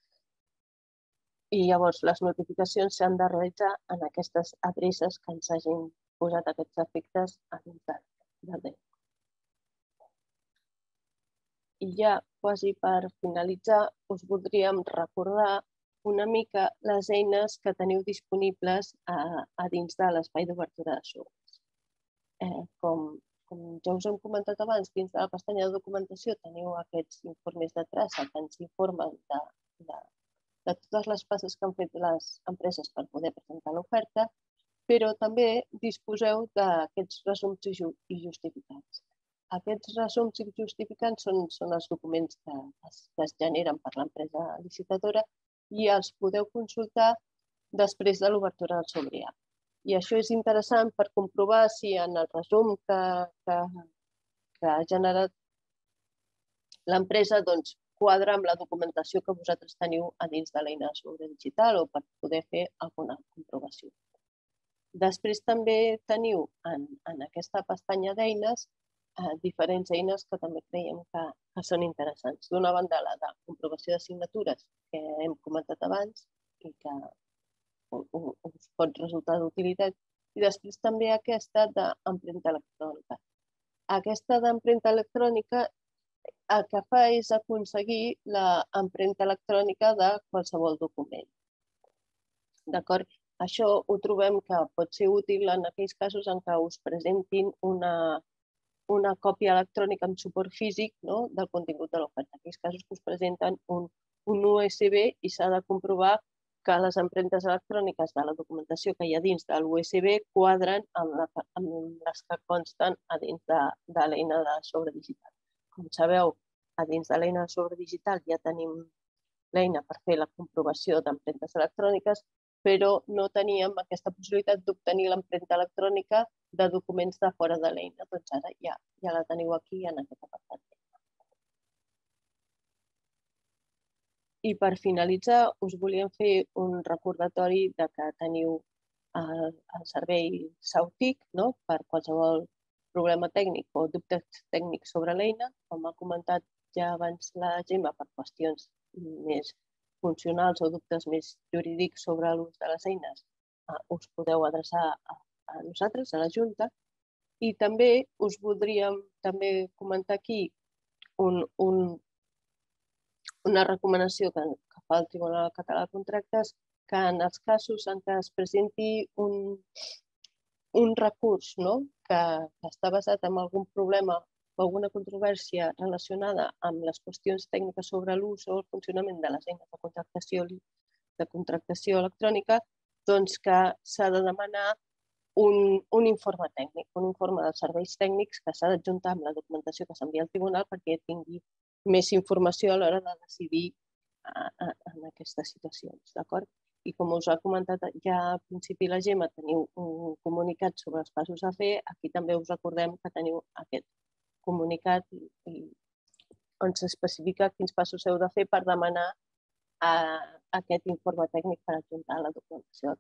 I llavors les notificacions s'han de realitzar en aquestes adreces que ens hagin posat aquests efectes a dins del D E U. I ja quasi per finalitzar us voldríem recordar una mica les eines que teniu disponibles a dins de l'espai d'obertura de software. Com ja us hem comentat abans, dins de la pestanya de documentació teniu aquests informes de traça que ens informen de totes les passes que han fet les empreses per poder presentar l'oferta, però també disposeu d'aquests resums i justificants. Aquests resums i justificants són els documents que es generen per l'empresa licitadora i els podeu consultar després de l'obertura del sobre A. I això és interessant per comprovar si en el resum que ha generat l'empresa quadra amb la documentació que vosaltres teniu a dins de l'eina de sobre digital o per poder fer alguna comprovació. Després també teniu en aquesta pestanya d'eines diferents eines que també creiem que són interessants. D'una banda, la de comprovació de signatures, que hem comentat abans i que us pot resultar d'utilitat, i després també aquesta d'empremta electrònica. Aquesta d'empremta electrònica el que fa és aconseguir l'empremta electrònica de qualsevol document. D'acord? Això ho trobem que pot ser útil en aquells casos en què us presentin una una còpia electrònica amb suport físic del contingut de l'oferta. En aquells casos que us presenten un U S B i s'ha de comprovar que les empremtes electròniques de la documentació que hi ha dins de l'U S B quadren amb les que consten a dins de l'eina de sobre digital. Com sabeu, a dins de l'eina de sobre digital ja tenim l'eina per fer la comprovació d'empremtes electròniques, però no teníem aquesta possibilitat d'obtenir l'empremta electrònica de documents de fora de l'eina. Doncs ara ja la teniu aquí en aquest apartat. I per finalitzar, us volíem fer un recordatori que teniu el servei Sautic per qualsevol problema tècnic o dubtes tècnics sobre l'eina. Com ha comentat ja abans la Gemma, per qüestions més funcionals o dubtes més jurídics sobre l'ús de les eines, us podeu adreçar a nosaltres, a la Junta. I també us voldríem també comentar aquí una recomanació que fa el Tribunal Català de Contractes, que en els casos en què es presenti un recurs que està basat en algun problema o alguna controvèrsia relacionada amb les qüestions tècniques sobre l'ús o el funcionament de les eines de contractació de contractació electrònica, doncs que s'ha de demanar un informe tècnic, un informe dels serveis tècnics que s'ha d'adjuntar amb la documentació que s'envia al tribunal perquè tingui més informació a l'hora de decidir en aquestes situacions, d'acord? I com us ha comentat ja al principi la Gemma, teniu un comunicat sobre els passos a fer, aquí també us recordem que teniu aquest comunicat on s'especifica quins passos heu de fer per demanar aquest informe tècnic per adjuntar a la documentació.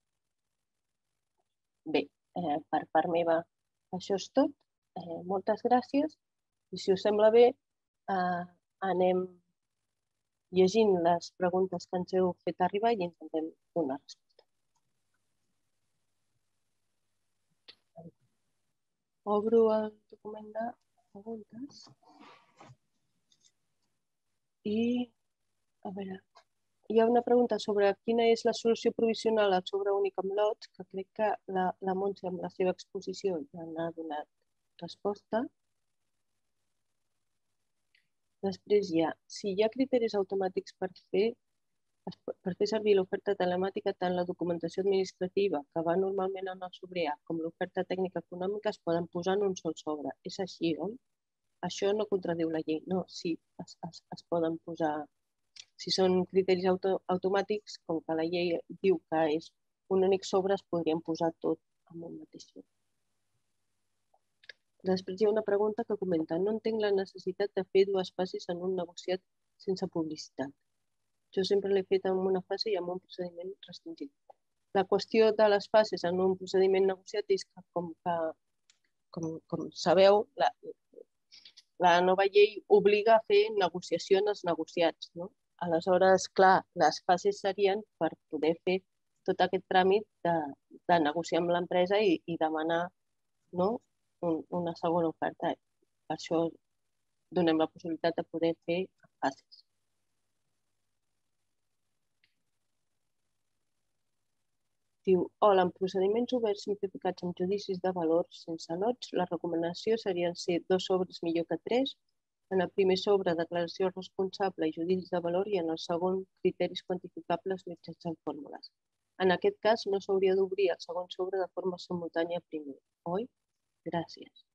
Bé, per part meva això és tot. Moltes gràcies i si us sembla bé anem llegint les preguntes que ens heu fet arribar i intentem donar resposta. Obro el document de preguntes i, a veure, hi ha una pregunta sobre quina és la solució provisional al sobre únic amb lots, que crec que la Montse amb la seva exposició ja n'ha donat resposta. Després hi ha, si hi ha criteris automàtics per fer per fer servir l'oferta telemàtica, tant la documentació administrativa, que va normalment en el sobre A, com l'oferta tècnica econòmica es poden posar en un sol sobre. És així, oi? Això no contradiu la llei. No, sí, es poden posar. Si són criteris automàtics, com que la llei diu que és un únic sobre, es podrien posar tot en un mateix sobre. Després hi ha una pregunta que comenta: no entenc la necessitat de fer dues fases en un negociat sense publicitat. Jo sempre l'he fet en una fase i en un procediment restringit. La qüestió de les fases en un procediment negociat és que, com sabeu, la nova llei obliga a fer negociació en els negociats. Aleshores, clar, les fases serien per poder fer tot aquest tràmit de negociar amb l'empresa i demanar una segona oferta. Per això donem la possibilitat de poder fer fases. Diu, hola, en procediments oberts simplificats amb judicis de valor sense lots, la recomanació serien ser dos sobres millor que tres. En el primer sobre, declaració responsable i judicis de valor, i en el segon, criteris quantificables mitjançant fórmules. En aquest cas, no s'hauria d'obrir el segon sobre de forma simultània primer, oi? Gràcies.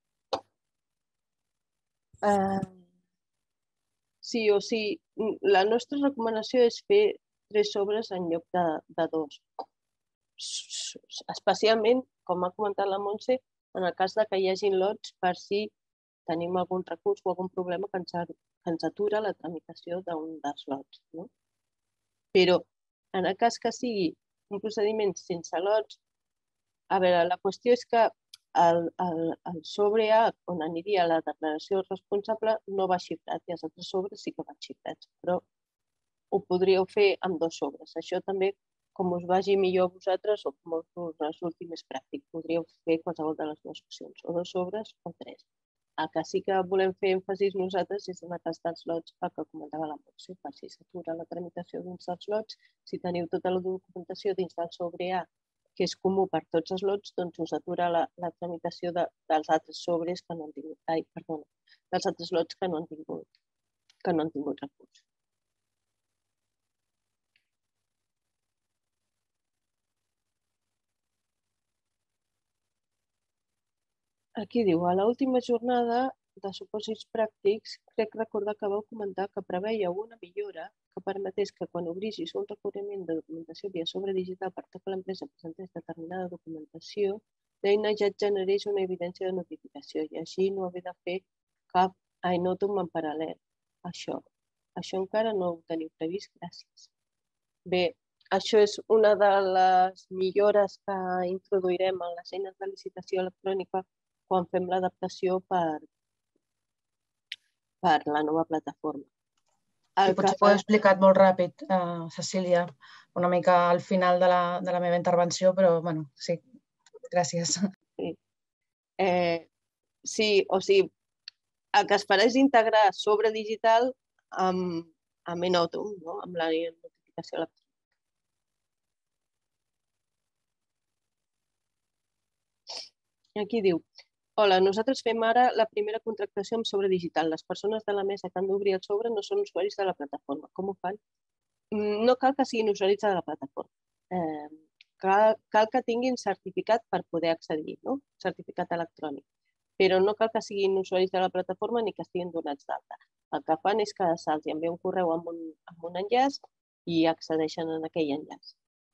Sí, o sigui, la nostra recomanació és fer tres sobres en lloc de dos. Especialment, com ha comentat la Montse, en el cas que hi hagi lots per si tenim algun recurs o algun problema que ens atura la tramitació d'un dels lots. Però en el cas que sigui un procediment sense lots, a veure, la qüestió és que el sobre A, on aniria la declaració responsable, no va xifrat i els altres sobres sí que van xifrats, però ho podríeu fer amb dos sobres. Això també, com us vagi millor a vosaltres o com us resulti més pràctic, podríeu fer qualsevol de les dues opcions, o dos sobres o tres. El que sí que volem fer èmfasis nosaltres és en el cas dels lots, el que comentava la Montse, per si s'atura la tramitació dins dels lots, si teniu tota la documentació dins del sobre A, que és comú per tots els lots, doncs us atura la tramitació dels altres sobres que no han tingut, ai, perdona, dels altres lots que no han tingut, que no han tingut recurs. Aquí diu, a l'última jornada de supòsits pràctics, crec recordar que vau comentar que preveia una millora que permetés que quan obrissis un recorriment de documentació via sobre digital per tal que l'empresa presentés determinada documentació, l'eina ja et generés una evidència de notificació i així no haver de fer cap iNotum en paral·lel. Això. Això encara no ho teniu previst, gràcies. Bé, això és una de les millores que introduirem en les eines de licitació electrònica quan fem l'adaptació per la nova plataforma. I potser ho he explicat molt ràpid, Cecília, una mica al final de la meva intervenció, però, bueno, sí, gràcies. Sí, o sigui, el que es farà és integrar sobre digital amb Enotum, amb la notificació electrònica. Aquí diu, hola, nosaltres fem ara la primera contractació amb sobre digital. Les persones de la mesa que han d'obrir el sobre no són usuaris de la plataforma. Com ho fan? No cal que siguin usuaris de la plataforma. Cal que tinguin certificat per poder accedir, certificat electrònic. Però no cal que siguin usuaris de la plataforma ni que estiguin donats d'alta. El que fan és que se'ls envia un correu amb un enllaç i accedeixen a aquell enllaç.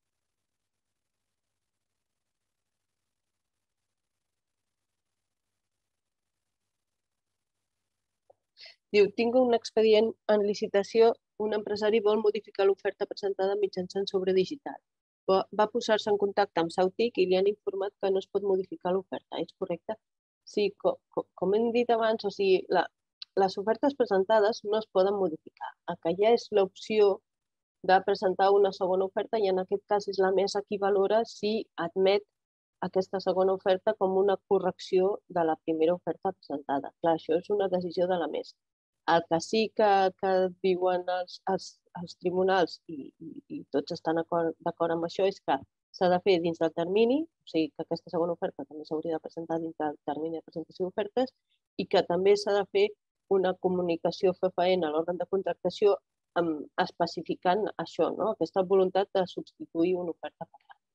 Diu, tinc un expedient en licitació, un empresari vol modificar l'oferta presentada mitjançant sobre digital. Va posar-se en contacte amb Sautic i li han informat que no es pot modificar l'oferta. És correcte? Sí, com hem dit abans, o sigui, les ofertes presentades no es poden modificar. El que hi ha és l'opció de presentar una segona oferta i en aquest cas és la mesa qui valora si admet aquesta segona oferta com una correcció de la primera oferta presentada. Clar, això és una decisió de la mesa. El que sí que diuen els tribunals, i tots estan d'acord amb això, és que s'ha de fer dins del termini, o sigui que aquesta segona oferta també s'hauria de presentar dins del termini de presentació d'ofertes i que també s'ha de fer una comunicació fefaent a l'òrgan de contractació especificant això, aquesta voluntat de substituir una oferta per l'altra.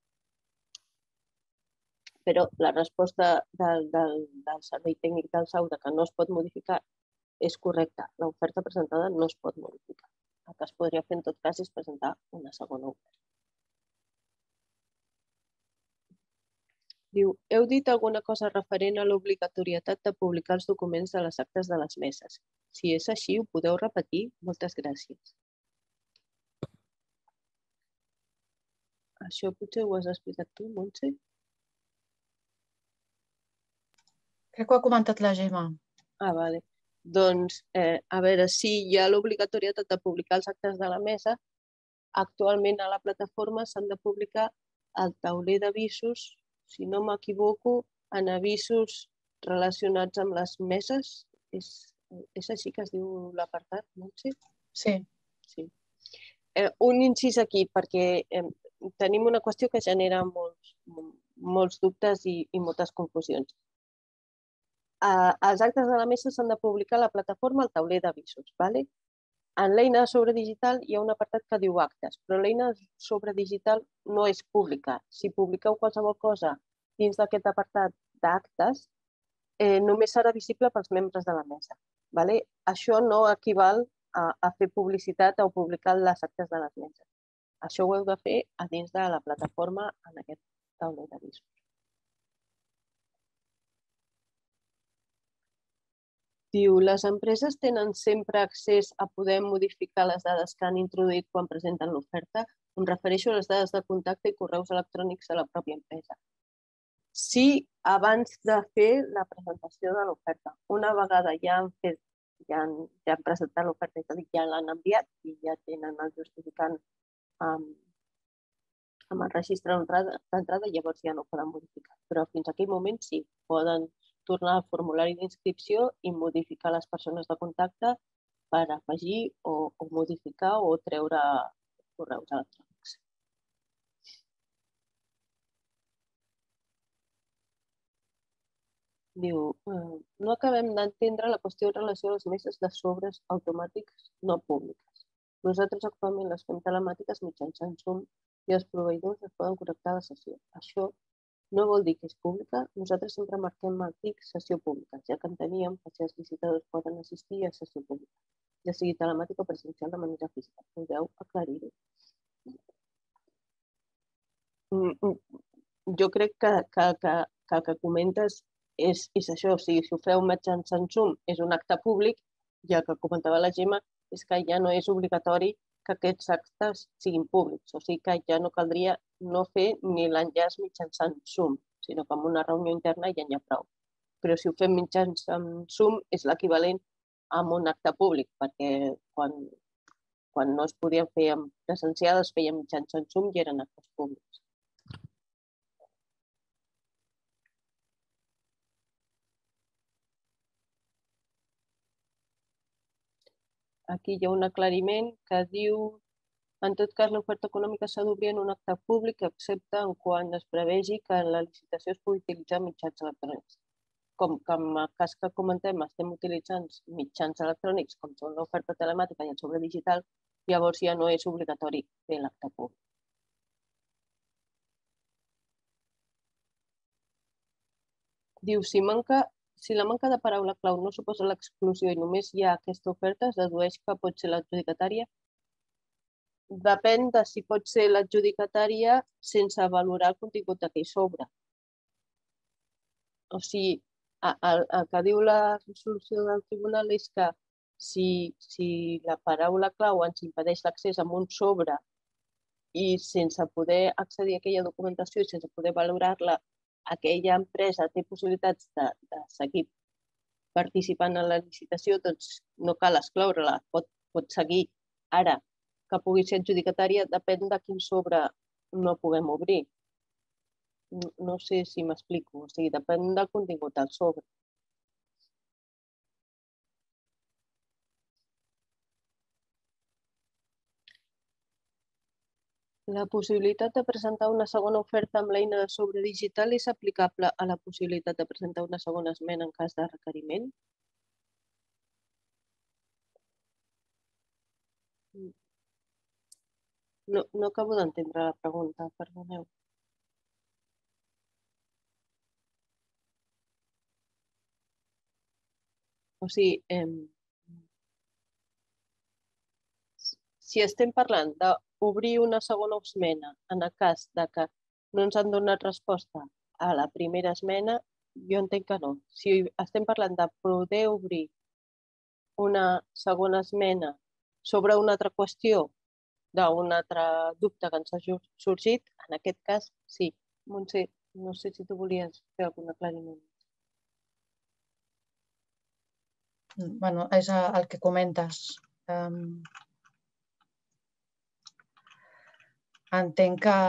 Però la resposta del servei tècnic del S A U que no es pot modificar és correcta. L'oferta presentada no es pot modificar. El que es podria fer en tot cas és presentar una segona oferta. Diu, heu dit alguna cosa referent a l'obligatorietat de publicar els documents de les actes de les meses. Si és així, ho podeu repetir? Moltes gràcies. Això potser ho has explicat tu, Montse? Crec que ho ha comentat la Gemma. Ah, vale. Doncs, a veure, si hi ha l'obligatorietat de publicar els actes de la mesa, actualment a la plataforma s'han de publicar el tauler d'avisos, si no m'equivoco, en avisos relacionats amb les meses. És així que es diu l'apartat, Montse? Sí. Un incís aquí, perquè tenim una qüestió que genera molts dubtes i moltes confusions. Els actes de la mesa s'han de publicar a la plataforma al tauler d'avisos. En l'eina de sobre digital hi ha un apartat que diu actes, però l'eina de sobre digital no és pública. Si publiqueu qualsevol cosa dins d'aquest apartat d'actes, només serà visible pels membres de la mesa. Això no equival a fer publicitat o publicar les actes de les meses. Això ho heu de fer a dins de la plataforma en aquest tauler d'avisos. Diu, les empreses tenen sempre accés a poder modificar les dades que han introduït quan presenten l'oferta? Em refereixo a les dades de contacte i correus electrònics de la pròpia empresa. Sí, abans de fer la presentació de l'oferta. Una vegada ja han fet, ja han presentat l'oferta, és a dir, ja l'han enviat i ja tenen el justificant amb el registre d'entrada, llavors ja no ho poden modificar. Però fins a aquell moment sí, poden tornar al formulari d'inscripció i modificar les persones de contacte per afegir o modificar o treure correus electrònics. Diu, no acabem d'entendre la qüestió en relació a les meses de sobres automàtics no públiques. Nosaltres actualment les fem telemàtiques mitjançant Zoom i els proveïdors es poden connectar a la sessió. Això no vol dir que és pública. Nosaltres sempre marquem el tic sessió pública, ja que enteníem que si els visitadors poden assistir a sessió pública, ja sigui telemàtica o presencial de manera física. Podeu aclarir-ho? Jo crec que el que comentes és això. O sigui, si ho feu mitjançant Zoom és un acte públic, i el que comentava la Gemma és que ja no és obligatori que aquests actes siguin públics. O sigui que ja no caldria no fer ni l'enllaç mitjançant Zoom, sinó que amb una reunió interna ja n'hi ha prou. Però si ho fem mitjançant Zoom és l'equivalent a un acte públic, perquè quan quan no es podien fer presencial, es feien mitjançant Zoom i eren actes públics. Aquí hi ha un aclariment que diu: en tot cas, l'oferta econòmica s'ha d'obrir en un acte públic, excepte en quan es prevegi que en la licitació es pugui utilitzar mitjans electrònics. Com que en el cas que comentem estem utilitzant mitjans electrònics, com són l'oferta telemàtica i el sobre digital, llavors ja no és obligatori fer l'acte públic. Diu, si manca Si la manca de paraula clau no suposa l'exclusió i només hi ha aquesta oferta, es dedueix que pot ser l'adjudicatària. Depèn de si pot ser l'adjudicatària sense valorar el contingut d'aquell sobre. O sigui, el, el que diu la resolució del tribunal és que si, si la paraula clau ens impedeix l'accés a un sobre i sense poder accedir a aquella documentació i sense poder valorar-la, aquella empresa té possibilitats de, de seguir participant en la licitació, doncs no cal excloure-la, pot, pot seguir. Ara, que pugui ser adjudicatària depèn de quin sobre no puguem obrir. No, no sé si m'explico, o sigui, depèn del contingut del sobre. La possibilitat de presentar una segona oferta amb l'eina de sobre digital és aplicable a la possibilitat de presentar una segona esmena en cas de requeriment? No, no acabo d'entendre la pregunta, perdoneu. O sigui, eh, si estem parlant d'obrir una segona esmena en el cas de que no ens han donat resposta a la primera esmena, jo entenc que no. Si estem parlant de poder obrir una segona esmena sobre una altra qüestió, d'un altre dubte que ens ha sorgit, en aquest cas sí. Montse, no sé si tu volies fer algun aclariment. Bueno, és el que comentes. Um... Entenc que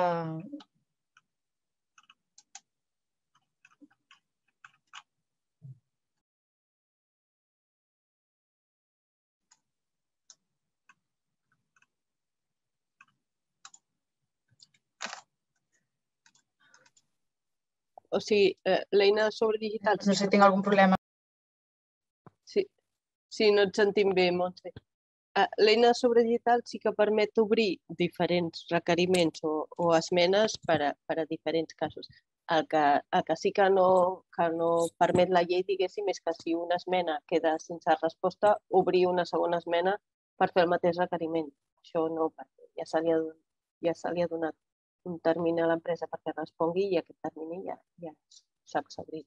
O sigui, l'eina de sobre digital... No sé si tinc algun problema. Sí, sí, no et sentim bé, Montse. L'eina de sobre digital sí que permet obrir diferents requeriments o, o esmenes per a, per a diferents casos. El que, el que sí que no, que no permet la llei, diguéssim, és que si una esmena queda sense resposta, obrir una segona esmena per fer el mateix requeriment. Això no, perquè ja se li ha, ja se li ha donat un termini a l'empresa perquè respongui i aquest termini ja, ja s'ha exhaurit.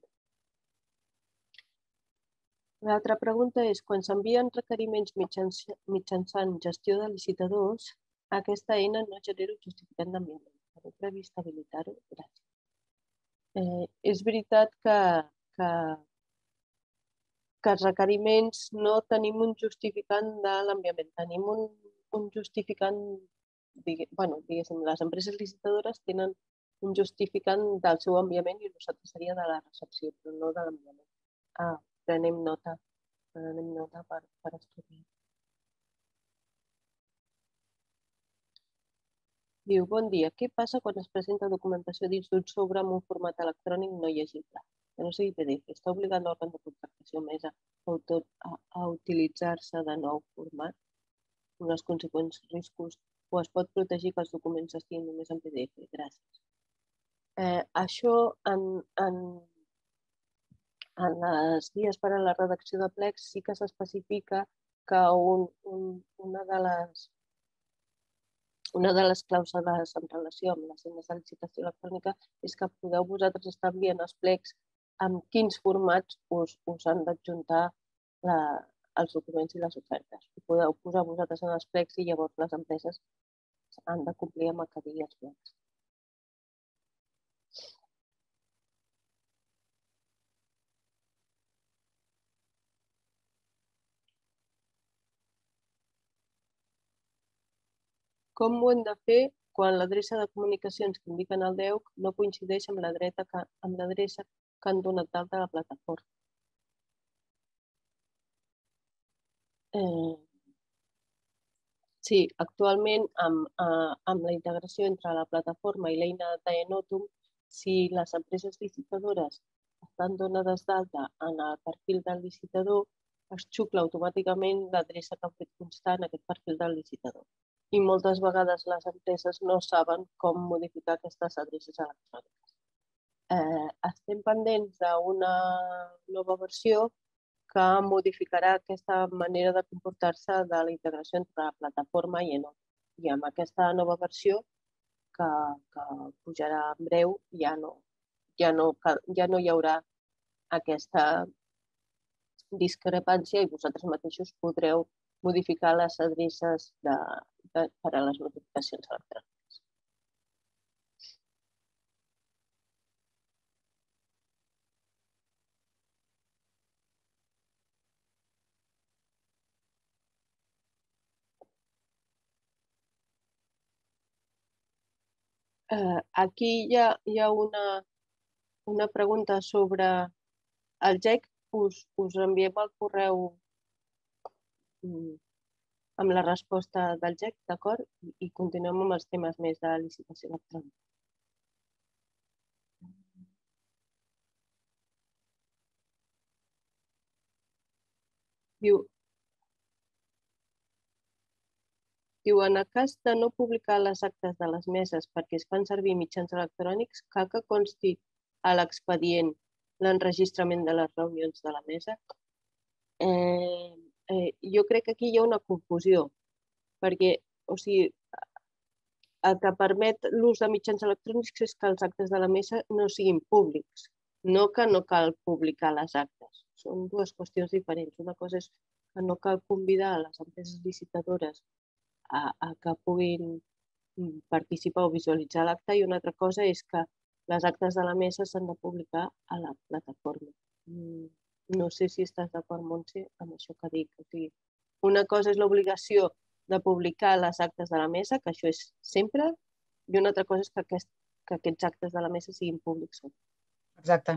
L'altra pregunta és, quan s'envien requeriments mitjançant gestió de licitadors, aquesta eina no genera un justificant d'enviament. Heu previst habilitar-ho? Gràcies. Eh, és veritat que, que, que els requeriments no tenim un justificant de l'enviament, tenim un, un justificant, digue, bueno, diguéssim, les empreses licitadores tenen un justificant del seu enviament i nosaltres seria de la recepció, però no de l'enviament. Ah, prenem nota. Prenem nota per, per estudiar. Diu, bon dia, què passa quan es presenta documentació dins d'un sobre amb un format electrònic no llegible? Que no sigui P D F, està obligant l'òrgan de contractació més a, a, a utilitzar-se de nou format, amb els conseqüents riscos, o es pot protegir que els documents estiguin només en P D F? Gràcies. Eh, això en, en En les guies per a la redacció de plecs sí que s'especifica que un, un, una, de les, una de les clàusules en relació amb les eines de licitació electrònica és que podeu vosaltres estar enviant els plecs amb quins formats us, us han d'adjuntar els documents i les ofertes. Ho podeu posar vosaltres en els plecs i llavors les empreses han de complir amb el que digui els plecs. com ho hem de fer quan l'adreça de comunicacions que indiquen el D E U C no coincideix amb l'adreça que han donat d'alta a la plataforma? Sí, actualment amb la integració entre la plataforma i l'eina d'Enotum, si les empreses licitadores estan donades d'alta en el perfil del licitador, es xucla automàticament l'adreça que han fet constar en aquest perfil del licitador. I moltes vegades les empreses no saben com modificar aquestes adreces electròniques. Estem pendents d'una nova versió que modificarà aquesta manera de comportar-se de la integració entre la plataforma i Enotum. I amb aquesta nova versió, que pujarà en breu, ja no hi haurà aquesta discrepància i vosaltres mateixos podreu modificar les adreces per a les notificacions electròniques. Aquí hi ha una pregunta sobre el G E C. Us enviem el correu amb la resposta del G E C, d'acord? I continuem amb els temes més de licitació electrònica. Diu, en el cas de no publicar les actes de les meses perquè es fan servir mitjans electrònics, cal que consti a l'expedient l'enregistrament de les reunions de la mesa? Jo crec que aquí hi ha una confusió, perquè el que permet l'ús de mitjans electrònics és que els actes de la mesa no siguin públics, no que no cal publicar les actes. Són dues qüestions diferents. Una cosa és que no cal convidar a les empreses licitadores a que puguin participar o visualitzar l'acte i una altra cosa és que les actes de la mesa s'han de publicar a la plataforma. No sé si estàs d'acord, Montse, amb això que dic. Una cosa és l'obligació de publicar les actes de la mesa, que això és sempre, i una altra cosa és que aquests actes de la mesa siguin públics. Exacte.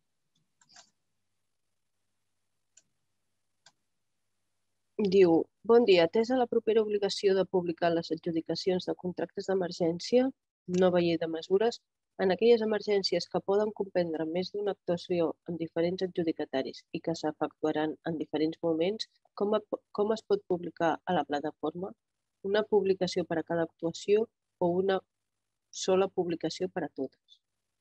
Diu, bon dia, atesa la propera obligació de publicar les adjudicacions de contractes d'emergència, nova llei de mesures, en aquelles emergències que poden comprendre més d'una actuació amb diferents adjudicataris i que s'efectuaran en diferents moments, com es pot publicar a la plataforma? Una publicació per a cada actuació o una sola publicació per a totes?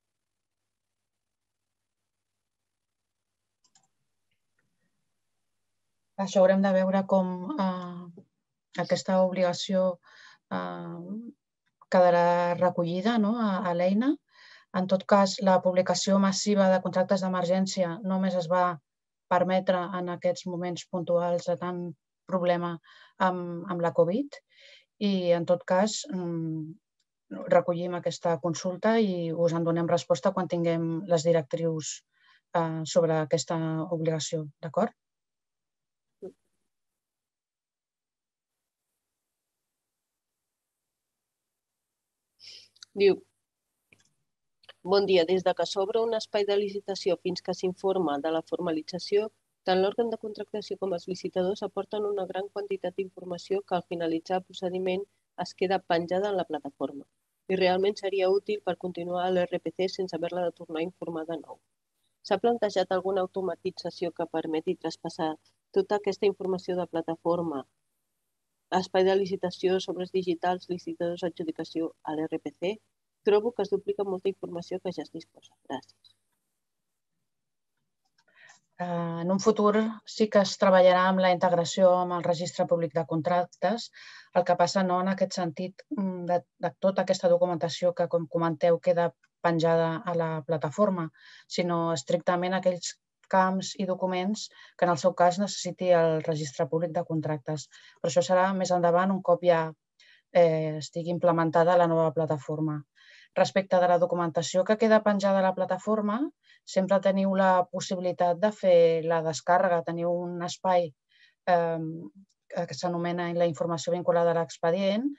Això haurem de veure com aquesta obligació quedarà recollida a l'eina. En tot cas, la publicació massiva de contractes d'emergència només es va permetre en aquests moments puntuals de tant problema amb la Covid i, en tot cas, recollim aquesta consulta i us en donem resposta quan tinguem les directrius sobre aquesta obligació, d'acord? Diu, bon dia, des que s'obre un espai de licitació fins que s'informa de la formalització, tant l'òrgan de contractació com els licitadors aporten una gran quantitat d'informació que al finalitzar el procediment es queda penjada en la plataforma i realment seria útil per continuar l'R P C sense haver-la de tornar a informar de nou. S'ha plantejat alguna automatització que permeti traspassar tota aquesta informació de plataforma, espai de licitació, sobres digitals, licitadors, adjudicació a l'R P C? Trobo que es duplica molta informació que ja es disposa. Gràcies. En un futur sí que es treballarà amb la integració amb el registre públic de contractes. El que passa no en aquest sentit de tota aquesta documentació que, com comenteu, queda penjada a la plataforma, sinó estrictament aquells camps i documents que en el seu cas necessiti el registre públic de contractes. Però això serà més endavant un cop ja estigui implementada la nova plataforma. Respecte de la documentació que queda penjada a la plataforma, sempre teniu la possibilitat de fer la descàrrega. Teniu un espai que s'anomena la informació vinculada a l'expedient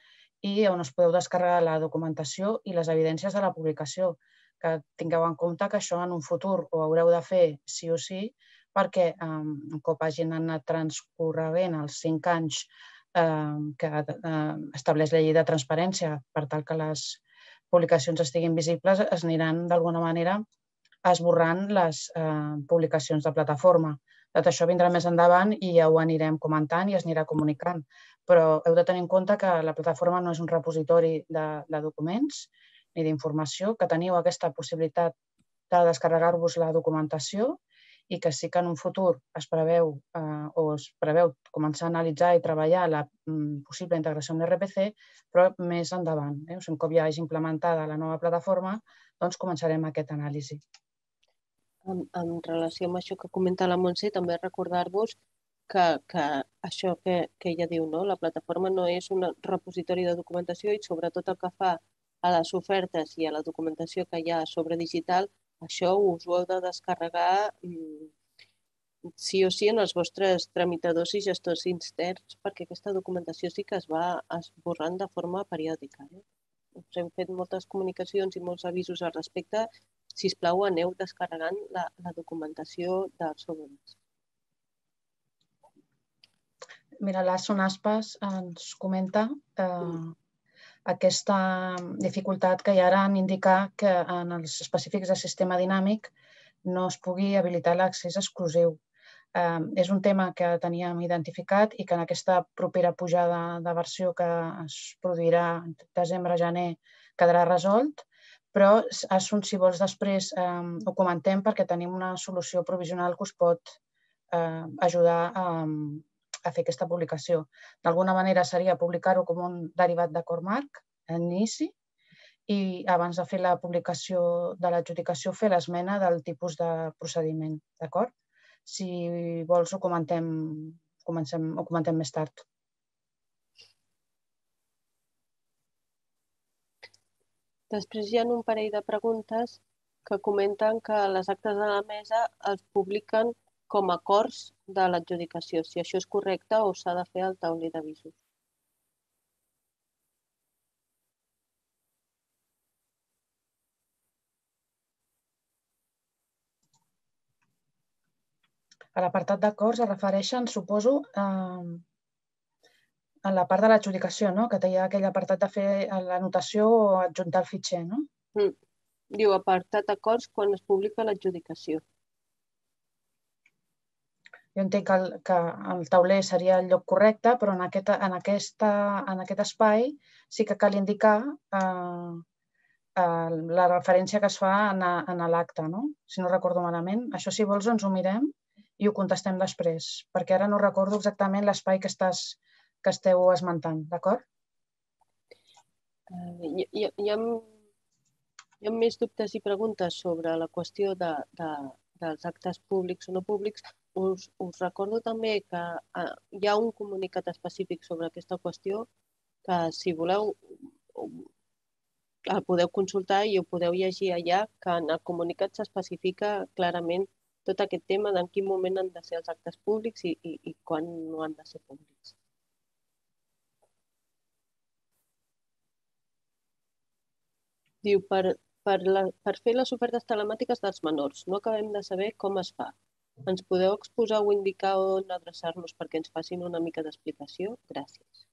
i on us podeu descarregar la documentació i les evidències de la publicació. Que tingueu en compte que això en un futur ho haureu de fer sí o sí, perquè un cop hagin anat transcorrent els cinc anys que estableix la llei de transparència per tal que les publicacions estiguin visibles, es aniran d'alguna manera esborrant les publicacions de plataforma. Tot això vindrà més endavant i ja ho anirem comentant i es anirà comunicant. Però heu de tenir en compte que la plataforma no és un repositori de documents ni d'informació, que teniu aquesta possibilitat de descarregar-vos la documentació i que sí que en un futur es preveu o es preveu començar a analitzar i treballar la possible integració amb l'R P C, però més endavant. Un cop ja hagi implementada la nova plataforma, doncs començarem aquesta anàlisi. En relació amb això que comenta la Montse, també recordar-vos que això que ella diu, la plataforma no és un repositori de documentació i sobretot el que fa a les ofertes i a la documentació que hi ha sobre digital, això us ho heu de descarregar sí o sí en els vostres tramitadors i gestors interns, perquè aquesta documentació sí que es va esborrant de forma periòdica. Us hem fet moltes comunicacions i molts avisos al respecte. Sisplau, aneu descarregant la documentació dels sobrants. Mira, l'Asson Aspas ens comenta aquesta dificultat que hi ha ara en indicar que en els específics de sistema dinàmic no es pugui habilitar l'accés exclusiu. És un tema que teníem identificat i que en aquesta propera pujada de versió que es produirà en desembre-gener quedarà resolt, però Asson, si vols després ho comentem perquè tenim una solució provisional que us pot ajudar a fer aquesta publicació. D'alguna manera seria publicar-ho com un derivat d'acord marc en inici i abans de fer la publicació de l'adjudicació fer l'esmena del tipus de procediment, d'acord? Si vols ho comentem, ho comentem més tard. Després hi ha un parell de preguntes que comenten que les actes de la mesa es publiquen com a acords de l'adjudicació, si això és correcte o s'ha de fer al tauler d'avisos. A l'apartat d'acords es refereixen, suposo, a la part de l'adjudicació, que hi ha aquell apartat de fer l'anotació o adjuntar el fitxer, no? Diu apartat d'acords quan es publica l'adjudicació. Jo entenc que el tauler seria el lloc correcte, però en aquest espai sí que cal indicar la referència que es fa en l'acte, si no recordo malament. Això, si vols, ens ho mirem i ho contestem després, perquè ara no recordo exactament l'espai que esteu esmentant, d'acord? Hi ha més dubtes i preguntes sobre la qüestió dels actes públics o no públics. Us recordo també que hi ha un comunicat específic sobre aquesta qüestió que, si voleu, el podeu consultar i ho podeu llegir allà, que en el comunicat s'especifica clarament tot aquest tema d'en quin moment han de ser els actes públics i quan no han de ser públics. Diu, per fer les ofertes telemàtiques dels menors, no acabem de saber com es fa. Ens podeu exposar o indicar on adreçar-nos perquè ens facin una mica d'explicació? Gràcies.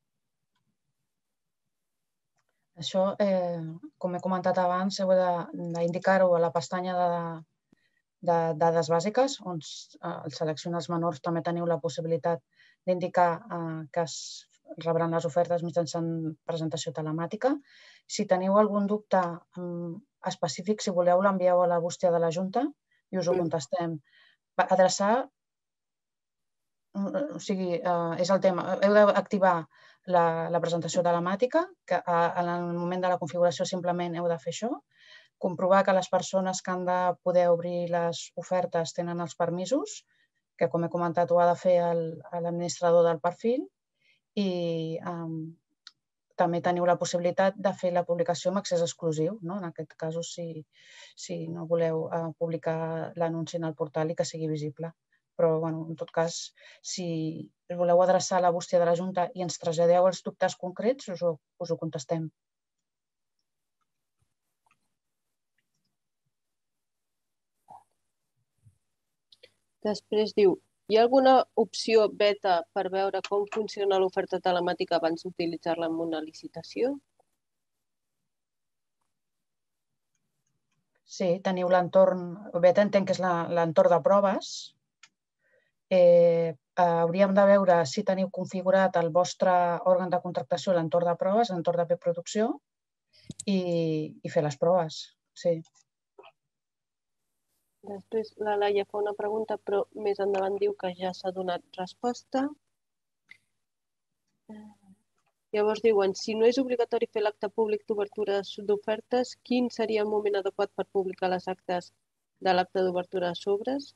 Això, com he comentat abans, heu d'indicar-ho a la pestanya de dades bàsiques, on al seleccionar els menors també teniu la possibilitat d'indicar que es rebran les ofertes mitjançant presentació telemàtica. Si teniu algun dubte específic, si voleu, l'envieu a la bústia de la Junta i us ho contestem. Adreçar, o sigui, és el tema, heu d'activar la presentació telemàtica, que en el moment de la configuració simplement heu de fer això, comprovar que les persones que han de poder obrir les ofertes tenen els permisos, que com he comentat ho ha de fer l'administrador del perfil, i també teniu la possibilitat de fer la publicació amb accés exclusiu, en aquest cas, si no voleu publicar l'anunci en el portal i que sigui visible. però en tot cas, si us voleu adreçar a la bústia de la Junta i ens traslladeu els dubtes concrets, us ho contestem. Després diu, hi ha alguna opció beta per veure com funciona l'oferta telemàtica abans d'utilitzar-la en una licitació? Sí, teniu l'entorn, beta entenc que és l'entorn de proves. Hauríem de veure si teniu configurat el vostre òrgan de contractació, l'entorn de proves, l'entorn de preproducció, i fer les proves, sí. Després la Laia fa una pregunta, però més endavant diu que ja s'ha donat resposta. Llavors diuen, si no és obligatori fer l'acte públic d'obertura d'ofertes, quin seria el moment adequat per publicar les actes de l'acte d'obertura de sobres?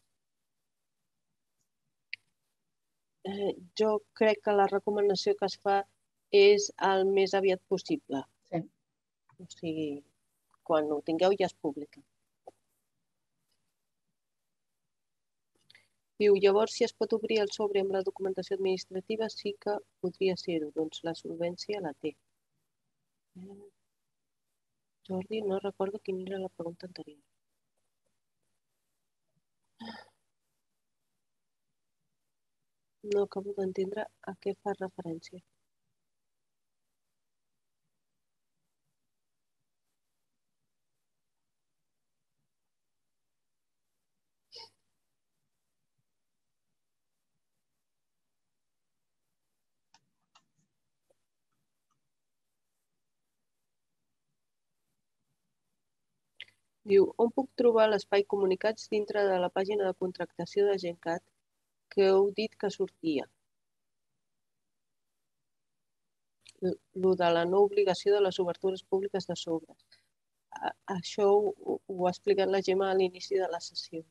Jo crec que la recomanació que es fa és el més aviat possible. Sí. O sigui, quan ho tingueu ja es publica. Diu, llavors, si es pot obrir el sobre amb la documentació administrativa, sí que podria ser-ho. Doncs la solvència la té. Jordi, no recordo quina era la pregunta anterior. No acabo d'entendre a què fa referència. Diu, on puc trobar l'espai comunicats dintre de la pàgina de contractació de Gencat que heu dit que sortia? Lo de la no obligació de les obertures públiques de sobres. Això ho ha explicat la Gemma a l'inici de la sessió.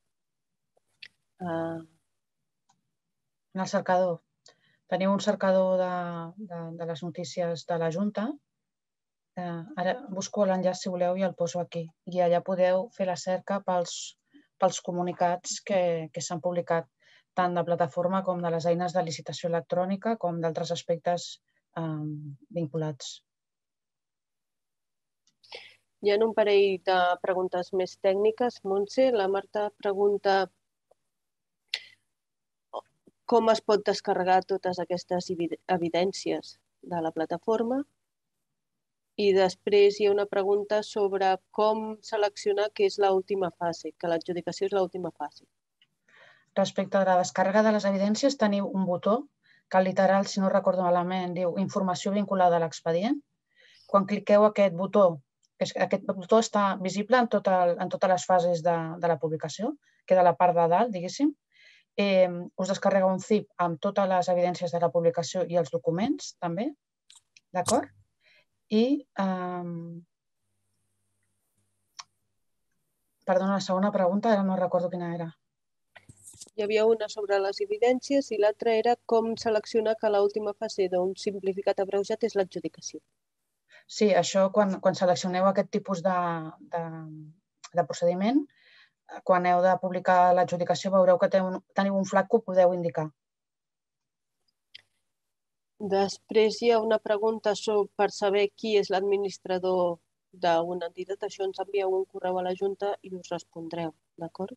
En el cercador. Teniu un cercador de les notícies de la Junta. Ara busco l'enllaç, si voleu, i el poso aquí. I allà podeu fer la cerca pels comunicats que s'han publicat, tant de plataforma com de les eines de licitació electrònica, com d'altres aspectes vinculats. Hi ha un parell de preguntes més tècniques. Montse, la Marta pregunta com es pot descarregar totes aquestes evidències de la plataforma. I després hi ha una pregunta sobre com seleccionar què és l'última fase, que l'adjudicació és l'última fase. Respecte a la descàrrega de les evidències, teniu un botó que literal, si no recordo malament, diu informació vinculada a l'expedient. Quan cliqueu aquest botó, aquest botó està visible en totes les fases de la publicació, queda a la part de dalt, diguéssim. Us descarrega un zip amb totes les evidències de la publicació i els documents, també, d'acord? I, perdona, la segona pregunta, ara no recordo quina era. Hi havia una sobre les evidències i l'altra era com seleccionar que l'última fase d'un simplificat abreujat és l'adjudicació. Sí, això, quan seleccioneu aquest tipus de procediment, quan heu de publicar l'adjudicació veureu que teniu un flac que ho podeu indicar. Després hi ha una pregunta per saber qui és l'administrador d'una entitat. Això ens envieu un correu a la Junta i us respondreu, d'acord?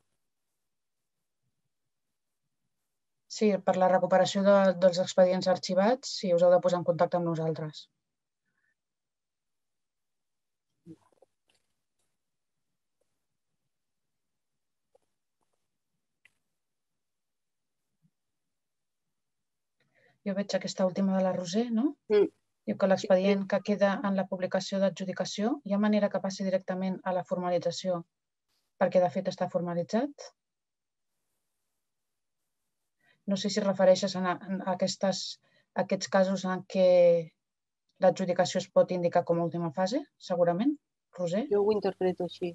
Sí, per la recuperació dels expedients arxivats, sí, us heu de posar en contacte amb nosaltres. Jo veig aquesta última de la Roser, no? Diu que l'expedient que queda en la publicació d'adjudicació, hi ha manera que passi directament a la formalització perquè de fet està formalitzat? No sé si es refereixes a aquests casos en què l'adjudicació es pot indicar com a última fase, segurament, Roser? Jo ho interpreto així.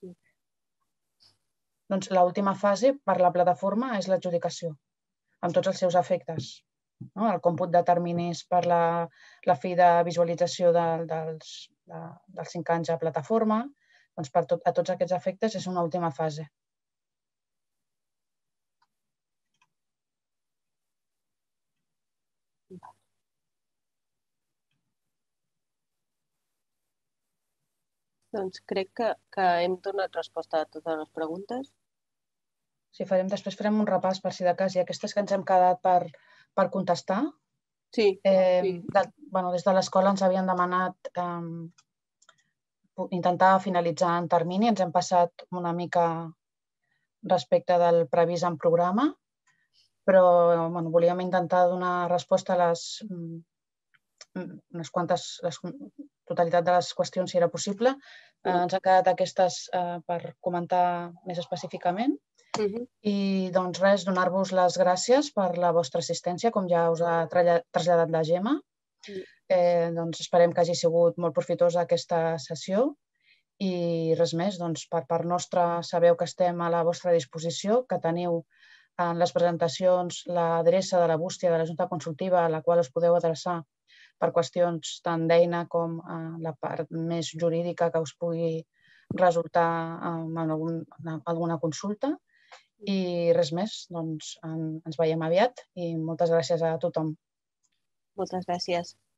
Doncs l'última fase per la plataforma és l'adjudicació, amb tots els seus efectes. El còmput de terminis per la fi de visualització dels cinc anys a plataforma, doncs a tots aquests efectes és una última fase. Doncs crec que, que hem donat resposta a totes les preguntes. Si farem, després farem un repàs per si de cas, i aquestes que ens hem quedat per, per contestar. Sí, Eh, sí. de, bueno, des de l'escola ens havien demanat eh, intentar finalitzar en termini. Ens hem passat una mica respecte del previst en programa, però bueno, volíem intentar donar resposta a les unes quantes, la totalitat de les qüestions si era possible. Eh, ens han quedat aquestes eh, per comentar més específicament. Uh-huh. I doncs res, donar-vos les gràcies per la vostra assistència, com ja us ha traslladat la Gemma. Eh, doncs esperem que hagi sigut molt profitosa aquesta sessió i res més, doncs per part nostra sabeu que estem a la vostra disposició, que teniu en les presentacions l'adreça de la bústia de la Junta Consultiva a la qual us podeu adreçar per qüestions tant d'eina com la part més jurídica que us pugui resultar en algun, alguna consulta. I res més, doncs ens veiem aviat i moltes gràcies a tothom. Moltes gràcies.